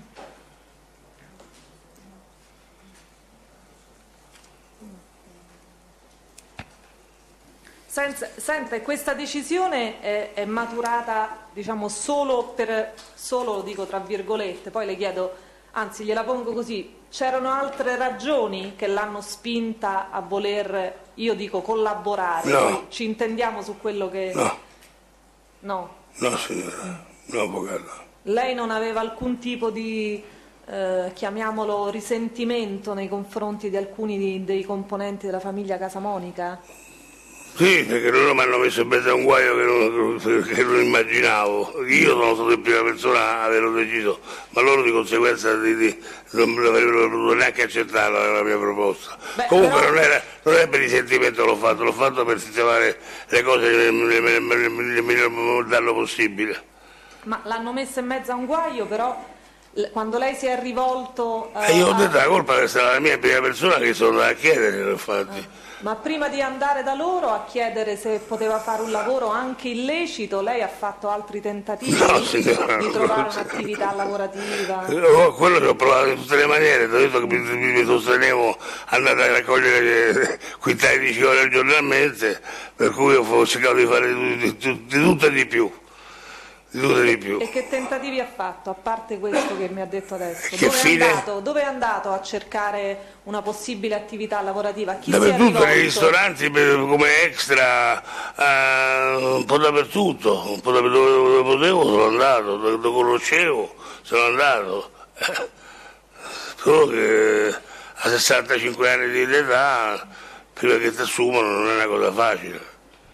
Senta, questa decisione è maturata, diciamo, solo, lo dico tra virgolette, poi le chiedo, anzi gliela pongo così, c'erano altre ragioni che l'hanno spinta a voler, io dico, collaborare? No. Poi ci intendiamo su quello che... No. No? No, signora, no, avvocato. Lei non aveva alcun tipo di, chiamiamolo, risentimento nei confronti di alcuni dei componenti della famiglia Casamonica? Sì, perché loro mi hanno messo in mezzo a un guaio che non immaginavo. Io sono stato in prima persona a averlo deciso, ma loro di conseguenza non avrebbero potuto neanche accettare la mia proposta. Beh, comunque però... non è per risentimento l'ho fatto per sistemare le cose nel miglior modo possibile. Ma l'hanno messa in mezzo a un guaio, però quando lei si è rivolto... io ho detto la colpa è stata la mia prima persona che sono andato a chiedere, infatti. Ma prima di andare da loro a chiedere se poteva fare un lavoro anche illecito, lei ha fatto altri tentativi di trovare un'attività lavorativa? Quello che ho provato in tutte le maniere, ho detto che mi sostenevo andare a raccogliere quintali di cicoria giornalmente, per cui ho cercato di fare di tutto e di più. E che tentativi ha fatto, a parte questo che mi ha detto adesso? Dove è andato a cercare una possibile attività lavorativa? Chi dappertutto, nei ristoranti come extra, un po' dappertutto, dove potevo sono andato, dove conoscevo sono andato. Solo che a 65 anni di età, prima che ti assumano, non è una cosa facile.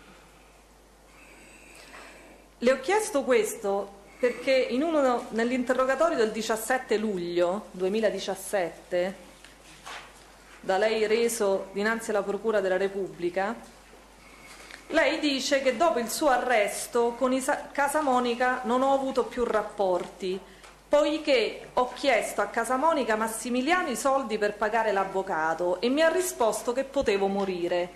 Le ho chiesto questo perché nell'interrogatorio del 17 luglio 2017, da lei reso dinanzi alla Procura della Repubblica, lei dice che dopo il suo arresto con Casamonica non ho avuto più rapporti, poiché ho chiesto a Casamonica Massimiliano i soldi per pagare l'avvocato e mi ha risposto che potevo morire.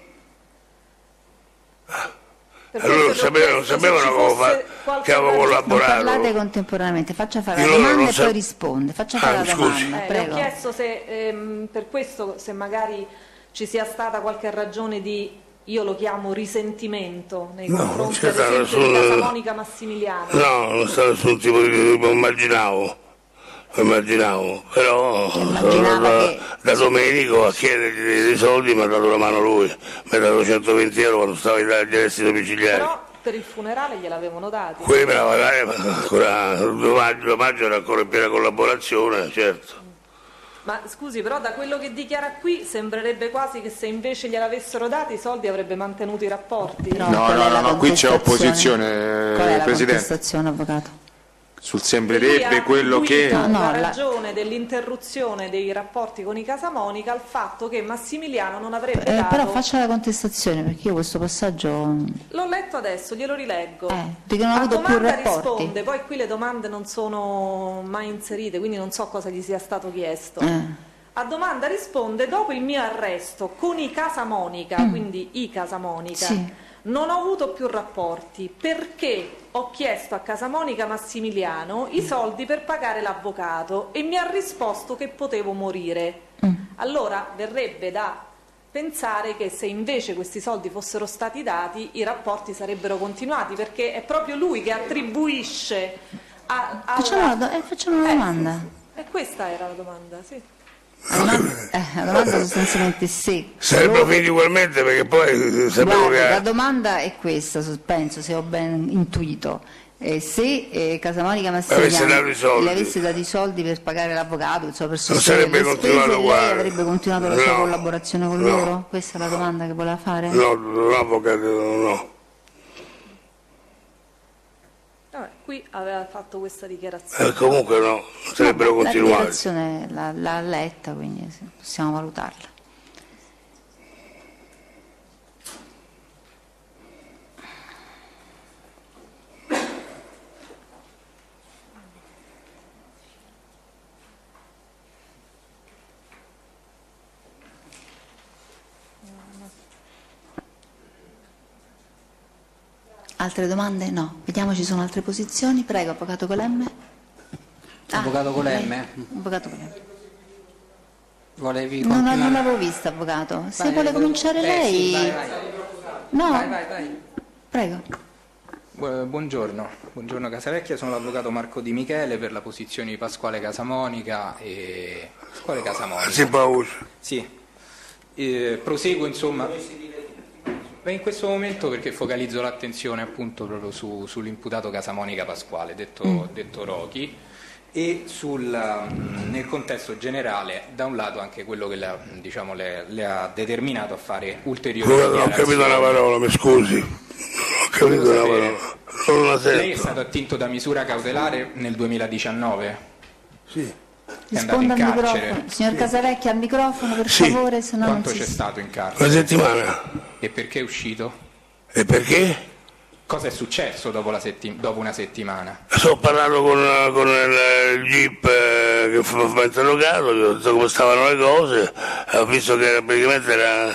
Allora sapevano che avevo collaborato. Non parlate contemporaneamente, faccia fare la domanda e poi risponde. Faccia fare la domanda, prego. Ho chiesto se per questo se magari ci sia stata qualche ragione di, io lo chiamo risentimento nei confronti ad esempio di Casamonica Massimiliano. No, non c'è nessun tipo di immaginavo, però sono da Domenico a chiedergli dei soldi, mi ha dato la mano lui, mi ha dato 120 euro quando stavo agli arresti domiciliari. Però per il funerale gliel'avevano dati. Quelli me la pagare, ma ancora 2 maggio era ancora in piena collaborazione, certo. Ma scusi, però da quello che dichiara qui sembrerebbe quasi che se invece gliel'avessero dati i soldi avrebbe mantenuto i rapporti. No, qui c'è opposizione, Qual è la Presidente. contestazione, avvocato? Sul sembrerebbe quello che... la ragione dell'interruzione dei rapporti con i Casamonica al fatto che Massimiliano non avrebbe dato... Però faccia la contestazione, perché io questo passaggio... L'ho letto adesso, glielo rileggo. Perché non ho avuto più rapporti. Risponde, poi qui le domande non sono mai inserite, quindi non so cosa gli sia stato chiesto. A domanda risponde, dopo il mio arresto con i Casamonica, quindi i Casamonica... Sì. Non ho avuto più rapporti perché ho chiesto a Casamonica Massimiliano i soldi per pagare l'avvocato e mi ha risposto che potevo morire. Allora verrebbe da pensare che se invece questi soldi fossero stati dati i rapporti sarebbero continuati, perché è proprio lui che attribuisce Facciamo una domanda. E questa era la domanda, sì. La domanda sostanzialmente sì. Sarebbero finiti ugualmente, perché poi sapevo che... La domanda è questa, penso, se ho ben intuito. Se Casamonica Massimiliano le avesse dato i soldi per pagare l'avvocato, per sostenere le spese, lei avrebbe continuato la sua collaborazione con loro? Questa è la domanda che voleva fare? No, avvocato, no. Qui aveva fatto questa dichiarazione. Comunque no, sarebbero continuati. La dichiarazione l'ha letta, quindi possiamo valutarla. Altre domande? No. Vediamo, ci sono altre posizioni. Prego, Avvocato Colemme. Avvocato Colemme. Avvocato Colemme. Volevi non continuare? l'avevo vista, Avvocato. Se vuole cominciare lei... Sì, vai. No. Vai. Prego. Buongiorno Casavecchia, sono l'avvocato Marco Di Michele per la posizione di Pasquale Casamonica e... Pasquale Casamonica. Sì, pausa. Sì. Proseguo insomma... Beh, in questo momento perché focalizzo l'attenzione appunto proprio sull'imputato Casamonica Pasquale, detto Rocky, e nel contesto generale, da un lato anche quello che le ha determinato a fare ulteriori dichiarazioni. Non ho capito una parola, mi scusi. Non ho capito una parola. Non la sento. Lei è stato attinto da misura cautelare nel 2019? Sì. È andato in carcere? Microfono. Signor Casavecchia, al microfono per favore, se no Quanto non si... c'è stato in carcere? Una settimana. E perché è uscito? E perché? Cosa è successo dopo una settimana? Sto parlando con il GIP che mi ha interrogato, ho detto come stavano le cose, ho visto che praticamente era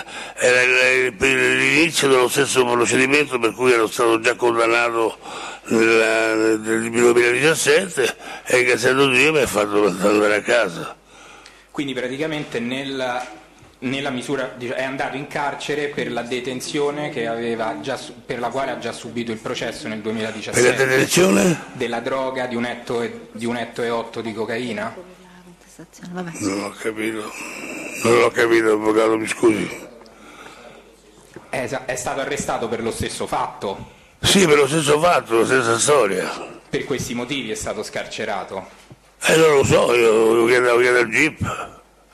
l'inizio dello stesso procedimento per cui ero stato già condannato nel 2017 e che essendo Dio mi ha fatto andare a casa. Quindi praticamente nella misura è andato in carcere per la detenzione per la quale ha già subito il processo nel 2017. Per la detenzione? Della droga di 1,8 etto di cocaina? Non ho capito, avvocato, mi scusi. È stato arrestato per lo stesso fatto? Sì, per lo stesso fatto, la stessa storia. Per questi motivi è stato scarcerato? Non lo so, io lo chiedo al GIP.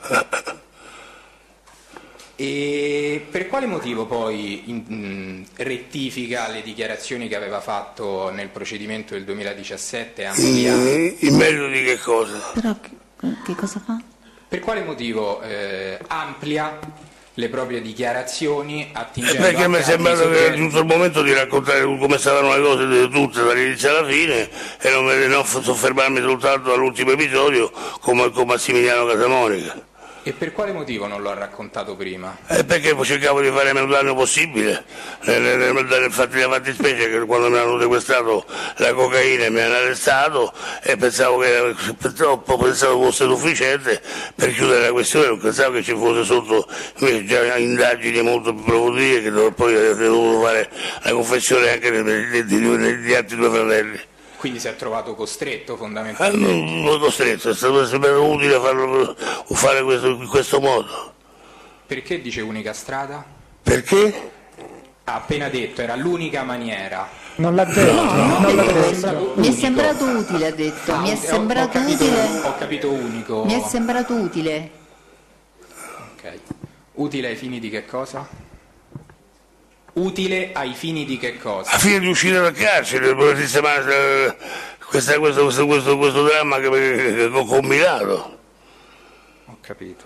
E per quale motivo poi rettifica le dichiarazioni che aveva fatto nel procedimento del 2017? In merito di che cosa? Però che cosa fa? Per quale motivo amplia le proprie dichiarazioni attingendo perché mi è sembrato che era giunto il momento di raccontare come stavano le cose tutte dall'inizio alla fine e non soffermarmi soltanto all'ultimo episodio come Massimiliano Casamonica. E per quale motivo non lo ha raccontato prima? Perché cercavo di fare meno danno possibile nel fattispecie che quando mi hanno sequestrato la cocaina mi hanno arrestato e pensavo fosse sufficiente per chiudere la questione, non pensavo che ci fosse sotto invece già indagini molto più approfondite che poi ho dovuto fare la confessione anche degli altri due fratelli. Quindi si è trovato costretto fondamentalmente? Non costretto, è stato sembrato utile fare in questo modo. Perché dice unica strada? Perché? Ha appena detto, era l'unica maniera. Non l'ha detto. Mi è sembrato utile, ha detto. Mi è sembrato utile. Ho capito unico. Mi è sembrato utile. Ok. Utile ai fini di che cosa? Utile ai fini di che cosa? A fine di uscire dal carcere, per sistemare questo dramma che ho combinato. Ho capito.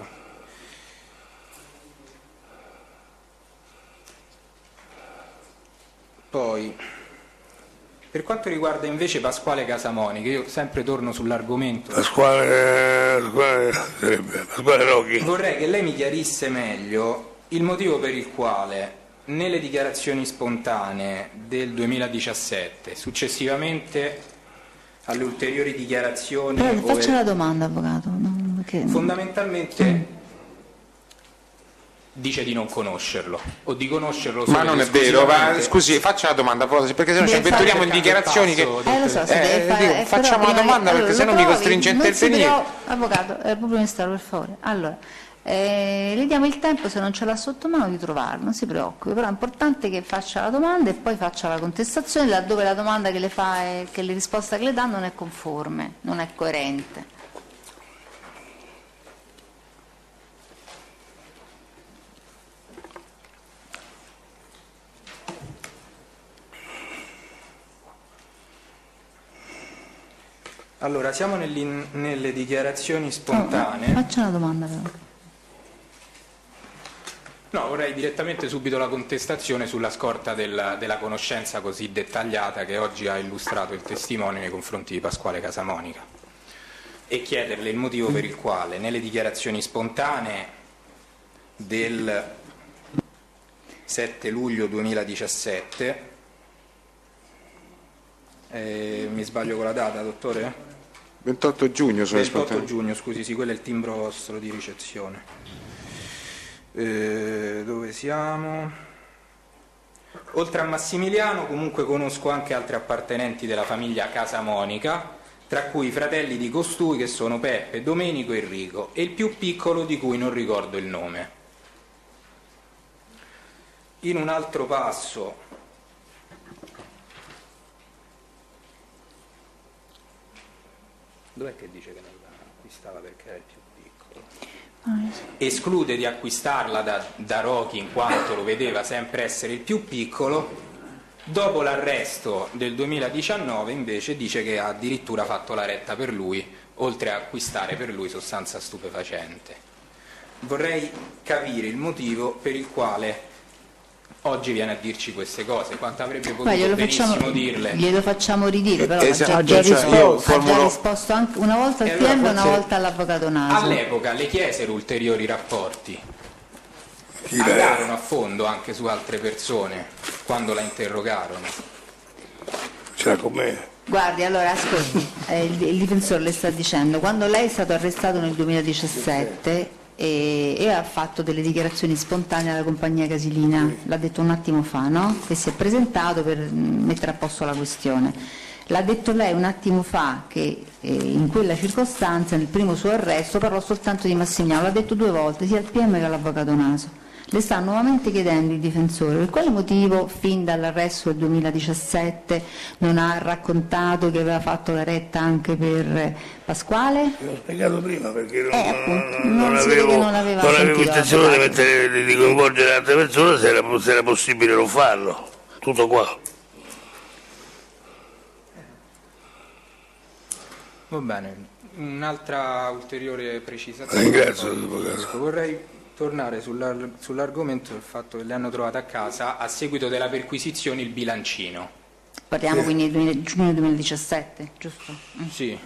Poi, per quanto riguarda invece Pasquale Casamonica, io sempre torno sull'argomento. Pasquale Rocky. Vorrei che lei mi chiarisse meglio il motivo per il quale nelle dichiarazioni spontanee del 2017, successivamente alle ulteriori dichiarazioni... Faccia la domanda, avvocato. Fondamentalmente dice di non conoscerlo, o di conoscerlo solo. Ma non è vero, scusi, faccia la domanda, perché se no ci avventuriamo in dichiarazioni che... facciamo la domanda perché se no mi costringe a intervenire. Avvocato, pubblico ministero, per favore. Allora... le diamo il tempo, se non ce l'ha sotto mano, di trovarlo, non si preoccupi, però è importante che faccia la domanda e poi faccia la contestazione laddove la domanda che le fa e che le risposte che le dà non è conforme, non è coerente. Allora, siamo nelle dichiarazioni spontanee. Faccio una domanda però. No, vorrei direttamente subito la contestazione sulla scorta della conoscenza così dettagliata che oggi ha illustrato il testimone nei confronti di Pasquale Casamonica e chiederle il motivo per il quale nelle dichiarazioni spontanee del 7 luglio 2017, mi sbaglio con la data, dottore? 28 giugno sono 28 giugno, scusi, sì, quello è il timbro vostro di ricezione. Dove siamo? Oltre a Massimiliano comunque conosco anche altri appartenenti della famiglia Casamonica, tra cui i fratelli di costui che sono Peppe, Domenico e Enrico, e il più piccolo di cui non ricordo il nome. In un altro passo dov'è che dice che non la acquistava perché era il più piccolo? Esclude di acquistarla da Rocky in quanto lo vedeva sempre essere il più piccolo. Dopo l'arresto del 2019 invece dice che ha addirittura fatto la retta per lui, oltre a acquistare per lui sostanza stupefacente. Vorrei capire il motivo per il quale oggi viene a dirci queste cose, quanto avrebbe potuto benissimo dirle. Glielo facciamo ridire, però esatto, ha già risposto anche una volta al PM e una volta all'avvocato Naso. All'epoca le chiesero ulteriori rapporti, andarono a fondo anche su altre persone quando la interrogarono. C'era con me. Guardi, allora ascolti, il difensore le sta dicendo, quando lei è stato arrestato nel 2017 e ha fatto delle dichiarazioni spontanee alla compagnia Casilina, l'ha detto un attimo fa, no? Che si è presentato per mettere a posto la questione. L'ha detto lei un attimo fa che in quella circostanza, nel primo suo arresto, parlò soltanto di Massimiliano, l'ha detto 2 volte, sia al PM che all'avvocato Naso. Le sta nuovamente chiedendo il difensore per quale motivo fin dall'arresto del 2017 non ha raccontato che aveva fatto la retta anche per Pasquale? L'ho spiegato prima perché non avevo intenzione di coinvolgere altre persone se era possibile non farlo. Tutto qua. Va bene, un'altra ulteriore precisazione. Ringrazio l'avvocato. Vorrei tornare sull'argomento del fatto che le hanno trovato a casa a seguito della perquisizione il bilancino. Parliamo quindi di giugno 2017, giusto? Sì.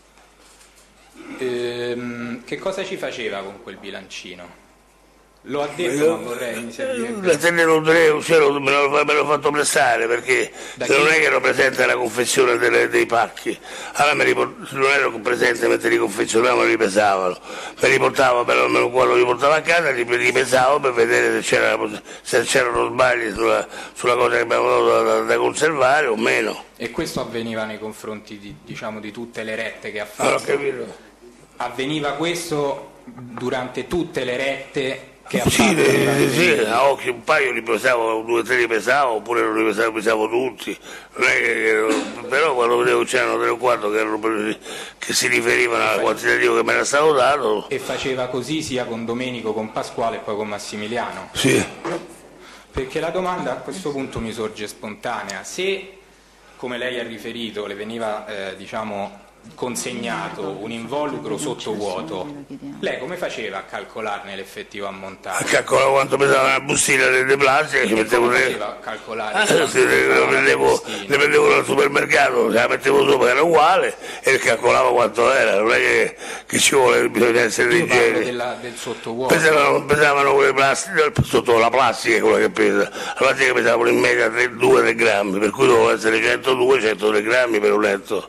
Che cosa ci faceva con quel bilancino? Lo ha detto, ma vorrei, mi servirebbe. La tele non me l'ho fatto prestare perché se non è che ero presente alla confezione dei pacchi, allora non ero presente mentre li confezionavano e li pesavano, me li portavo, almeno quando li portavo a casa li pesavo per vedere se c'erano sbagli sulla cosa che abbiamo dato da conservare o meno. E questo avveniva nei confronti di tutte le rette che ha fatto? Non ho capito. Avveniva questo durante tutte le rette che ha sì, fatto? A occhio un paio li pesavo, 2 o 3 li pesavo, oppure non li pesavo tutti. Non è però quando vedevo che c'erano 3 o 4 che si riferivano al quantitativo che mi era stato dato. E faceva così sia con Domenico, con Pasquale e poi con Massimiliano? Sì. Perché la domanda a questo punto mi sorge spontanea: se, come lei ha riferito, le veniva consegnato un involucro sottovuoto, lei come faceva a calcolarne l'effettivo ammontare? A calcolare quanto pesava una bustina delle plastiche, ci mettevo faceva a calcolare? Le prendevo dal supermercato, la mettevo sopra, era uguale e calcolavo quanto era, non è che ci vuole, bisogna essere leggeri. Del sottovuoto. Pesavano quelle plastiche, sotto la plastica è quella che pesa, la plastica pesavano in media 2-3 grammi, per cui dovevano essere 102-103 grammi per un letto.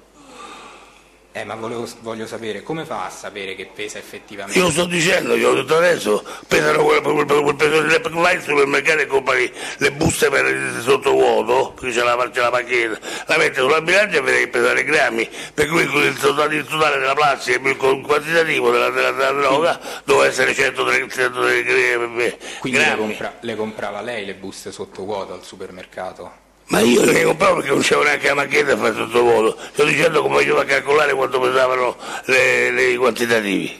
Ma voglio sapere, come fa a sapere che pesa effettivamente? Io lo sto dicendo, io l'ho detto adesso, pesano quel peso, vai al supermercato e compri le buste per il sottovuoto, perché c'è la pacchetta, la metti sulla bilancia e vedi che pesano i grammi, per cui il totale della plastica e il quantitativo della droga doveva essere 103 grammi. Quindi le comprava lei le buste sottovuoto al supermercato? Ma io le compravo perché non c'avevo neanche la macchietta a fare sottovuoto. Sto dicendo come facevo a calcolare quanto pesavano i quantitativi.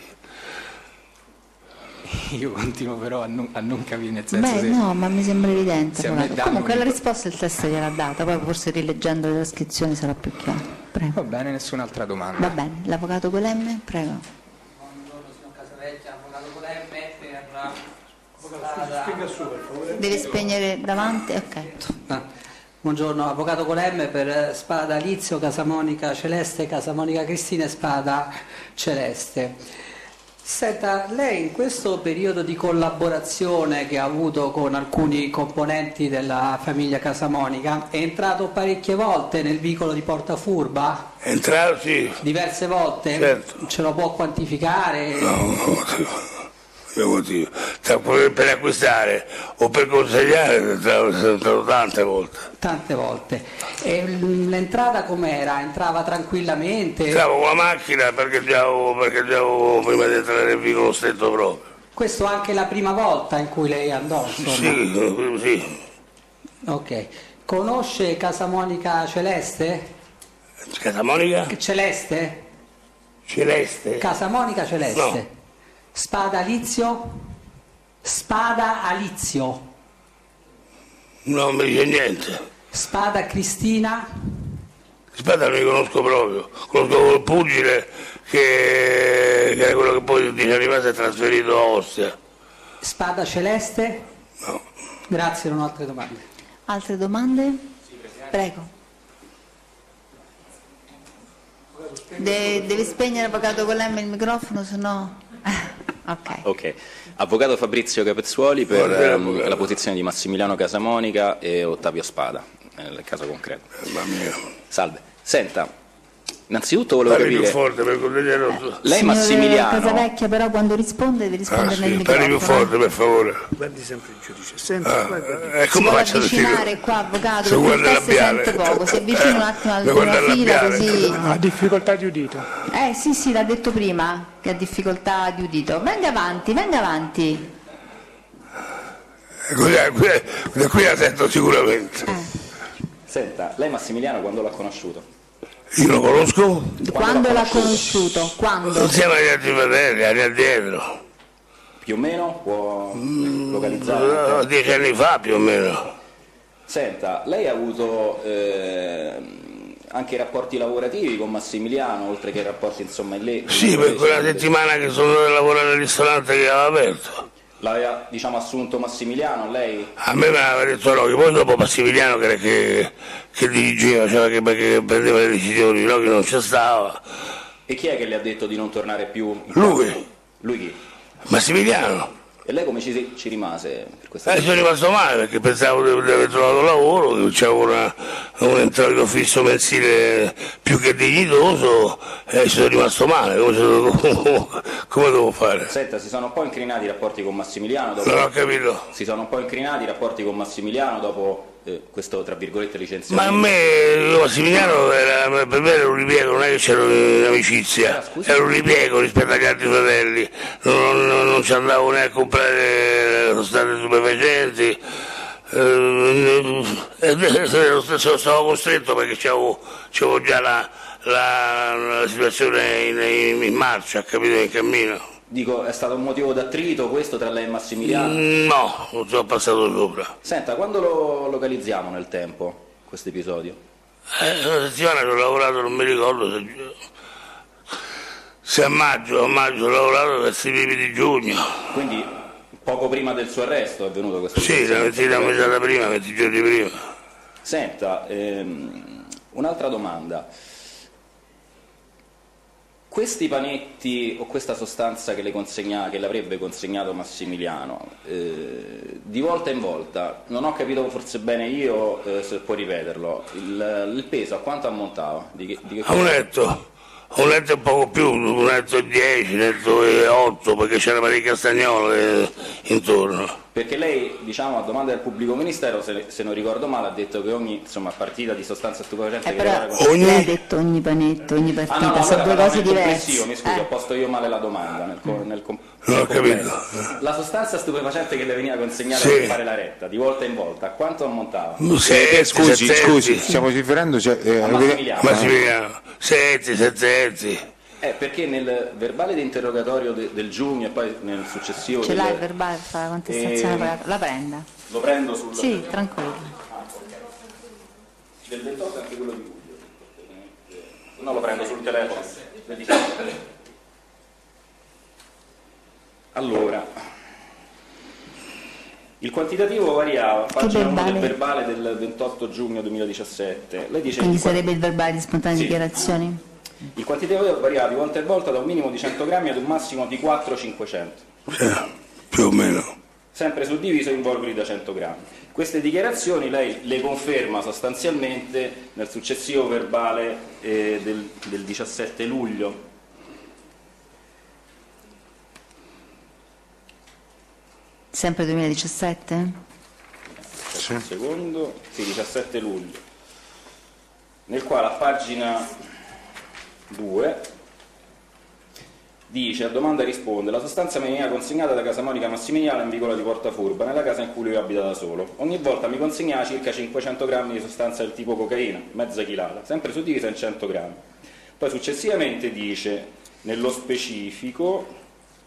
Io continuo però a non capire, nel senso. No, ma mi sembra evidente. Comunque la risposta il test gliel'ha data, poi forse rileggendo le trascrizioni sarà più chiaro. Prego. Va bene, nessun'altra domanda. Va bene, l'avvocato Colemme, prego. Buongiorno signor Casavecchia, avvocato Colemme per Deve spegnere davanti, ok. Buongiorno, avvocato Colemme per Spada Lizio, Casamonica Celeste, Casamonica Cristina e Spada Celeste. Senta, lei in questo periodo di collaborazione che ha avuto con alcuni componenti della famiglia Casamonica è entrato parecchie volte nel vicolo di Porta Furba? È entrato, sì. Diverse volte? Certo. Ce lo può quantificare? No. Per acquistare o per consegnare è entrato tante volte. Tante volte. E l'entrata com'era? Entrava tranquillamente? Entravo con la macchina perché già avevo prima di entrare nel vicolo stretto proprio. Questo anche la prima volta in cui lei andò? Insomma. Sì. Ok. Conosce Casamonica Celeste? Casamonica? Celeste? Celeste? Casamonica Celeste. No. Spada Alizio? Spada Alizio? Non mi dice niente. Spada Cristina? Spada non li conosco proprio. Conosco il pugile che era quello che poi 10 anni fa si è trasferito a Ostia. Spada Celeste? No. Grazie, non ho altre domande. Altre domande? Prego. Deve spegnere avvocato Colemme il microfono, se no... Ok. Avvocato Fabrizio Capezzuoli per la posizione di Massimiliano Casamonica e Ottavio Spada, nel caso concreto. Salve. Senta, innanzitutto volevo capire... più forte per cortesia. Lei Massimiliano... Casavecchia però quando risponde deve rispondere nel microfono. Parli più forte per favore. Guardi sempre il giudice. Senta, si vuole avvicinare qua, avvocato, se perché il testo sente poco, si avvicina un attimo alla prima fila così... Ha difficoltà di udito. Sì, l'ha detto prima che ha difficoltà di udito. Venga avanti. Da qui la sento sicuramente. Senta, lei Massimiliano quando l'ha conosciuto? Io lo conosco? Quando l'ha conosciuto? Quando? Insieme agli altri fratelli, anni addietro. Più o meno? Può localizzare? 10 anni fa più o meno. Senta, lei ha avuto anche rapporti lavorativi con Massimiliano, oltre che rapporti insomma in lei? Sì, per quella settimana che sono andato a lavorare al ristorante che aveva aperto. L'aveva assunto Massimiliano, lei? A me me l'aveva detto Rocky, poi dopo Massimiliano che dirigeva, cioè che prendeva le decisioni, Rocky non c'è stava. E chi è che le ha detto di non tornare più? Lui. Lui chi? Massimiliano. E lei come ci rimase per questa sono rimasto male perché pensavo di aver trovato lavoro, che c'avevo un introito fisso mensile più che dignitoso e ci sono rimasto male, come devo fare? Senta, si sono un po' incrinati i rapporti con Massimiliano dopo... Non ho capito. Si sono un po' incrinati i rapporti con Massimiliano dopo questo tra virgolette licenziamento. Ma a me Massimiliano per me era un ripiego, non è che c'era un'amicizia, era un ripiego rispetto agli altri fratelli, non ci andavo neanche a comprare sostanze stupefacenti, stavo costretto perché c'avevo già la situazione in marcia, capito, in cammino. Dico, è stato un motivo d'attrito questo tra lei e Massimiliano? No, non ci ho passato sopra. Senta, quando lo localizziamo nel tempo, questo episodio? Una settimana che ho lavorato, non mi ricordo se a maggio ho lavorato verso i primi di giugno. Quindi poco prima del suo arresto è venuto questo? Sì, la mezz'ora prima, 20 giorni prima. Senta, un'altra domanda. Questi panetti o questa sostanza che le avrebbe consegnato Massimiliano, di volta in volta, non ho capito forse bene io, se puoi ripeterlo, il peso a quanto ammontava? A un letto un poco più, un letto 10, un letto 8, perché c'era parecchia castagnola intorno. Perché lei, diciamo, a domanda del pubblico ministero, se non ricordo male, ha detto che ogni partita di sostanza stupefacente che lei ha detto ogni panetto, ogni partita, no, sono due cose diverse. Mi scusi, ho posto io male la domanda nel non ho capito. La sostanza stupefacente che le veniva consegnata per fare la retta, di volta in volta, a quanto ammontava? Scusi, stiamo riferendo Massimiliano. 7 perché nel verbale di interrogatorio del giugno e poi nel successivo... Ce l'ha il verbale per fare la contestazione pagata? La prenda? Lo prendo sul... Sì, tranquillo. Del 28 anche quello di luglio. No, lo prendo sul telefono. Allora, il quantitativo variava, pagina 1 del verbale del 28 giugno 2017. Lei dice quindi sarebbe il verbale di spontanee dichiarazioni? Il quantitativo variava di volta in volta da un minimo di 100 grammi ad un massimo di 4-500. Più o meno. Sempre suddiviso in volumi da 100 grammi. Queste dichiarazioni lei le conferma sostanzialmente nel successivo verbale del 17 luglio. Sempre 2017? Sì. Un secondo, sì, 17 luglio, nel quale a pagina 2 dice: a domanda risponde: la sostanza mi veniva consegnata da Casa Monica Massimiliano in vicolo di Porta Furba, nella casa in cui lui abita da solo. Ogni volta mi consegnava circa 500 grammi di sostanza del tipo cocaina, mezza chilata, sempre suddivisa in 100 grammi. Poi successivamente dice, nello specifico,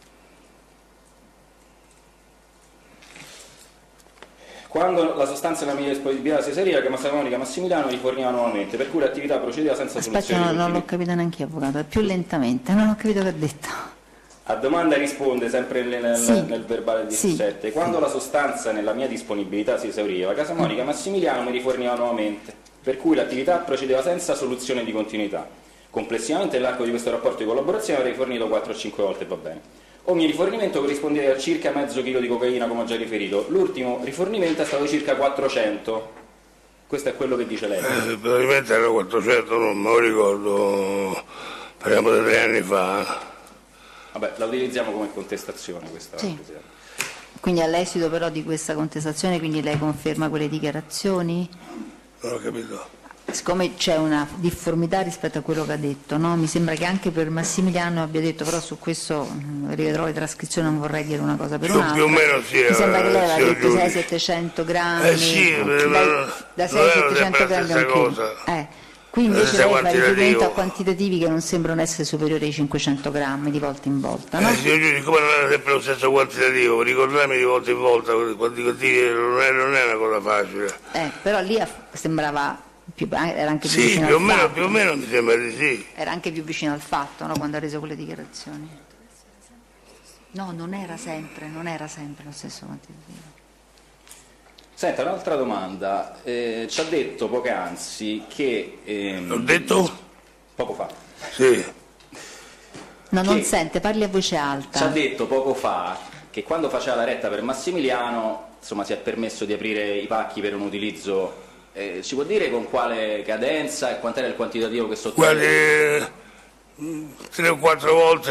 quando la sostanza nella mia disponibilità si esauriva, che Casa Monica Massimiliano riforniva nuovamente, per cui l'attività procedeva senza soluzione. Aspetta, non l'ho capita neanche io, avvocato, più lentamente, non ho capito che ha detto. A domanda risponde sempre nel verbale 17. Sì. Quando la sostanza nella mia disponibilità si esauriva, Casa Monica Massimiliano mi riforniva nuovamente, per cui l'attività procedeva senza soluzione di continuità. Complessivamente nell'arco di questo rapporto di collaborazione avrei fornito 4 o 5 volte, va bene. Ogni rifornimento corrispondeva a circa mezzo chilo di cocaina, come ho già riferito. L'ultimo rifornimento è stato circa 400. Questo è quello che dice lei. Probabilmente erano 400, non me lo ricordo, parliamo di 3 anni fa. Vabbè, la utilizziamo come contestazione questa. Sì. Quindi all'esito però di questa contestazione, quindi lei conferma quelle dichiarazioni? Non ho capito. Siccome c'è una difformità rispetto a quello che ha detto, no? Mi sembra che anche per Massimiliano abbia detto, però su questo rivedrò le trascrizioni, non vorrei dire una cosa per un'altra. Più o meno sì. Mi sembra che lei aveva detto 600-700 grammi, sì, da 600-700 grammi a un chilo. Qui invece lei fa riferimento a quantitativi che non sembrano essere superiori ai 500 grammi di volta in volta, no? Signor Giudice, come non era sempre lo stesso quantitativo, ricordarmi di volta in volta, quantitativi non è una cosa facile. Però lì sembrava... era anche più vicino più al fatto. Più o meno mi sembra di sì. Era anche più vicino al fatto, no? Quando ha reso quelle dichiarazioni. No, non era sempre lo stesso quantitativo. Senta, un'altra domanda. Ci ha detto poc'anzi che... L'ho detto? Poco fa. Sì. No, non sente, parli a voce alta. Ci ha detto poco fa che quando faceva la retta per Massimiliano, insomma, si è permesso di aprire i pacchi per un utilizzo... ci può dire con quale cadenza e quant'era il quantitativo che sottolinea? 3 o 4 volte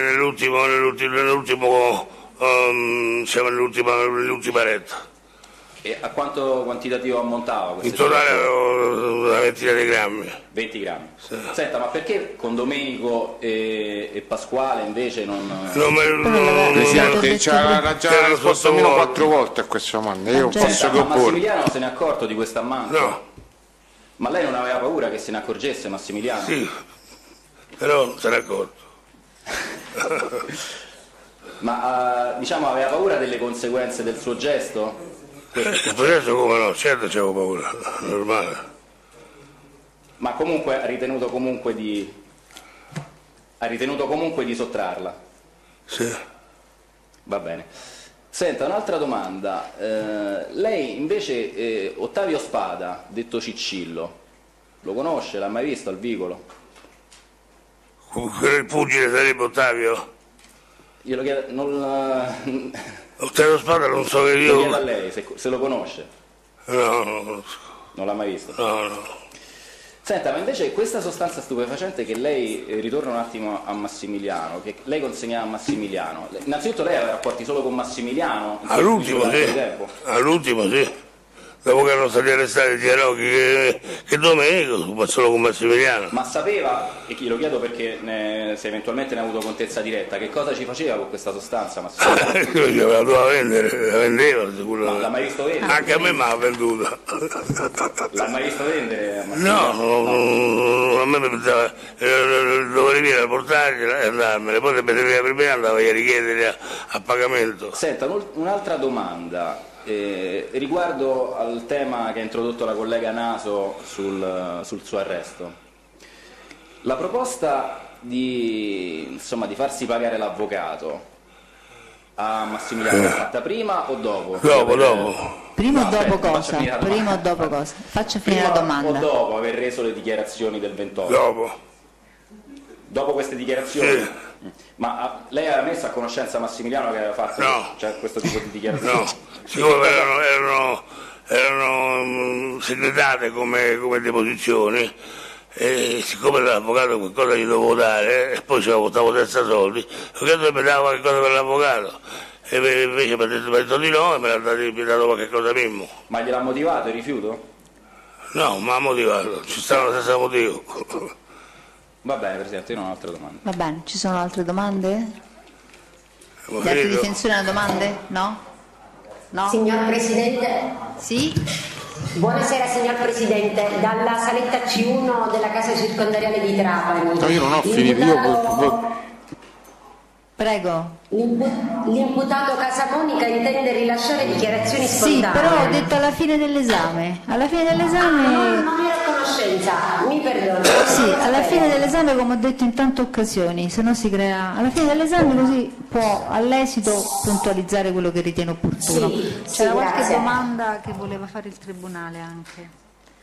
nell'ultima retta. E a quanto quantitativo ammontava? In totale una ventina di grammi. 20 grammi. Sì. Senta, ma perché con Domenico e Pasquale invece non... Presidente, c'era già risposto almeno 4 volte a questa domanda. Io posso che opporre. Massimiliano se ne è accorto di questa ammanto? No. Ma lei non aveva paura che se ne accorgesse Massimiliano? Sì, però non se ne è accorto. Ma diciamo aveva paura delle conseguenze del suo gesto? Adesso come no, certo c'avevo paura, normale. Ma comunque ha ritenuto comunque di sottrarla? Sì. Va bene. Senta, un'altra domanda. Lei invece Ottavio Spada, detto Ciccillo, lo conosce? L'ha mai visto al vicolo? Il pugile sarebbe Ottavio? Io lo chiedo... Ottavio Spada non so che io... Lo chiedo a lei, se lo conosce? No, non lo conosco. Non l'ha mai visto? No. Senta, ma invece questa sostanza stupefacente che lei, ritorna un attimo a Massimiliano, che lei consegnava a Massimiliano, innanzitutto lei aveva rapporti solo con Massimiliano? All'ultimo sì. Dopo che erano stati arrestati sia Rocchi che Domenico, ma solo con Massimiliano. Ma sapeva, e glielo chiedo perché se eventualmente ne ha avuto contezza diretta, che cosa ci faceva con questa sostanza Massimiliano? Quello la doveva vendere, la vendeva sicuramente. Ma l'ha mai visto vendere? Anche a me mi ha venduta. L'ha mai visto vendere? No, a me mi pensava, dovevo venire a portargliela e andarmene, poi se mi serviva per me andavo a richiedere a pagamento. Senta, un'altra domanda. Riguardo al tema che ha introdotto la collega Naso sul suo arresto, La proposta di farsi pagare l'avvocato a Massimiliano è fatta prima o dopo? Dopo. Prima o dopo cosa? Prima o dopo cosa? Faccia finire la domanda. O dopo aver reso le dichiarazioni del 28? Dopo. Dopo queste dichiarazioni? Sì. Ma lei aveva messo a conoscenza Massimiliano che aveva fatto questo tipo di dichiarazioni? No, siccome erano segretate come deposizioni, e siccome l'avvocato qualcosa gli dovevo dare, e poi stavo senza soldi, l'avvocato mi dava qualcosa per l'avvocato, e invece mi ha detto di no e me l'ha dato qualche cosa Mimmo. Ma gliel'ha motivato il rifiuto? No, ma ha motivato, ci sta lo stesso motivo. Va bene, Presidente, io non ho altre domande. Va bene, ci sono altre domande? Gli altri difensori hanno domande? No? No? Signor Presidente? Sì? Buonasera signor Presidente, dalla saletta C1 della casa circondariale di Trapani. No, io non ho finito, Prego. L'imputato Casamonica intende rilasciare dichiarazioni spontanee. Sì, però ho detto alla fine dell'esame. Alla fine dell'esame... non ero a conoscenza, mi perdono. Sì, alla fine dell'esame, come ho detto in tante occasioni, se no si crea... Alla fine dell'esame così può all'esito puntualizzare quello che ritiene opportuno. C'era qualche domanda che voleva fare il Tribunale anche.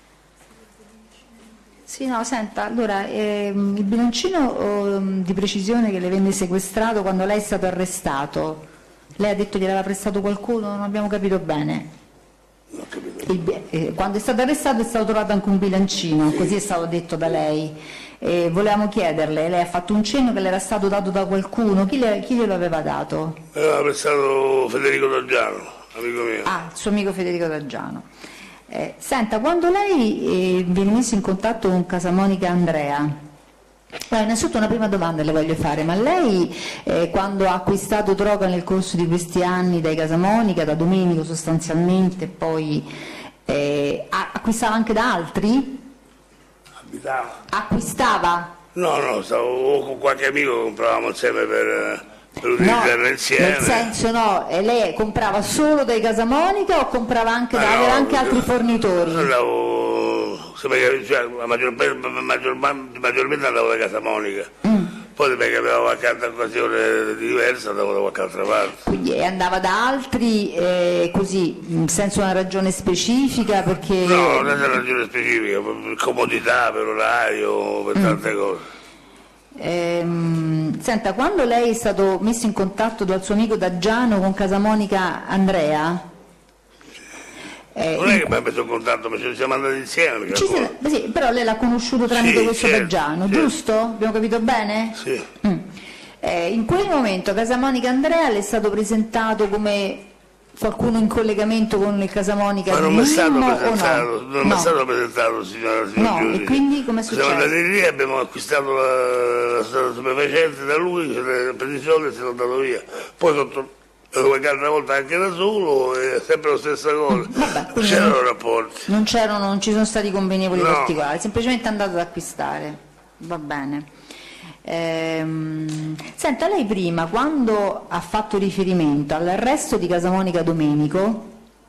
Sì, no, senta, allora, il bilancino di precisione che le venne sequestrato quando lei è stato arrestato, lei ha detto che gliel'aveva prestato qualcuno, non abbiamo capito bene. Quando è stato arrestato è stato trovato anche un bilancino, così è stato detto da lei. Volevamo chiederle, lei ha fatto un cenno che le era stato dato da qualcuno, chi glielo aveva dato? Me l'aveva prestato Federico D'Aggiano, amico mio. Ah, il suo amico Federico D'Aggiano. Senta, quando lei viene messo in contatto con Casamonica Andrea, innanzitutto una prima domanda le voglio fare, ma lei quando ha acquistato droga nel corso di questi anni dai Casamonica, da Domenico sostanzialmente, poi acquistava anche da altri? Acquistava? No, stavo con qualche amico, compravamo insieme per utilizzarla insieme. Nel senso lei comprava solo dai Casamonica o comprava anche aveva anche altri fornitori? Maggiormente andavo da Casamonica, poi perché aveva qualche altra occasione diversa andavo da qualche altra parte. Quindi andava da altri così, senza una ragione specifica? Perché... No, non è una ragione specifica, per comodità, per orario, per tante cose. Senta, quando lei è stato messo in contatto dal suo amico D'Aggiano con Casamonica Andrea, non è che mi ha messo in contatto, ma ci siamo andati insieme. Sì, però lei l'ha conosciuto tramite questo D'Aggiano, giusto? Abbiamo capito bene? Sì. In quel momento Casamonica Andrea le è stato presentato come qualcuno in collegamento con il Casamonica? Ma non mi è stato presentato, non mi è stato presentato, signor giudice. E quindi come è successo? Siamo andati lì, abbiamo acquistato la stupefacente da lui, per i soldi e se l'ho dato via. Poi qualche altra volta anche da solo, è sempre la stessa cosa. Non c'erano rapporti. Non ci sono stati convenevoli particolari, semplicemente è andato ad acquistare. Va bene. Senta, lei prima, quando ha fatto riferimento all'arresto di Casamonica Domenico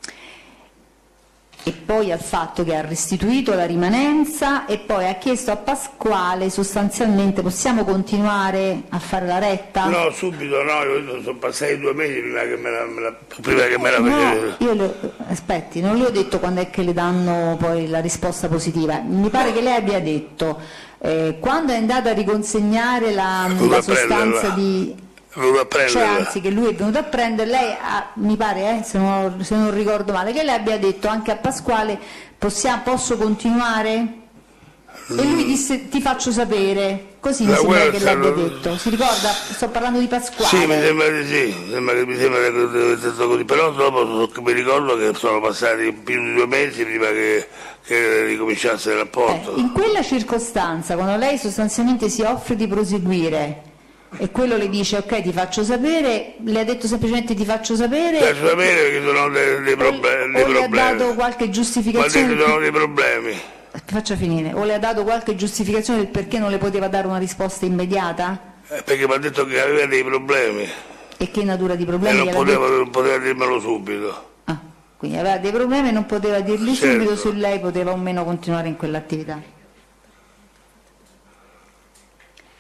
e poi al fatto che ha restituito la rimanenza e poi ha chiesto a Pasquale sostanzialmente possiamo continuare a fare la retta? No, subito no, io sono passati 2 mesi prima che me la facesse. Aspetti, non le ho detto quando è che le danno poi la risposta positiva, mi pare che lei abbia detto quando è andato a riconsegnare la sostanza cioè anzi che lui è venuto a prendere, lei mi pare, se non ricordo male, che lei abbia detto anche a Pasquale posso continuare? E lui disse ti faccio sapere, così mi sembra che l'abbia detto, si ricorda? Sto parlando di Pasquale. Sì, mi sembra di sì, mi sembra che deve essere così, però dopo mi ricordo che sono passati più di 2 mesi prima che ricominciasse il rapporto. In quella circostanza, quando lei sostanzialmente si offre di proseguire e quello le dice ok ti faccio sapere, le ha detto semplicemente ti faccio sapere? Ti faccio sapere che sono dei problemi. O le ha dato qualche giustificazione? Ma che sono dei problemi. Faccia finire. O le ha dato qualche giustificazione del perché non le poteva dare una risposta immediata? Perché mi ha detto che aveva dei problemi. E che natura di problemi? E non poteva dirmelo subito. Quindi aveva dei problemi e non poteva dirli subito se lei poteva o meno continuare in quell'attività.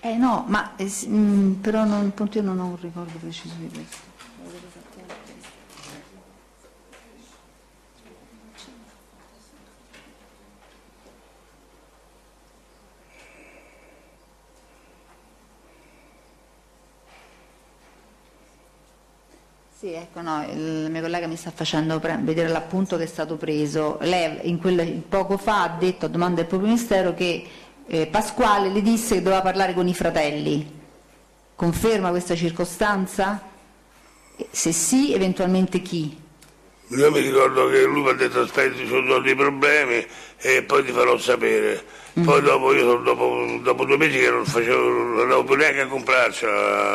No, ma però io non ho un ricordo preciso di questo. Sì, ecco, no, il mio collega mi sta facendo vedere l'appunto che è stato preso. Lei poco fa ha detto a domanda del proprio ministero che Pasquale le disse che doveva parlare con i fratelli. Conferma questa circostanza? Se sì, eventualmente chi? Io mi ricordo che lui mi ha detto aspetti, ci sono dei problemi e poi ti farò sapere. Poi dopo 2 mesi che non andavo più neanche a comprarci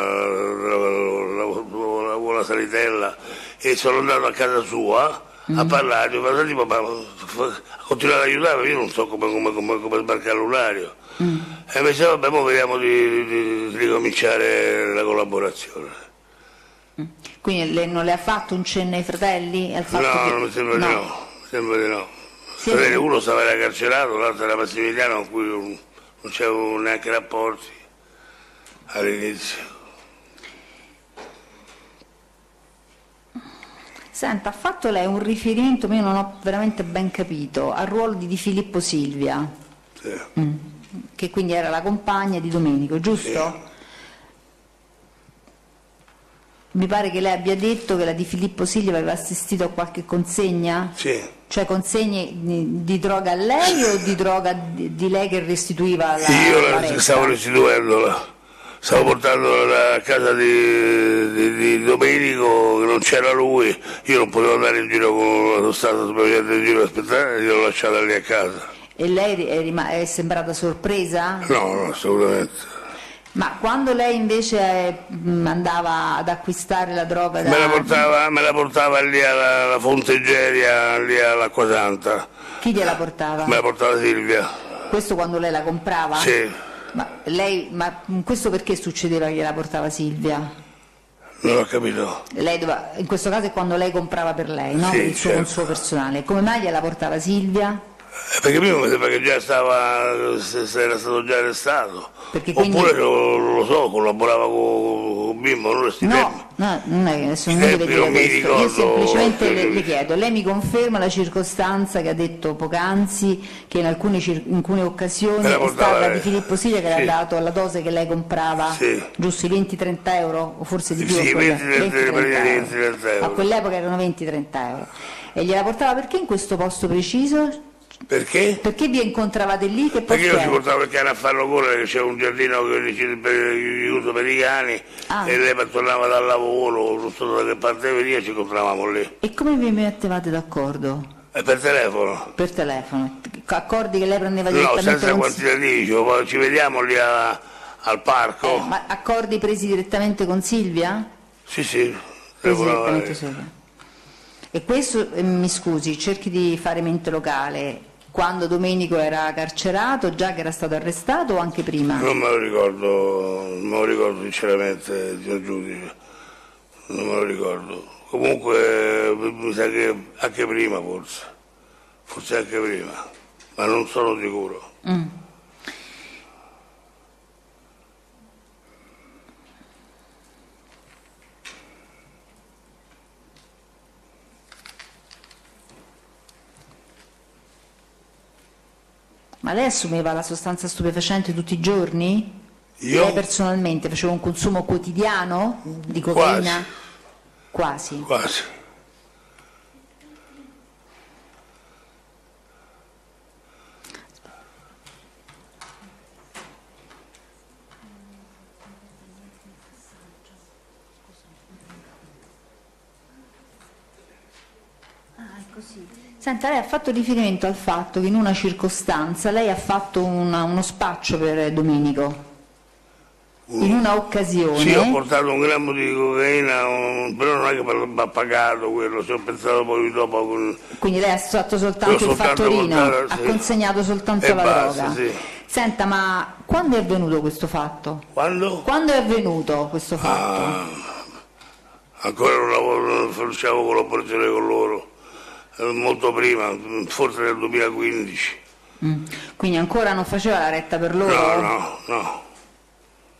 la salitella e sono andato a casa sua a parlare, ma tipo, ha continuato ad aiutarmi, io non so come sbarcare l'ulario. E mi diceva vabbè, mo vediamo di ricominciare la collaborazione. Quindi lei non le ha fatto un cenno ai fratelli? Al fatto No, che... non mi sembra di no, sembra di no. Uno stava carcerato, l'altro era Massimiliano con cui non c'avevo neanche rapporti all'inizio. Senta, ha fatto lei un riferimento, ma io non ho veramente ben capito, al ruolo di Filippo Silvia, sì. Che quindi era la compagna di Domenico, giusto? Sì. Mi pare che lei abbia detto che la Di Filippo Silvia aveva assistito a qualche consegna? Sì. Cioè consegne di droga a lei o di droga di lei che restituiva la Io stavo restituendola, stavo portandola a casa di Domenico, che non c'era lui, io non potevo andare in giro con la sostanza stupefacente in giro a aspettare, gliel'ho lasciata lì a casa. E lei è sembrata sorpresa? No, assolutamente. Ma quando lei invece andava ad acquistare la droga me la portava lì alla Fonteggeria, lì all'Acquasanta. Chi gliela portava? Me la portava Silvia. Questo quando lei la comprava? Sì. Ma questo perché succedeva che gliela portava Silvia? Non ho capito. In questo caso è quando lei comprava per lei, no? Sì, Per il suo consumo personale. Come mai gliela portava Silvia? Perché prima mi sembra che già era stato già arrestato. Perché oppure non lo so, collaborava con Bimbo, non resti tempi. No, non è che nessuno deve dire questo. Io semplicemente le chiedo, lei mi conferma la circostanza che ha detto poc'anzi, che in alcune occasioni è stata Di Filippo Silvia che le ha dato la dose che lei comprava, giusto, i 20-30 euro, o forse di più? Sì, 20-30 euro. A quell'epoca erano 20-30 euro. E gliela portava perché in questo posto preciso? Perché? Perché vi incontravate lì? Perché io ci portavo il cane a farlo correre, che c'era un giardino che uso per i cani e lei tornava dal lavoro, non so da che parte veniva, ci incontravamo lì. E come vi mettevate d'accordo? Per telefono. Per telefono? Accordi che lei prendeva direttamente? No, senza quantitativi, poi ci vediamo lì al parco. Ma accordi presi direttamente con Silvia? Sì. Presi direttamente Silvia. E questo, mi scusi, cerchi di fare mente locale, quando Domenico era carcerato, già che era stato arrestato o anche prima? Non me lo ricordo sinceramente, signor giudice, non me lo ricordo. Comunque mi sa che anche prima forse anche prima, ma non sono sicuro. Ma lei assumeva la sostanza stupefacente tutti i giorni? Io? Lei personalmente faceva un consumo quotidiano di cocaina? Quasi. Senta, lei ha fatto riferimento al fatto che in una circostanza lei ha fatto uno spaccio per Domenico. In una occasione. Sì, ho portato 1 grammo di cocaina, però non è che mi ha pagato quello, ci ho pensato poi dopo. Quindi lei ha fatto soltanto il fattorino, ha consegnato soltanto la droga. Sì. Senta, ma quando è avvenuto questo fatto? Quando? Quando è avvenuto questo fatto? Ancora non facciamo collaborazione con loro. Molto prima, forse nel 2015. Quindi ancora non faceva la retta per loro? No.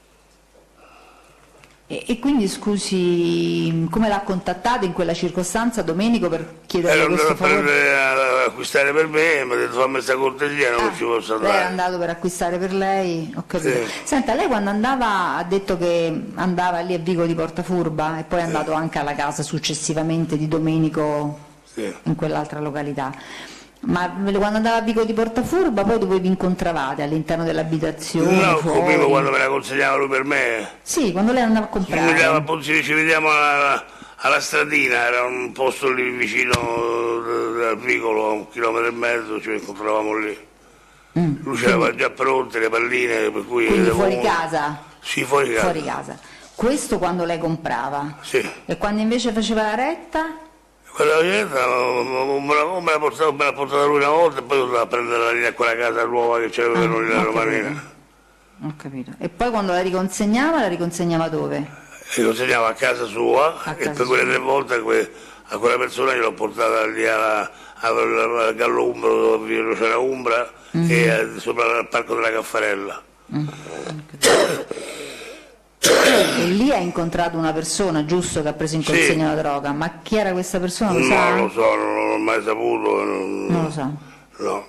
E quindi scusi, come l'ha contattato in quella circostanza Domenico per chiedere questo favore? A acquistare per me, mi ha detto fammi questa cortesia, non ci posso andare. Lei è andato per acquistare per lei, ho capito. Sì. Senta, lei quando andava, ha detto che andava lì a Vico di Portafurba e poi è andato anche alla casa successivamente di Domenico in quell'altra località. Ma quando andava a Vico di Portafurba poi dove vi incontravate? All'interno dell'abitazione? No, fuori? prima quando me la consegnava lui per me. Sì, quando lei andava a comprare. Ci vediamo alla stradina, era un posto lì vicino al vicolo, a 1,5 chilometri, ci incontravamo lì. Lui c'aveva già pronte le palline, per cui... Quindi fuori casa? Sì, fuori casa. Fuori casa. Questo quando lei comprava? Sì. E quando invece faceva la retta? Quella retta me l'ha portata lui una volta e poi sono andato a prendere la linea a quella casa nuova che c'era per noi la Romanina. Ho capito. E poi quando la riconsegnava dove? La riconsegnava a casa sua e per quelle 3 volte a quella persona gliel'ho portata lì al Gallo Umbro dove c'era Umbra e sopra al Parco della Caffarella. E lì ha incontrato una persona, giusto, che ha preso in consegna la droga, ma chi era questa persona? Lo sa? Non lo so, non l'ho mai saputo. Non lo sa? No.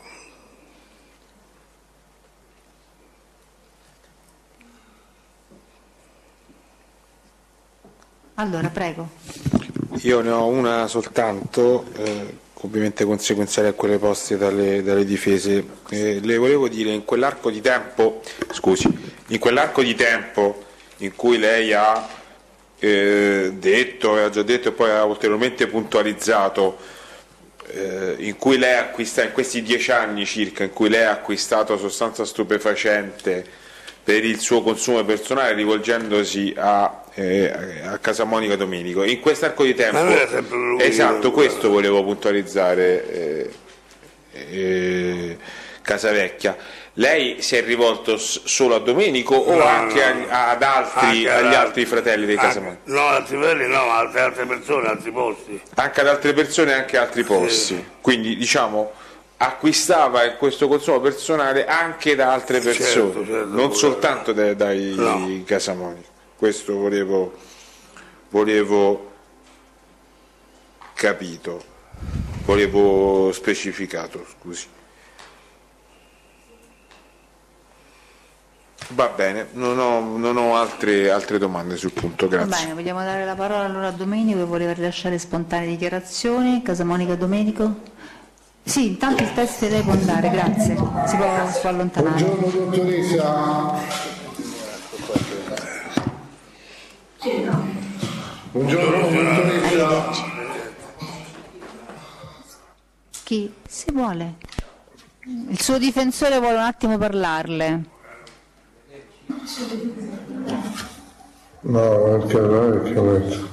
Allora, prego. Io ne ho una soltanto, ovviamente conseguenziale a quelle poste dalle difese. Le volevo dire, in quell'arco di tempo in cui lei ha detto, ha già detto e poi ha ulteriormente puntualizzato, in cui lei acquista, in questi 10 anni circa, in cui lei ha acquistato sostanza stupefacente per il suo consumo personale rivolgendosi a Casamonica Domenico, in quest'arco di tempo, esatto, questo volevo puntualizzare, Casavecchia, lei si è rivolto solo a Domenico o anche agli altri fratelli dei Casamonica? No, altri fratelli no, altre persone, altri posti. Anche ad altre persone e anche altri posti, quindi diciamo acquistava in questo consumo personale anche da altre persone, certo, non soltanto dai Casamonica. Questo volevo capito, volevo specificato, scusi. Va bene, non ho altre domande sul punto, grazie. Va bene, vogliamo dare la parola allora a Domenico che voleva rilasciare spontanee dichiarazioni. Casamonica Domenico? Sì, intanto il test lei può andare, grazie, si può allontanare. Buongiorno dottoressa. Buongiorno dottoressa. Chi? Si vuole? Il suo difensore vuole un attimo parlarle. No, perché non è che